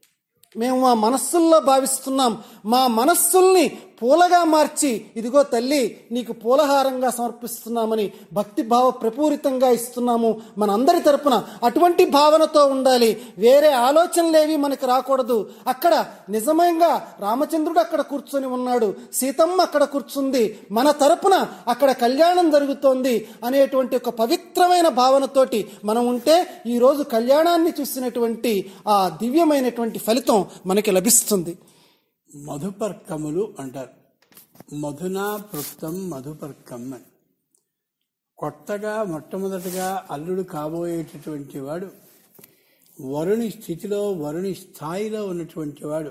మేము మా మనస్సుల్లో భావిస్తున్నాం, మా మనస్సుల్ని పూలగా మార్చి ఇదిగో తల్లి నీకు పూలహారంగా సమర్పిస్తున్నామని భక్తి భావ ప్రపూరితంగా ఇస్తున్నాము మన అందరి తరపున. అటువంటి భావనతో ఉండాలి. వేరే ఆలోచనలేవి మనకు రాకూడదు. అక్కడ నిజంగా రామచంద్రుడు అక్కడ కూర్చొని ఉన్నాడు, సీతమ్మ అక్కడ కూర్చుంది, మన తరపున అక్కడ కళ్యాణం జరుగుతోంది అనేటువంటి ఒక పవిత్రమైన భావనతోటి మనం ఉంటే ఈరోజు కళ్యాణాన్ని చూసినటువంటి ఆ దివ్యమైనటువంటి ఫలితం మనకి లభిస్తుంది. మధుపర్కములు అంటారు. మధునా పృక్తం మధుపర్కం అని. కొత్తగా మొట్టమొదటిగా అల్లుడు కాబోయేటటువంటి వాడు, వరుణి స్థితిలో వరుణి స్థాయిలో ఉన్నటువంటి వాడు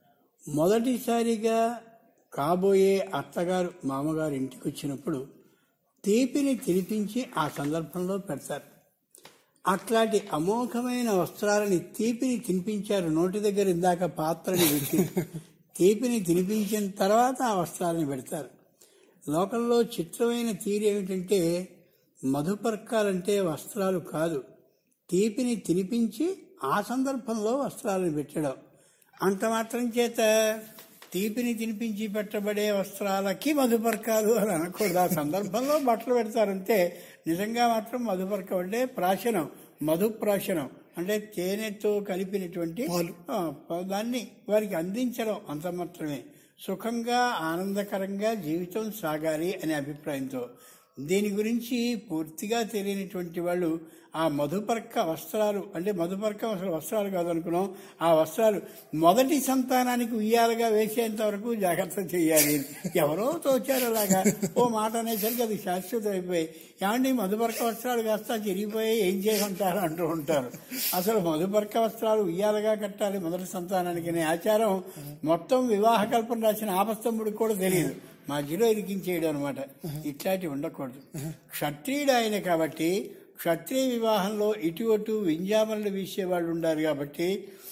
మొదటిసారిగా కాబోయే అత్తగారు మామగారు ఇంటికి వచ్చినప్పుడు తీపిని తినిపించి ఆ సందర్భంలో పెడతారు. అట్లాంటి అమోఘమైన వస్త్రాలని తీపిని తినిపించారు. నోటి దగ్గర ఇందాక పాత్రని పెట్టి తీపిని తినిపించిన తర్వాత ఆ వస్త్రాలను పెడతారు. లోకంలో చిత్రమైన తీరు ఏమిటంటే, మధుపర్కాలంటే వస్త్రాలు కాదు, తీపిని తినిపించి ఆ సందర్భంలో వస్త్రాలను పెట్టడం. అంత మాత్రం చేత తీపిని తినిపించి పెట్టబడే వస్త్రాలకి మధుపర్కాలు అని అనకూడదు. ఆ సందర్భంలో బట్టలు పెడతారంటే నిజంగా మాత్రం మధుపర్కం అంటే ప్రాశనం, మధుప్రాశనం అంటే తేనెతో కలిపినటువంటి దాన్ని వారికి అందించడం, అంత మాత్రమే. సుఖంగా ఆనందకరంగా జీవితం సాగాలి అనే అభిప్రాయంతో. దీని గురించి పూర్తిగా తెలియనిటువంటి వాళ్ళు ఆ మధుపర్క వస్త్రాలు అంటే మధుపర్కం అసలు వస్త్రాలు కాదనుకున్నాం, ఆ వస్త్రాలు మొదటి సంతానానికి ఉయ్యాలుగా వేసేంత వరకు జాగ్రత్త చేయాలి. ఎవరో తోచారు అలాగా, ఓ మాట అనేసరికి అది శాశ్వతం అయిపోయి, ఏమండి మధుపర్క వస్త్రాలు కాస్త చిరిగిపోయి ఏం చేయమంటారు అంటూ ఉంటారు. అసలు మధుపర్క వస్త్రాలు ఉయ్యాలుగా కట్టాలి మొదటి సంతానానికి అనే ఆచారం మొత్తం వివాహ కల్పన రాసిన ఆపస్తంభుడికి కూడా తెలియదు. మధ్యలో ఇరికించేయడం అనమాట. ఇట్లాంటివి ఉండకూడదు. క్షత్రియుడు ఆయన కాబట్టి క్షత్రియ వివాహంలో ఇటు అటు వింజామరలు వీసేవాళ్ళు ఉండాలి. కాబట్టి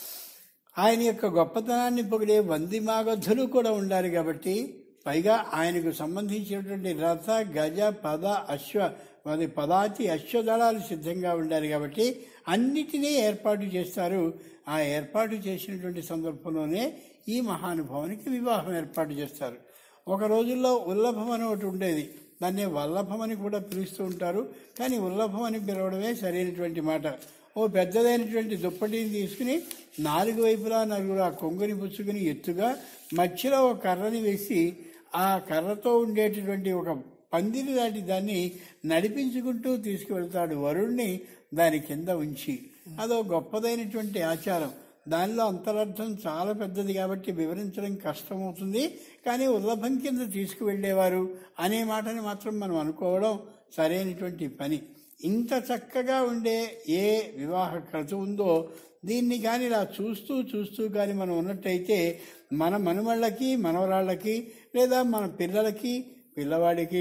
ఆయన యొక్క గొప్పతనాన్ని పొగిడే వంది మాగధులు కూడా ఉండాలి. కాబట్టి పైగా ఆయనకు సంబంధించినటువంటి రథ గజ పద అశ్వ అది పదాతి అశ్వదళాలు సిద్ధంగా ఉండాలి. కాబట్టి అన్నిటినీ ఏర్పాటు చేస్తారు. ఆ ఏర్పాటు చేసినటువంటి సందర్భంలోనే ఈ మహానుభావానికి వివాహం ఏర్పాటు చేస్తారు. ఒక రోజుల్లో ఉల్లభం అని ఒకటి ఉండేది, దాన్ని వల్లభం అని కూడా పిలుస్తూ ఉంటారు. కానీ ఉల్లభం అని పిలవడమే సరైనటువంటి మాట. ఓ పెద్దదైనటువంటి దుప్పటిని తీసుకుని నాలుగు వైపులా నలుగురు ఆ కొంగుని పుచ్చుకుని ఎత్తుగా మధ్యలో ఒక కర్రని వేసి ఆ కర్రతో ఉండేటటువంటి ఒక పందిరి దాటి దాన్ని నడిపించుకుంటూ తీసుకువెళ్తాడు వరుణ్ణి దాని కింద ఉంచి. అదో గొప్పదైనటువంటి ఆచారం. దానిలో అంతరార్థం చాలా పెద్దది కాబట్టి వివరించడం కష్టమవుతుంది. కానీ ఉల్లభం కింద తీసుకువెళ్ళేవారు అనే మాటని మాత్రం మనం అనుకోవడం సరైనటువంటి పని. ఇంత చక్కగా ఉండే ఏ వివాహ క్రతువు ఉందో దీన్ని కానీ ఇలా చూస్తూ చూస్తూ కానీ మనం ఉన్నట్టయితే మన మనుమళ్ళకి, మనవరాళ్ళకి, లేదా మన పిల్లలకి, పిల్లవాడికి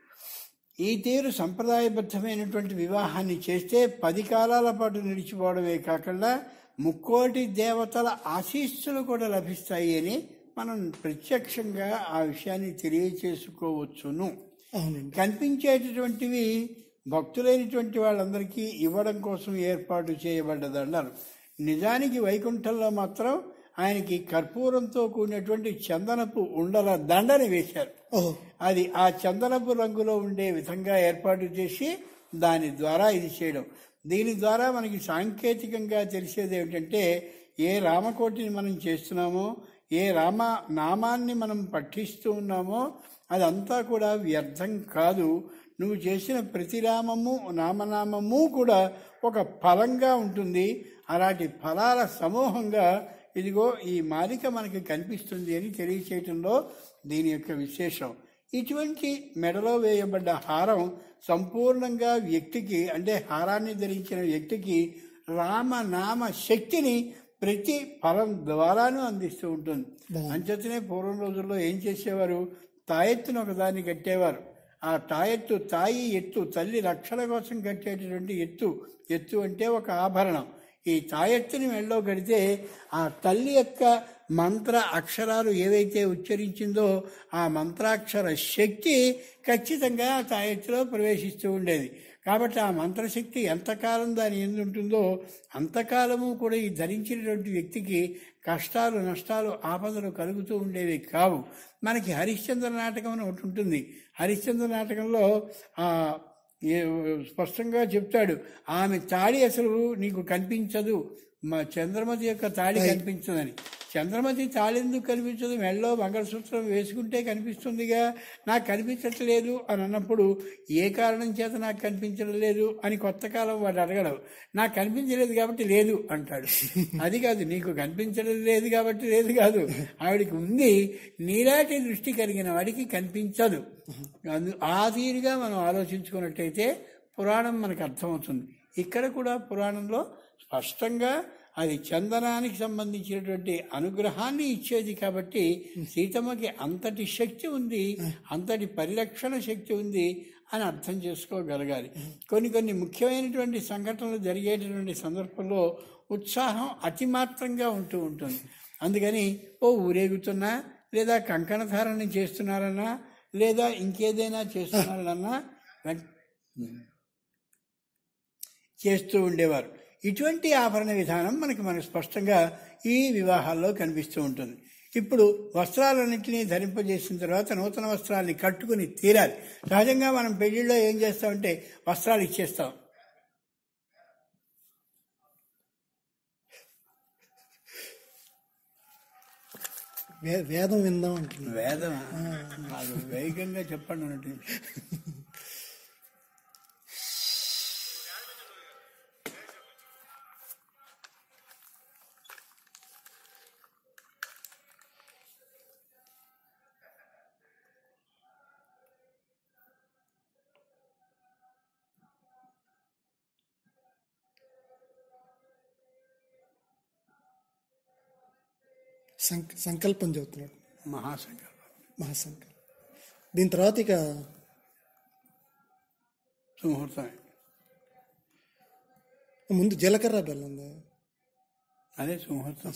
ఈ తీరు సంప్రదాయబద్ధమైనటువంటి వివాహాన్ని చేస్తే పది కాలాల పాటు నిలిచిపోవడమే కాకుండా ముక్కోటి దేవతల ఆశీస్సులు కూడా లభిస్తాయి అని మనం ప్రత్యక్షంగా ఆ విషయాన్ని తెలియచేసుకోవచ్చును. కనిపించేటటువంటివి భక్తులైనటువంటి వాళ్ళందరికీ ఇవ్వడం కోసం ఏర్పాటు చేయబడ్డదన్నారు. నిజానికి వైకుంఠంలో మాత్రం ఆయనకి కర్పూరంతో కూడినటువంటి చందనపు ఉండల దండని వేశారు. అది ఆ చందనపు రంగులో ఉండే విధంగా ఏర్పాటు చేసి దాని ద్వారా ఇది చేయడం. దీని ద్వారా మనకి సాంకేతికంగా తెలిసేది ఏమిటంటే, ఏ రామకోటిని మనం చేస్తున్నామో, ఏ రామ నామాన్ని మనం పఠిస్తూ ఉన్నామో అదంతా కూడా వ్యర్థం కాదు. నువ్వు చేసిన ప్రతి రామము నామనామము కూడా ఒక ఫలంగా ఉంటుంది. అలాంటి ఫలాల సమూహంగా ఇదిగో ఈ మాలిక మనకి కనిపిస్తుంది అని తెలియచేయటంలో దీని యొక్క విశేషం. ఇటువంటి మెడలో వేయబడ్డ హారం సంపూర్ణంగా వ్యక్తికి, అంటే హారాన్ని ధరించిన వ్యక్తికి రామనామ శక్తిని ప్రతి ఫలం ద్వారాను అందిస్తూ ఉంటుంది. అంచేతనే పూర్వం రోజుల్లో ఏం చేసేవారు, తాయెత్తును ఒకదాన్ని కట్టేవారు. ఆ తాయెత్తు తాయి ఎత్తు, తల్లి రక్షణ కోసం కట్టేటటువంటి ఎత్తు. ఎత్తు అంటే ఒక ఆభరణం. ఈ తాయెత్తుని మెళ్ళో కడితే ఆ తల్లి యొక్క మంత్ర అక్షరాలు ఏవైతే ఉచ్చరించిందో ఆ మంత్రాక్షర శక్తి ఖచ్చితంగా ఆ తాయెత్తులో ప్రవేశిస్తూ ఉండేది. కాబట్టి ఆ మంత్రశక్తి ఎంతకాలం దాని ఎందు ఉంటుందో అంతకాలము కూడా ఈ ధరించినటువంటి వ్యక్తికి కష్టాలు, నష్టాలు, ఆపదలు కలుగుతూ ఉండేవి కావు. మనకి హరిశ్చంద్ర నాటకం అని ఒకటి ఉంటుంది. హరిశ్చంద్ర నాటకంలో ఆ స్పష్టంగా చెప్తాడు, ఆమె తాళి అసలు నీకు కనిపించదు, మా చంద్రమతి యొక్క తాళి కనిపించదని. చంద్రమతి తాళి ఎందుకు కనిపించదు, మెళ్ళో మంగళసూత్రం వేసుకుంటే కనిపిస్తుందిగా, నాకు కనిపించట్లేదు అని అన్నప్పుడు ఏ కారణం చేత నాకు కనిపించడం లేదు అని కొత్త కాలం వాడు అడగడం. నాకు కనిపించలేదు కాబట్టి లేదు అంటాడు. అది కాదు, నీకు కనిపించడం లేదు కాబట్టి లేదు కాదు, ఆవిడికి ఉంది, నీలాంటి దృష్టి కలిగిన వాడికి కనిపించదు. ఆ తీరుగా మనం ఆలోచించుకున్నట్టయితే పురాణం మనకు అర్థమవుతుంది. ఇక్కడ కూడా పురాణంలో స్పష్టంగా అది చందనానికి సంబంధించినటువంటి అనుగ్రహాన్ని ఇచ్చేది కాబట్టి సీతమ్మకి అంతటి శక్తి ఉంది, అంతటి పరిరక్షణ శక్తి ఉంది అని అర్థం చేసుకోగలగాలి. కొన్ని కొన్ని ముఖ్యమైనటువంటి సంఘటనలు జరిగేటటువంటి సందర్భంలో ఉత్సాహం అతిమాత్రంగా ఉంటూ ఉంటుంది. అందుకని ఓ ఊరేగుతున్నా, లేదా కంకణ ధారణ చేస్తున్నారన్నా, లేదా ఇంకేదైనా చేస్తున్నారన్నా చేస్తూ ఉండేవారు. ఇటువంటి ఆభరణ విధానం మనకి మనకు స్పష్టంగా ఈ వివాహాల్లో కనిపిస్తూ ఉంటుంది. ఇప్పుడు వస్త్రాలన్నింటినీ ధరింపజేసిన తర్వాత నూతన వస్త్రాలని కట్టుకుని తీరాలి. సహజంగా మనం పెళ్లిళ్ళలో ఏం చేస్తామంటే వస్త్రాలు ఇచ్చేస్తాం. వేదం విందాం అంటున్నా. వేదం అది వేగంగా చెప్పండి అన్నట్టు. సంకల్పం చెబుతున్నాడు, మహాసంకల్పం. మహాసంకల్పం. దీని తర్వాత ఇక సుముహూర్తం. ముందు జీలకర్ర బెల్లం, అదే సుముహూర్తం.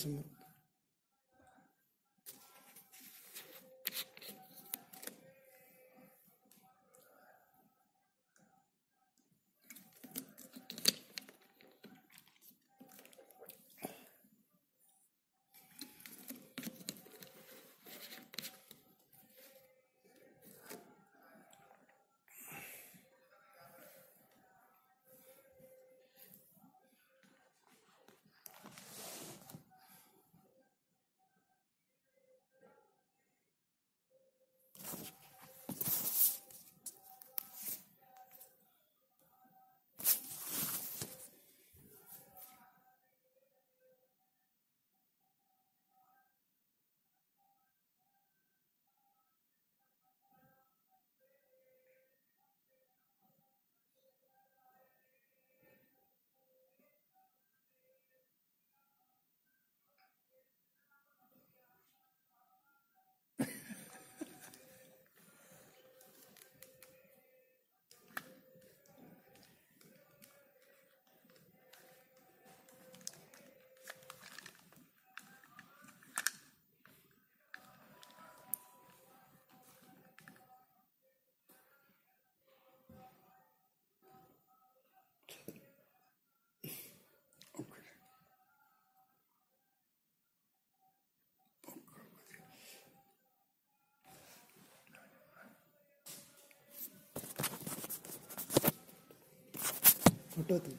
ఫోటో తీ.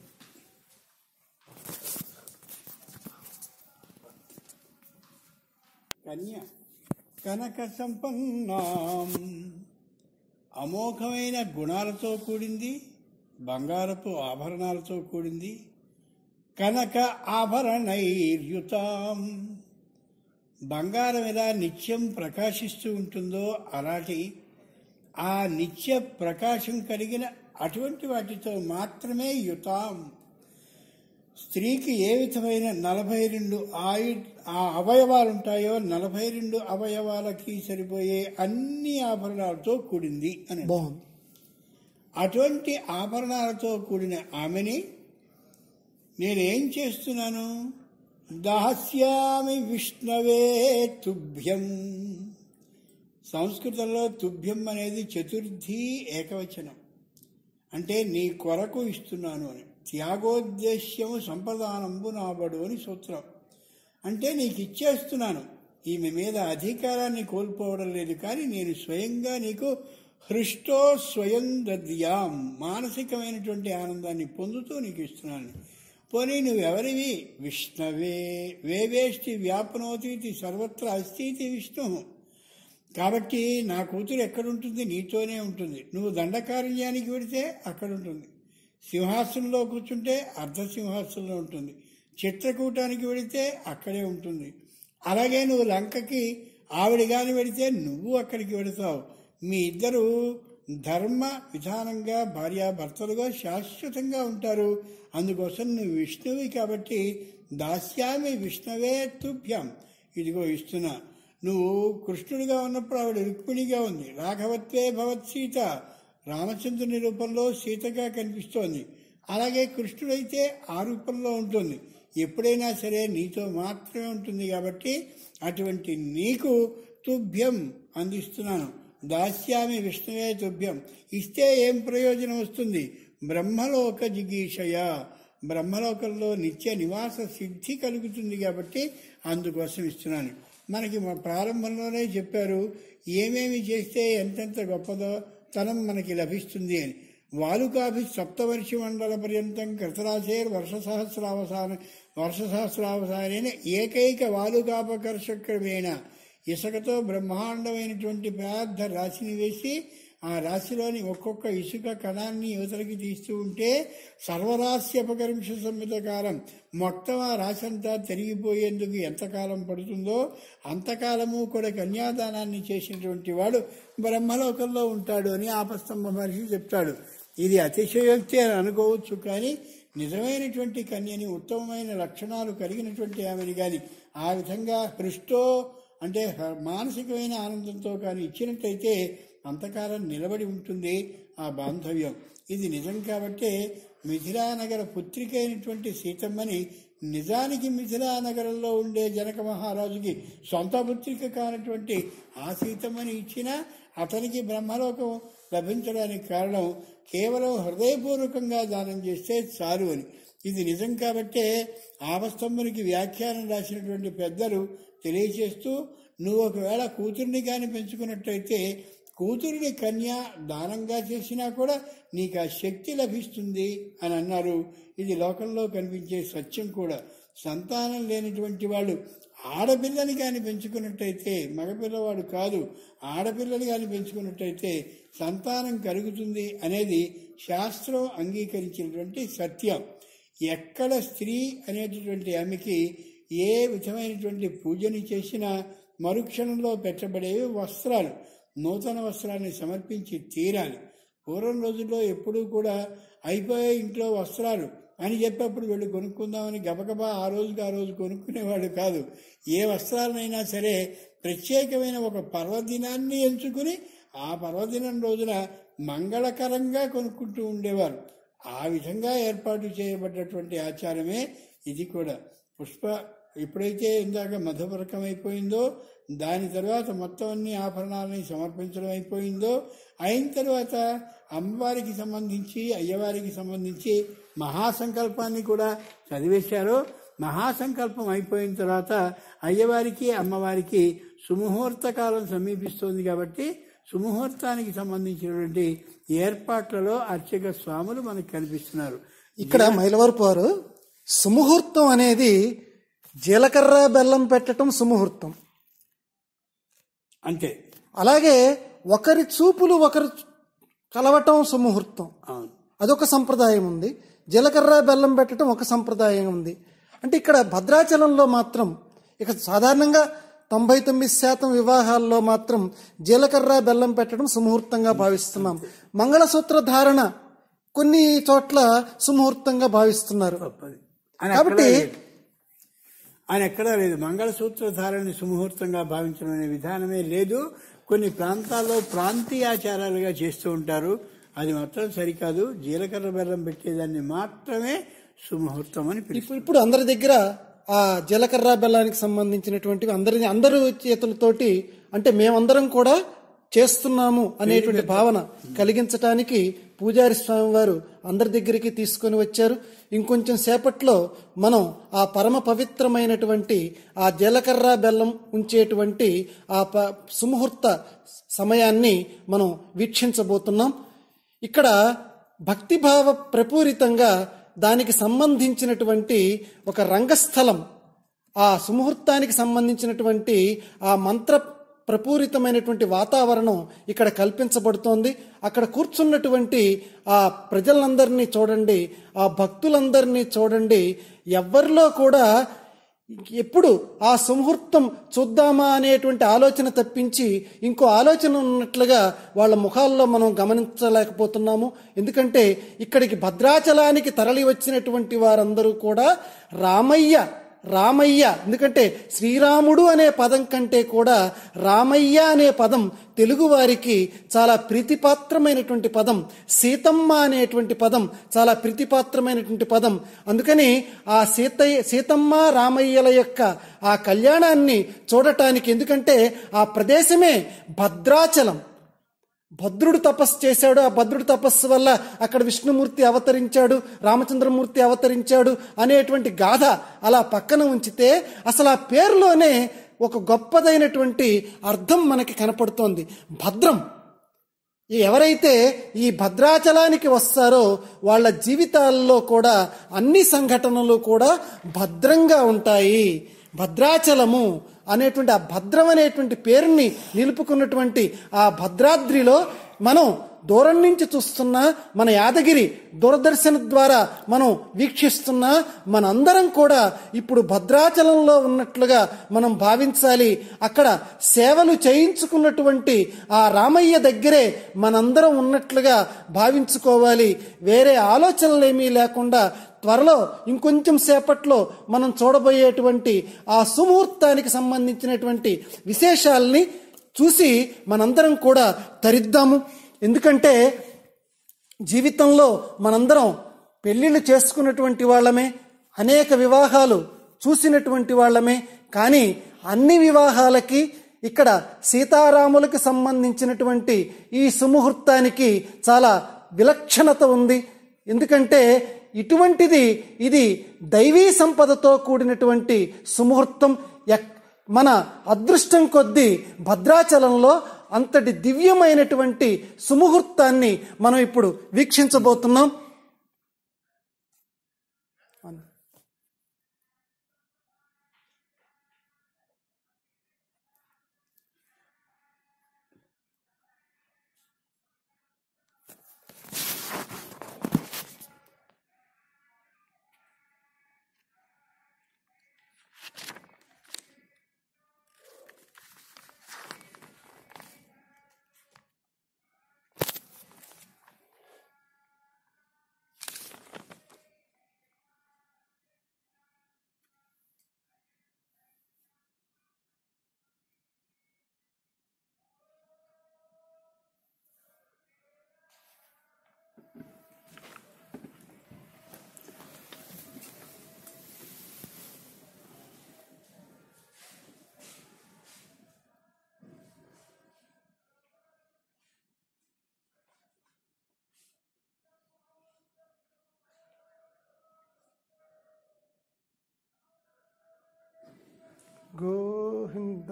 కన్య కనక సంపన్నాం, అమోఘమైన గుణాలతో కూడింది, బంగారపు ఆభరణాలతో కూడింది. కనక ఆభరణైర్యుతాం, బంగారం ఎలా నిత్యం ప్రకాశిస్తూ ఉంటుందో అలాంటి ఆ నిత్య ప్రకాశం కలిగిన అటువంటి వాటితో మాత్రమే యుతాం. స్త్రీకి ఏ విధమైన నలభై రెండు ఆయు ఆ అవయవాలు ఉంటాయో నలభై రెండు అవయవాలకి సరిపోయే అన్ని ఆభరణాలతో కూడింది అని. బాగుంది. అటువంటి ఆభరణాలతో కూడిన ఆమెని నేనేం చేస్తున్నాను? దాస్యామి విష్ణవే తుభ్యం. సంస్కృతంలో తుభ్యం అనేది చతుర్థి ఏకవచనం, అంటే నీ కొరకు ఇస్తున్నాను అని. త్యాగోద్దేశ్యము సంప్రదానంబు నాబడు అని సూత్రం. అంటే నీకు ఇచ్చేస్తున్నాను, ఈమె మీద అధికారాన్ని కోల్పోవడం లేదు, కానీ నేను స్వయంగా నీకు హృష్టో స్వయం దద్యాం, మానసికమైనటువంటి ఆనందాన్ని పొందుతూ నీకు ఇస్తున్నాను. పోనీ నువ్వెవరివి? విష్ణవే. వేవేష్టి వ్యాపనోతీతి సర్వత్ర అస్థితి విష్ణు. కాబట్టి నా కూతురు ఎక్కడుంటుంది? నీతోనే ఉంటుంది. నువ్వు దండకారణ్యానికి వెడితే అక్కడ ఉంటుంది, సింహాసనంలో కూర్చుంటే అర్ధసింహాసనంలో ఉంటుంది, చిత్రకూటానికి వెడితే అక్కడే ఉంటుంది. అలాగే నువ్వు లంకకి ఆవిడ గాని వెడితే నువ్వు అక్కడికి వెళతావు. మీ ఇద్దరు ధర్మ విధానంగా భార్యాభర్తలుగా శాశ్వతంగా ఉంటారు. అందుకోసం నువ్వు విష్ణువి కాబట్టి దాస్యామి విష్ణవే తుభ్యం, ఇదిగో ఇస్తున్నా. నువ్వు కృష్ణుడిగా ఉన్నప్పుడు ఆవిడ రుక్మిణిగా ఉంది. రాఘవత్వే భవత్ సీత, రామచంద్రుని రూపంలో సీతగా కనిపిస్తోంది. అలాగే కృష్ణుడైతే ఆ రూపంలో ఉంటుంది. ఎప్పుడైనా సరే నీతో మాత్రమే ఉంటుంది. కాబట్టి అటువంటి నీకు తుభ్యం అందిస్తున్నాను. దాస్యామి విష్ణువే తుభ్యం. ఇస్తే ఏం ప్రయోజనం వస్తుంది? బ్రహ్మలోక జిగీషయ, బ్రహ్మలోకంలో నిత్య నివాస సిద్ధి కలుగుతుంది. కాబట్టి అందుకోసం ఇస్తున్నాను. మనకి మా ప్రారంభంలోనే చెప్పారు ఏమేమి చేస్తే ఎంతెంత గొప్పదో తనం మనకి లభిస్తుంది అని. వాలుకాభి సప్తవర్షి మండల పర్యంతం కృతరాశేర్ వర్ష సహస్రావసాన వర్ష సహస్రావసానైన ఏకైక వాలుకాపకర్షక్రమేణ, ఇసుకతో బ్రహ్మాండమైనటువంటి పెద్ద రాశిని వేసి ఆ రాశిలోని ఒక్కొక్క ఇసుక కణాన్ని యువతలకి తీస్తూ ఉంటే సర్వరాశి అపకరించ సంహిత కాలం, మొత్తం ఆ రాశి అంతా తిరిగిపోయేందుకు ఎంతకాలం పడుతుందో అంతకాలము కూడా కన్యాదానాన్ని చేసినటువంటి వాడు బ్రహ్మలోకంలో ఉంటాడు అని ఆపస్తంభ మహర్షి చెప్తాడు. ఇది అతిశయోక్తి అని అనుకోవచ్చు, కానీ నిజమైనటువంటి కన్యని, ఉత్తమమైన లక్షణాలు కలిగినటువంటి ఆమెని కానీ ఆ విధంగా హృష్టో అంటే మానసికమైన ఆనందంతో కానీ ఇచ్చినట్లయితే అంతకాలం నిలబడి ఉంటుంది ఆ బాంధవ్యం. ఇది నిజం. కాబట్టే మిథిలానగర పుత్రిక అయినటువంటి సీతమ్మని నిజానికి మిథిలానగరంలో ఉండే జనక మహారాజుకి సొంత పుత్రిక కానటువంటి ఆ సీతమ్మని ఇచ్చినా అతనికి బ్రహ్మలోకం లభించడానికి కారణం కేవలం హృదయపూర్వకంగా దానం చేస్తే చాలు అని. ఇది నిజం. కాబట్టే ఆపస్తంభునికి వ్యాఖ్యానం రాసినటువంటి పెద్దలు తెలియచేస్తూ, నువ్వు ఒకవేళ కూతుర్ని కానీ పెంచుకున్నట్టయితే కూతురిని కన్య దానంగా చేసినా కూడా నీకు ఆ శక్తి లభిస్తుంది అని అన్నారు. ఇది లోకంలో కనిపించే సత్యం కూడా. సంతానం లేనటువంటి వాళ్ళు ఆడపిల్లని కానీ పెంచుకున్నట్టయితే, మగపిల్లవాడు కాదు, ఆడపిల్లని కానీ పెంచుకున్నట్టయితే సంతానం కలుగుతుంది అనేది శాస్త్రం అంగీకరించినటువంటి సత్యం. ఎక్కడ స్త్రీ అనేటటువంటి ఆమెకి ఏ విధమైనటువంటి పూజని చేసినా మరుక్షణంలో పెట్టబడేవి వస్త్రాలు, నూతన వస్త్రాన్ని సమర్పించి తీరాలి. పూర్వం రోజుల్లో ఎప్పుడూ కూడా అయిపోయే ఇంట్లో వస్త్రాలు అని చెప్పేప్పుడు వెళ్ళి కొనుక్కుందామని గబగబా ఆ రోజుకి ఆ రోజు కొనుక్కునేవాడు కాదు. ఏ వస్త్రాలనైనా సరే ప్రత్యేకమైన ఒక పర్వదినాన్ని ఎంచుకుని ఆ పర్వదినం రోజున మంగళకరంగా కొనుక్కుంటూ ఉండేవారు. ఆ విధంగా ఏర్పాటు చేయబడ్డటువంటి ఆచారమే ఇది కూడా. పుష్ప ఎప్పుడైతే ఇందాక మధుపరకం అయిపోయిందో దాని తర్వాత మొత్తం అన్ని ఆభరణాలని సమర్పించడం అయిపోయిందో, అయిన తర్వాత అమ్మవారికి సంబంధించి అయ్యవారికి సంబంధించి మహాసంకల్పాన్ని కూడా చదివేశారు. మహాసంకల్పం అయిపోయిన తర్వాత అయ్యవారికి అమ్మవారికి సుముహూర్త కాలం సమీపిస్తోంది. కాబట్టి సుముహూర్తానికి సంబంధించినటువంటి ఏర్పాట్లలో అర్చక స్వాములు మనకు కనిపిస్తున్నారు. ఇక్కడ మైలవరపు వారు సుముహూర్తం అనేది జీలకర్ర బెల్లం పెట్టడం సుముహూర్తం, అంతే. అలాగే ఒకరి చూపులు ఒకరు కలవటం సుముహూర్తం, అవును, అదొక సంప్రదాయం ఉంది. జీలకర్ర బెల్లం పెట్టడం ఒక సంప్రదాయం ఉంది. అంటే ఇక్కడ భద్రాచలంలో మాత్రం ఇక సాధారణంగా తొంభై తొమ్మిది శాతం వివాహాల్లో మాత్రం జీలకర్ర బెల్లం పెట్టడం సుముహూర్తంగా భావిస్తున్నాం. మంగళసూత్ర ధారణ కొన్ని చోట్ల సుముహూర్తంగా భావిస్తున్నారు. కాబట్టి ఆయన ఎక్కడా లేదు. మంగళసూత్ర ధారణని సుముహూర్తంగా భావించడం అనే విధానమే లేదు. కొన్ని ప్రాంతాల్లో ప్రాంతీయాచారాలుగా చేస్తూ ఉంటారు, అది మాత్రం సరికాదు. జీలకర్ర బెల్లం పెట్టేదాన్ని మాత్రమే సుముహూర్తం అని పిలుస్తారు. ఇప్పుడు అందరి దగ్గర ఆ జీలకర్ర బెల్లానికి సంబంధించినటువంటివి అందరి అందరూ చేతులతోటి అంటే మేమందరం కూడా చేస్తున్నాము అనేటువంటి భావన కలిగించటానికి పూజారి స్వామి వారు అందరి దగ్గరికి తీసుకొని వచ్చారు. ఇంకొంచెం సేపట్లో మనం ఆ పరమ పవిత్రమైనటువంటి ఆ జీలకర్ర బెల్లం ఉంచేటువంటి ఆ సుముహూర్త సమయాన్ని మనం వీక్షించబోతున్నాం. ఇక్కడ భక్తిభావ ప్రపూరితంగా దానికి సంబంధించినటువంటి ఒక రంగస్థలం, ఆ సుముహూర్తానికి సంబంధించినటువంటి ఆ మంత్ర ప్రపూరితమైనటువంటి వాతావరణం ఇక్కడ కల్పించబడుతోంది. అక్కడ కూర్చున్నటువంటి ఆ ప్రజలందరినీ చూడండి, ఆ భక్తులందరినీ చూడండి, ఎవ్వరిలో కూడా ఎప్పుడు ఆ సుముహూర్తం చూద్దామా అనేటువంటి ఆలోచన తప్పించి ఇంకో ఆలోచన ఉన్నట్లుగా వాళ్ళ ముఖాల్లో మనం గమనించలేకపోతున్నాము. ఎందుకంటే ఇక్కడికి భద్రాచలానికి తరలి వచ్చినటువంటి వారందరూ కూడా రామయ్య రామయ్య ఎందుకంటే శ్రీరాముడు అనే పదం కంటే కూడా రామయ్య అనే పదం తెలుగు వారికి చాలా ప్రీతిపాత్రమైనటువంటి పదం. సీతమ్మ అనేటువంటి పదం చాలా ప్రీతిపాత్రమైనటువంటి పదం. అందుకని ఆ సీతయ్య సీతమ్మ రామయ్యల యొక్క ఆ కళ్యాణాన్ని చూడటానికి, ఎందుకంటే ఆ ప్రదేశమే భద్రాచలం. భద్రుడు తపస్సు చేశాడు, ఆ భద్రుడు తపస్సు వల్ల అక్కడ విష్ణుమూర్తి అవతరించాడు, రామచంద్రమూర్తి అవతరించాడు అనేటువంటి గాథ అలా పక్కన ఉంచితే అసలు ఆ పేరులోనే ఒక గొప్పదైనటువంటి అర్థం మనకి కనపడుతోంది. భద్రం. ఎవరైతే ఈ భద్రాచలానికి వస్తారో వాళ్ళ జీవితాల్లో కూడా అన్ని సంఘటనలు కూడా భద్రంగా ఉంటాయి. భద్రాచలము అనేటువంటి ఆ భద్రం అనేటువంటి పేరుని నిలుపుకున్నటువంటి ఆ భద్రాద్రిలో మనం దూరం నుంచి చూస్తున్నా, మన యాదగిరి దూరదర్శన ద్వారా మనం వీక్షిస్తున్నా, మనందరం కూడా ఇప్పుడు భద్రాచలంలో ఉన్నట్లుగా మనం భావించాలి. అక్కడ సేవలు చేయించుకున్నటువంటి ఆ రామయ్య దగ్గరే మనందరం ఉన్నట్లుగా భావించుకోవాలి. వేరే ఆలోచనలు ఏమీ లేకుండా త్వరలో ఇంకొంచెం సేపట్లో మనం చూడబోయేటువంటి ఆ సుముహూర్తానికి సంబంధించినటువంటి విశేషాలని చూసి మనందరం కూడా తరిద్దాము. ఎందుకంటే జీవితంలో మనందరం పెళ్లిళ్ళు చేసుకున్నటువంటి వాళ్ళమే, అనేక వివాహాలు చూసినటువంటి వాళ్ళమే. కానీ అన్ని వివాహాలకి ఇక్కడ సీతారాములకు సంబంధించినటువంటి ఈ సుముహూర్తానికి చాలా విలక్షణత ఉంది. ఎందుకంటే ఇటువంటిది ఇది దైవీ సంపదతో కూడినటువంటి సుముహూర్తం. మన అదృష్టం కొద్దీ భద్రాచలంలో అంతటి దివ్యమైనటువంటి సుముహూర్తాన్ని మనం ఇప్పుడు వీక్షించబోతున్నాం. గోవింద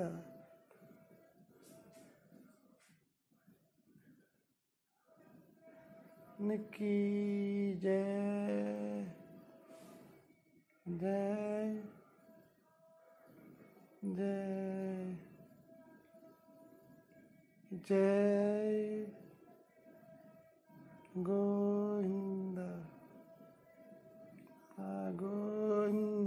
నికీ జయ. జై గోవింద గోవింద.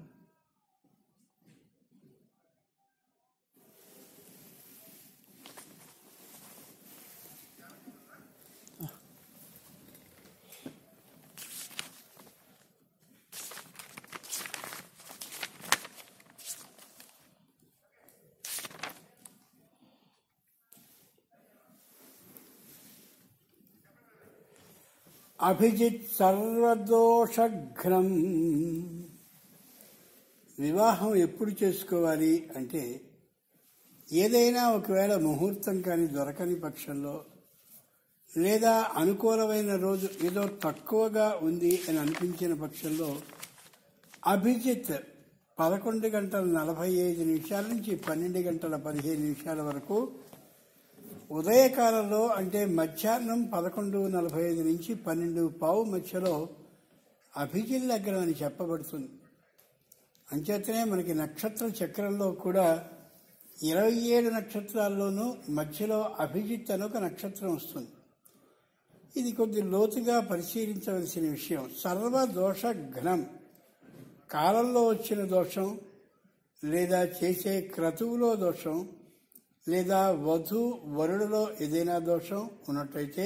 అభిజిత్ సర్వదోషఘ్నం. వివాహం ఎప్పుడు చేసుకోవాలి అంటే, ఏదైనా ఒకవేళ ముహూర్తం కానీ దొరకని పక్షంలో, లేదా అనుకూలమైన రోజు ఏదో తక్కువగా ఉంది అని అనిపించిన పక్షంలో, అభిజిత్ పదకొండు గంటల నలభై ఐదు నిమిషాల నుంచి పన్నెండు గంటల పదిహేను నిమిషాల వరకు, ఉదయకాలంలో అంటే మధ్యాహ్నం పదకొండు నలభై ఐదు నుంచి పన్నెండు పావు మధ్యలో అభిజిత్ లగ్నం అని చెప్పబడుతుంది. అంచేతనే మనకి నక్షత్ర చక్రంలో కూడా ఇరవై ఏడు నక్షత్రాల్లోనూ మధ్యలో అభిజిత్ అని ఒక నక్షత్రం వస్తుంది. ఇది కొద్ది లోతుగా పరిశీలించవలసిన విషయం. సర్వదోష ఘనం, కాలంలో వచ్చిన దోషం, లేదా చేసే క్రతువులో దోషం, లేదా వధు వరుడులో ఏదైనా దోషం ఉన్నట్లయితే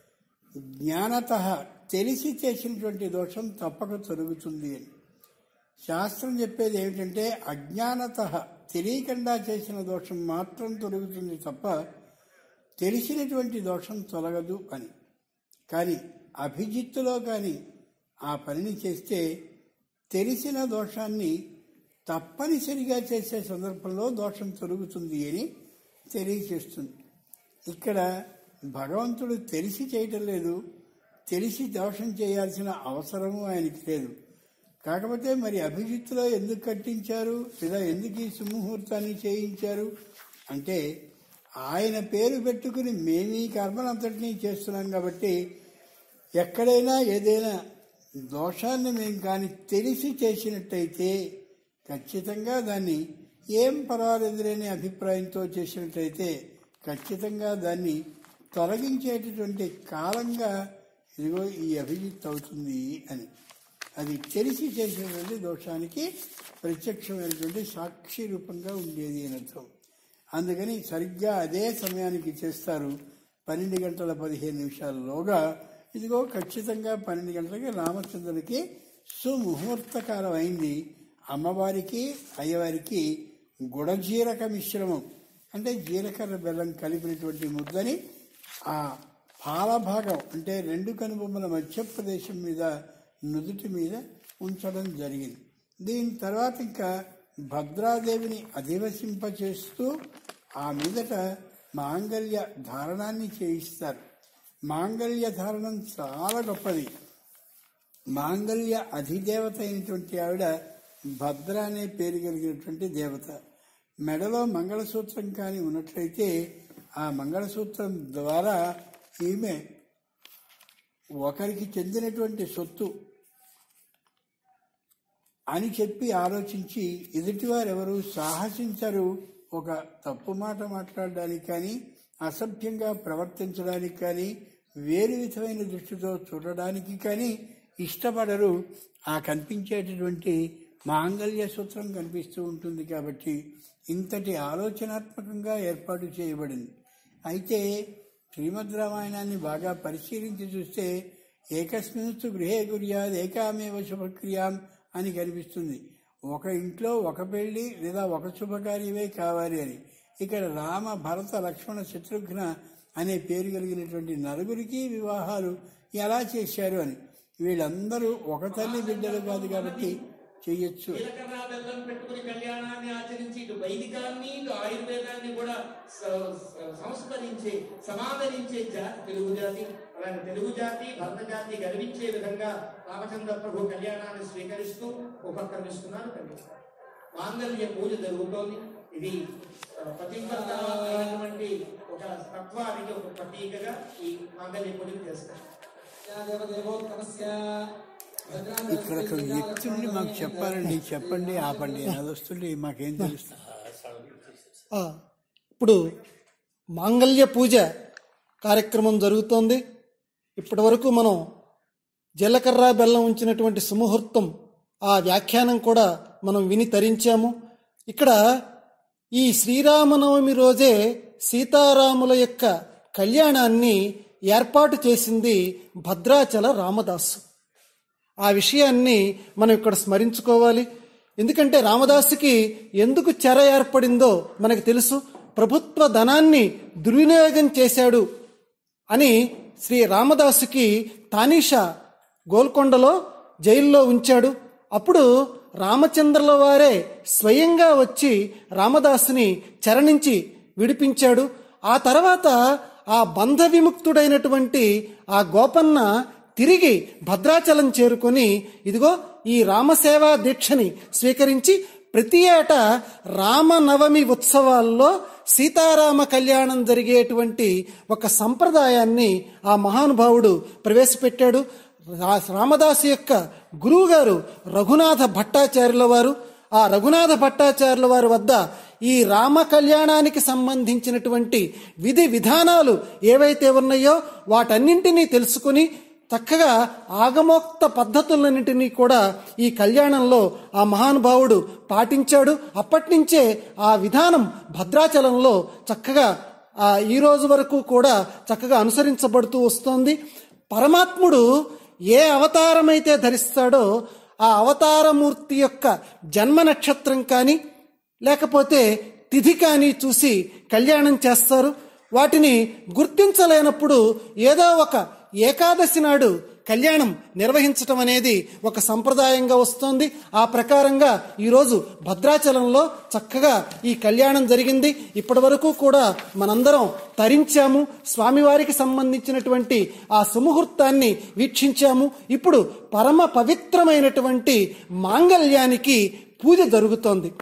జ్ఞానత తెలిసి చేసినటువంటి దోషం తప్పక తొలగుతుంది అని శాస్త్రం చెప్పేది ఏమిటంటే, అజ్ఞానత తెలియకుండా చేసిన దోషం మాత్రం తొలగుతుంది తప్ప తెలిసినటువంటి దోషం తొలగదు అని. కానీ అభిజిత్తులో కానీ ఆ పనిని చేస్తే తెలిసిన దోషాన్ని తప్పనిసరిగా చేసే సందర్భంలో దోషం తొలగుతుంది అని తెలియచేస్తుంది. ఇక్కడ భగవంతుడు తెలిసి చేయటం లేదు, తెలిసి దోషం చేయాల్సిన అవసరము ఆయనకి లేదు. కాకపోతే మరి అభిజిత్తులో ఎందుకు కట్టించారు, లేదా ఎందుకు ఈ సుముహూర్తాన్ని చేయించారు అంటే, ఆయన పేరు పెట్టుకుని మేము ఈ కర్మలంతటినీ చేస్తున్నాం కాబట్టి ఎక్కడైనా ఏదైనా దోషాన్ని మేము కానీ తెలిసి చేసినట్టయితే ఖచ్చితంగా దాన్ని ఏం పర్వాలేదులేని అభిప్రాయంతో చేసినట్లయితే ఖచ్చితంగా దాన్ని తొలగించేటటువంటి కాలంగా ఇదిగో ఈ అభిజిత్ అవుతుంది అని. అది తెలిసి చేసేటువంటి దోషానికి ప్రత్యక్షమైనటువంటి సాక్షి రూపంగా ఉండేది అని అర్థం. అందుకని సరిగ్గా అదే సమయానికి చేస్తారు. పన్నెండు గంటల పదిహేను నిమిషాలలోగా ఇదిగో ఖచ్చితంగా పన్నెండు గంటలకి రామచంద్రుడికి సుముహూర్తకాలం అయింది. అమ్మవారికి అయ్యవారికి గుడజీరక మిశ్రమం అంటే జీలకర్ర బెల్లం కలిపినటువంటి ముద్దని ఆ పాలభాగం అంటే రెండు కనుబొమ్మల మధ్య ప్రదేశం మీద నుదుటి మీద ఉంచడం జరిగింది. దీని తర్వాత ఇంకా భద్రాదేవిని అధివసింపచేస్తూ ఆ మీదట మాంగళ్య ధారణాన్ని చేయిస్తారు. మాంగళ్య ధారణం చాలా గొప్పది. మాంగళ్య అధిదేవత అయినటువంటి ఆవిడ భద్ర అనే పేరు కలిగినటువంటి దేవత. మెడలో మంగళసూత్రం కానీ ఉన్నట్లయితే ఆ మంగళసూత్రం ద్వారా ఈమె ఒకరికి చెందినటువంటి సొత్తు అని చెప్పి ఆలోచించి ఎదుటివారు ఎవరు సాహసించరు ఒక తప్పు మాట మాట్లాడడానికి కానీ, అసభ్యంగా ప్రవర్తించడానికి కానీ, వేరు విధమైన దృష్టితో చూడడానికి కానీ ఇష్టపడరు. ఆ కనిపించేటటువంటి మాంగళ్య సూత్రం కనిపిస్తూ ఉంటుంది కాబట్టి ఇంతటి ఆలోచనాత్మకంగా ఏర్పాటు చేయబడింది. అయితే శ్రీమద్ రామాయణాన్ని బాగా పరిశీలించి చూస్తే ఏకస్మిన్స్తు గృహే గుర్యాద్ ఏకామేవ శుభక్రియాం అని కనిపిస్తుంది. ఒక ఇంట్లో ఒక పెళ్లి లేదా ఒక శుభకార్యమే కావాలి అని. ఇక్కడ రామ భరత లక్ష్మణ శత్రుఘ్న అనే పేరు కలిగినటువంటి నలుగురికి వివాహాలు ఎలా చేశారు అని. వీళ్ళందరూ ఒక తల్లి బిడ్డలు కాదు కాబట్టి చెయ్యొచ్చు. జీలకర్ర బెల్లం పెట్టుకుని కళ్యాణాన్ని ఆచరించి ఇటు వైదికాన్ని ఇటు ఆయుర్వేదాన్ని కూడా సంస్కరించే సమాదరించే జాతి తెలుగు జాతి. అలాగే తెలుగు జాతి భరత జాతి గర్వించే విధంగా రామచంద్ర ప్రభు కళ్యాణాన్ని స్వీకరిస్తూ ఉపక్రమిస్తున్నారు. కనిపిస్తారు మాంగళ్య పూజ జరుగుతోంది. ఇది ప్రతిబద్ధమైనటువంటి ఒక తత్వానికి ఒక ప్రతీకగా ఈ మాంగళ్య పూజను చేస్తారు. ఇక్కడ ఒక వ్యక్తుల్ని మాకు చెప్పాలండి, చెప్పండి, ఆపండి అది వస్తుంటే మాకేం తెలుస్తుంది. ఇప్పుడు మాంగళ్య పూజ కార్యక్రమం జరుగుతోంది. ఇప్పటి వరకు మనం జీలకర్ర బెల్లం ఉంచినటువంటి సుముహూర్తం ఆ వ్యాఖ్యానం కూడా మనం విని తరించాము. ఇక్కడ ఈ శ్రీరామనవమి రోజే సీతారాముల యొక్క కళ్యాణాన్ని ఏర్పాటు చేసింది భద్రాచల రామదాసు. ఆ విషయాన్ని మనం ఇక్కడ స్మరించుకోవాలి. ఎందుకంటే రామదాసుకి ఎందుకు చెర ఏర్పడిందో మనకు తెలుసు. ప్రభుత్వ ధనాన్ని దుర్వినియోగం చేశాడు అని శ్రీ రామదాసుకి తానీషా గోల్కొండలో జైల్లో ఉంచాడు. అప్పుడు రామచంద్రుల వారే స్వయంగా వచ్చి రామదాసుని చెర నుంచి విడిపించాడు. ఆ తర్వాత ఆ బంధ విముక్తుడైనటువంటి ఆ గోపన్న తిరిగి భద్రాచలం చేరుకొని ఇదిగో ఈ రామసేవా దీక్షని స్వీకరించి ప్రతి ఏటా రామనవమి ఉత్సవాల్లో సీతారామ కళ్యాణం జరిగేటువంటి ఒక సంప్రదాయాన్ని ఆ మహానుభావుడు ప్రవేశపెట్టాడు. రామదాసు యొక్క గురువు గారు రఘునాథ భట్టాచార్యుల వారు. ఆ రఘునాథ భట్టాచార్యుల వారి వద్ద ఈ రామ కళ్యాణానికి సంబంధించినటువంటి విధి విధానాలు ఏవైతే ఉన్నాయో వాటన్నింటినీ తెలుసుకుని చక్కగా ఆగమోక్త పద్ధతులన్నింటినీ కూడా ఈ కళ్యాణంలో ఆ మహానుభావుడు పాటించాడు. అప్పటి నుంచే ఆ విధానం భద్రాచలంలో చక్కగా ఈ రోజు వరకు కూడా చక్కగా అనుసరించబడుతూ వస్తోంది. పరమాత్ముడు ఏ అవతారమైతే ధరిస్తాడో ఆ అవతారమూర్తి యొక్క జన్మ నక్షత్రం కానీ లేకపోతే తిథి కానీ చూసి కళ్యాణం చేస్తారు. వాటిని గుర్తించలేనప్పుడు ఏదో ఒక ఏకాదశి నాడు కళ్యాణం నిర్వహించటం అనేది ఒక సంప్రదాయంగా వస్తోంది. ఆ ప్రకారంగా ఈరోజు భద్రాచలంలో చక్కగా ఈ కళ్యాణం జరిగింది. ఇప్పటి వరకు కూడా మనందరం తరించాము. స్వామివారికి సంబంధించినటువంటి ఆ సుముహూర్తాన్ని వీక్షించాము. ఇప్పుడు పరమ పవిత్రమైనటువంటి మాంగళ్యానికి పూజ జరుగుతోంది.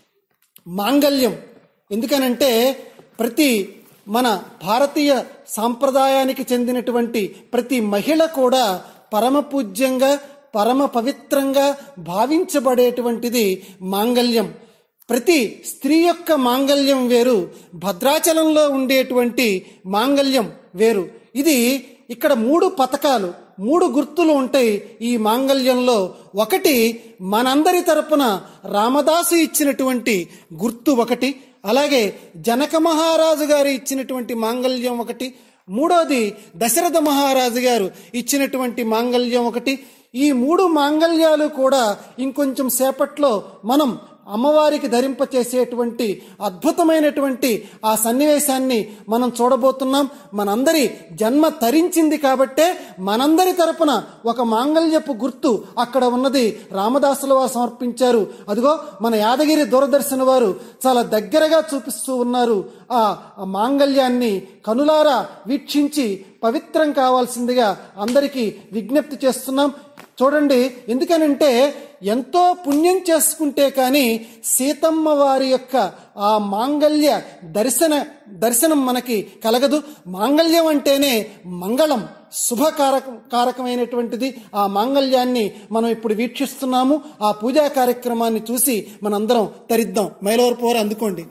మాంగళ్యం ఎందుకనంటే ప్రతి మన భారతీయ సాంప్రదాయానికి చెందినటువంటి ప్రతి మహిళ కూడా పరమ పూజ్యంగా పరమ పవిత్రంగా భావించబడేటువంటిది మాంగళ్యం. ప్రతి స్త్రీ యొక్క మాంగళ్యం వేరు, భద్రాచలంలో ఉండేటువంటి మాంగళ్యం వేరు. ఇది ఇక్కడ మూడు పథకాలు మూడు గుర్తులు ఉంటాయి ఈ మాంగళ్యంలో. ఒకటి మనందరి తరపున రామదాసు ఇచ్చినటువంటి గుర్తు ఒకటి, అలాగే జనక మహారాజు గారు ఇచ్చినటువంటి మాంగళ్యం ఒకటి, మూడోది దశరథ మహారాజు గారు ఇచ్చినటువంటి మాంగళ్యం ఒకటి. ఈ మూడు మాంగళ్యాలు కూడా ఇంకొంచెం సేపట్లో మనం అమ్మవారికి ధరింపచేసేటువంటి అద్భుతమైనటువంటి ఆ సన్నివేశాన్ని మనం చూడబోతున్నాం. మనందరి జన్మ తరించింది కాబట్టే మనందరి తరపున ఒక మాంగళ్యపు గుర్తు అక్కడ ఉన్నది రామదాసుల వారు సమర్పించారు. అదిగో మన యాదగిరి దూరదర్శన వారు చాలా దగ్గరగా చూపిస్తూ ఉన్నారు. ఆ మాంగళ్యాన్ని కనులారా వీక్షించి పవిత్రం కావాల్సిందిగా అందరికీ విజ్ఞప్తి చేస్తున్నాం. చూడండి, ఎందుకనంటే ఎంతో పుణ్యం చేసుకుంటే కానీ సీతమ్మ వారి యొక్క ఆ మాంగళ్య దర్శన దర్శనం మనకి కలగదు. మాంగళ్యం అంటేనే మంగళం, శుభకారక కారకమైనటువంటిది. ఆ మాంగళ్యాన్ని మనం ఇప్పుడు వీక్షిస్తున్నాము. ఆ పూజా కార్యక్రమాన్ని చూసి మనందరం తరిద్దాం. మైలవరపు వారు అందుకోండి.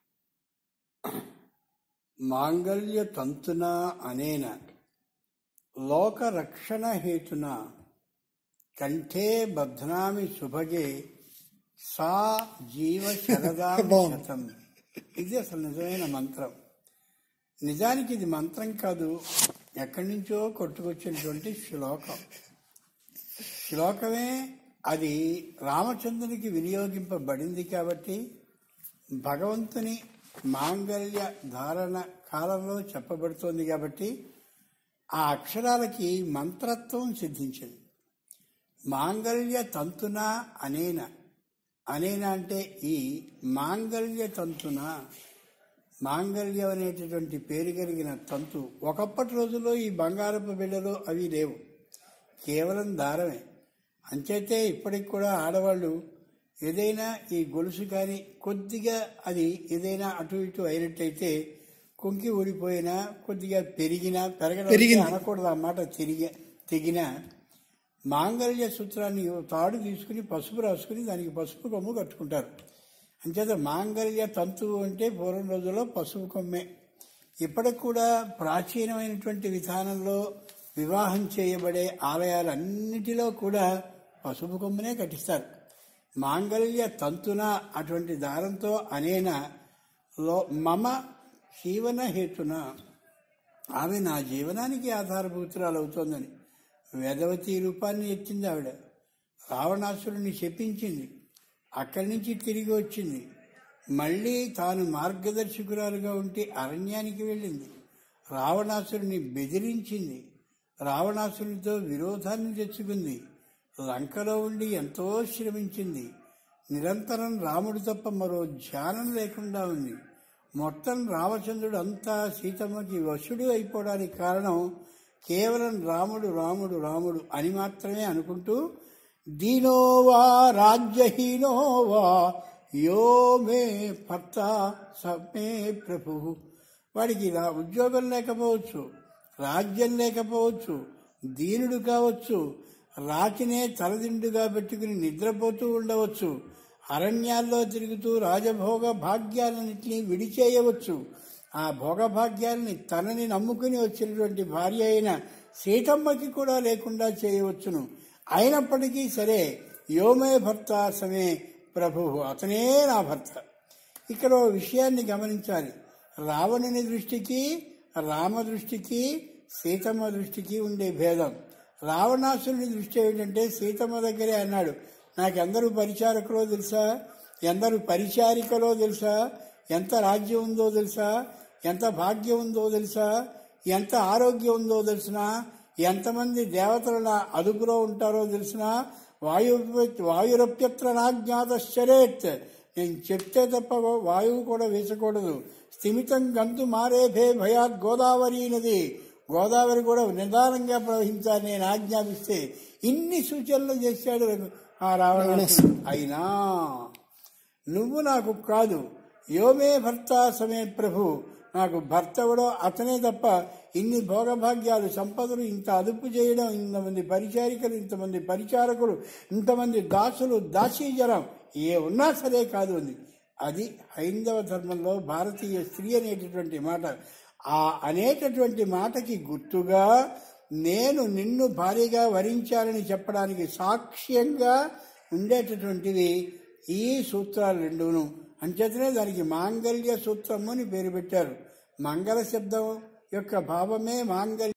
మాంగళ్య తంతున అనేన లోక రక్షణ హేతున కంఠే బధ్నామి శుభగే సా జీవ శరదాం. ఇది అసలు నిజమైన మంత్రం. నిజానికి ఇది మంత్రం కాదు, ఎక్కడి నుంచో కొట్టుకొచ్చినటువంటి శ్లోకం. శ్లోకమే అది రామచంద్రునికి వినియోగింపబడింది కాబట్టి భగవంతుని మాంగళ్య ధారణ కాలంలో చెప్పబడుతోంది కాబట్టి ఆ అక్షరాలకి మంత్రత్వం సిద్ధించింది. మాంగళ్య తంతున అనేన అనేన అంటే ఈ మాంగళ్య తంతున, మాంగళ్యం అనేటటువంటి పేరు కలిగిన తంతు. ఒకప్పటి రోజుల్లో ఈ బంగారపు బిళ్ళలు అవి లేవు, కేవలం దారమే. అంచేతే ఇప్పటికి కూడా ఆడవాళ్ళు ఏదైనా ఈ గొలుసు కానీ కొద్దిగా అది ఏదైనా అటు ఇటు అయినట్టయితే కుంకి ఊడిపోయినా కొద్దిగా పెరిగినా పెరగడం అనకూడదు అన్నమాట, తిరిగి తెగిన మాంగళ్య సూత్రాన్ని తాడు తీసుకుని పసుపు రాసుకుని దానికి పసుపు కొమ్ము కట్టుకుంటారు. అంచేత మాంగళ్య తంతు అంటే పూర్వం రోజుల్లో పసుపు కొమ్మే. ఇప్పటికి కూడా ప్రాచీనమైనటువంటి విధానంలో వివాహం చేయబడే ఆలయాలన్నిటిలో కూడా పసుపు కొమ్మునే కట్టిస్తారు. మాంగళ్య తంతున అటువంటి దారంతో అనేన లో మమ జీవన హేతున, ఆమె నా జీవనానికి ఆధారభూతురాలు అవుతోందని వేదవతి రూపాన్ని ఎత్తింది ఆవిడ. రావణాసురుని శపించింది, అక్కడి నుంచి తిరిగి వచ్చింది. మళ్ళీ తాను మార్గదర్శకురాలుగా ఉంటే అరణ్యానికి వెళ్ళింది. రావణాసురుని బెదిరించింది, రావణాసురునితో విరోధాన్ని తెచ్చుకుంది. లంకలో ఉండి ఎంతో శ్రమించింది. నిరంతరం రాముడు తప్ప మరో ధ్యానం లేకుండా ఉంది. మొత్తం రామచంద్రుడు అంతా సీతమ్మకి వశుడు అయిపోవడానికి కారణం కేవలం రాముడు రాముడు రాముడు అని మాత్రమే అనుకుంటూ, దీనోవా రాజ్యహీనోవా యో మే భర్త సమే ప్రభు, వాడికి ఉద్యోగం లేకపోవచ్చు, రాజ్యం లేకపోవచ్చు, దీనుడు కావచ్చు, రాతినే తలదిండుగా పెట్టుకుని నిద్రపోతూ ఉండవచ్చు, అరణ్యాల్లో తిరుగుతూ రాజభోగ భాగ్యాలన్నింటినీ విడిచేయవచ్చు. ఆ భోగభాగ్యాలని తనని నమ్ముకుని వచ్చినటువంటి భార్య అయిన సీతమ్మకి కూడా లేకుండా చేయవచ్చును. అయినప్పటికీ సరే యోమే భర్త సమే ప్రభు, అతనే నా భర్త. ఇక్కడ ఓ విషయాన్ని గమనించాలి. రావణుని దృష్టికి రామ దృష్టికి సీతమ్మ దృష్టికి ఉండే భేదం. రావణాసురుని దృష్టి ఏమిటంటే సీతమ్మ దగ్గరే అన్నాడు, నాకెందరూ పరిచారకులో తెలుసా, ఎందరు పరిచారికలో తెలుసా, ఎంత రాజ్యం ఉందో తెలుసా, ఎంత భాగ్యం ఉందో తెలుసా, ఎంత ఆరోగ్యం ఉందో తెలిసినా, ఎంతమంది దేవతలు నా అదుపులో ఉంటారో తెలిసినా, వాయు వాయురప్యత్ర నాజ్ఞాతశ్చరేత్, నేను చెప్తే తప్ప వాయువు కూడా వేసకూడదు. స్థిమితం గంతు మారేభే భయాత్ గోదావరి నది, గోదావరి కూడా నిదానంగా ప్రవహించాలని నేను ఆజ్ఞాపిస్తే ఇన్ని సూచనలు చేశాడు ఆ రావణాసురుడు. అయినా నువ్వు నాకు కాదు, యోమే భర్త సమే ప్రభు, నాకు భర్త కూడా అతనే తప్ప ఇన్ని భోగభాగ్యాలు సంపదలు, ఇంత అదుపు చేయడం, ఇంతమంది పరిచారికలు, ఇంతమంది పరిచారకులు, ఇంతమంది దాసులు, దాసీజనం ఏ ఉన్నా సరే కాదు అంది. అది హైందవ ధర్మంలో భారతీయ స్త్రీ అనేటటువంటి మాట. ఆ అనేటటువంటి మాటకి గుర్తుగా నేను నిన్ను భారీగా వరించాలని చెప్పడానికి సాక్ష్యంగా ఉండేటటువంటివి ఈ సూత్రాలు రెండును. అంచేతనే దానికి మాంగళ్య సూత్రము అని పేరు పెట్టారు. మంగళ శబ్దం యొక్క భావమే మాంగళ్య.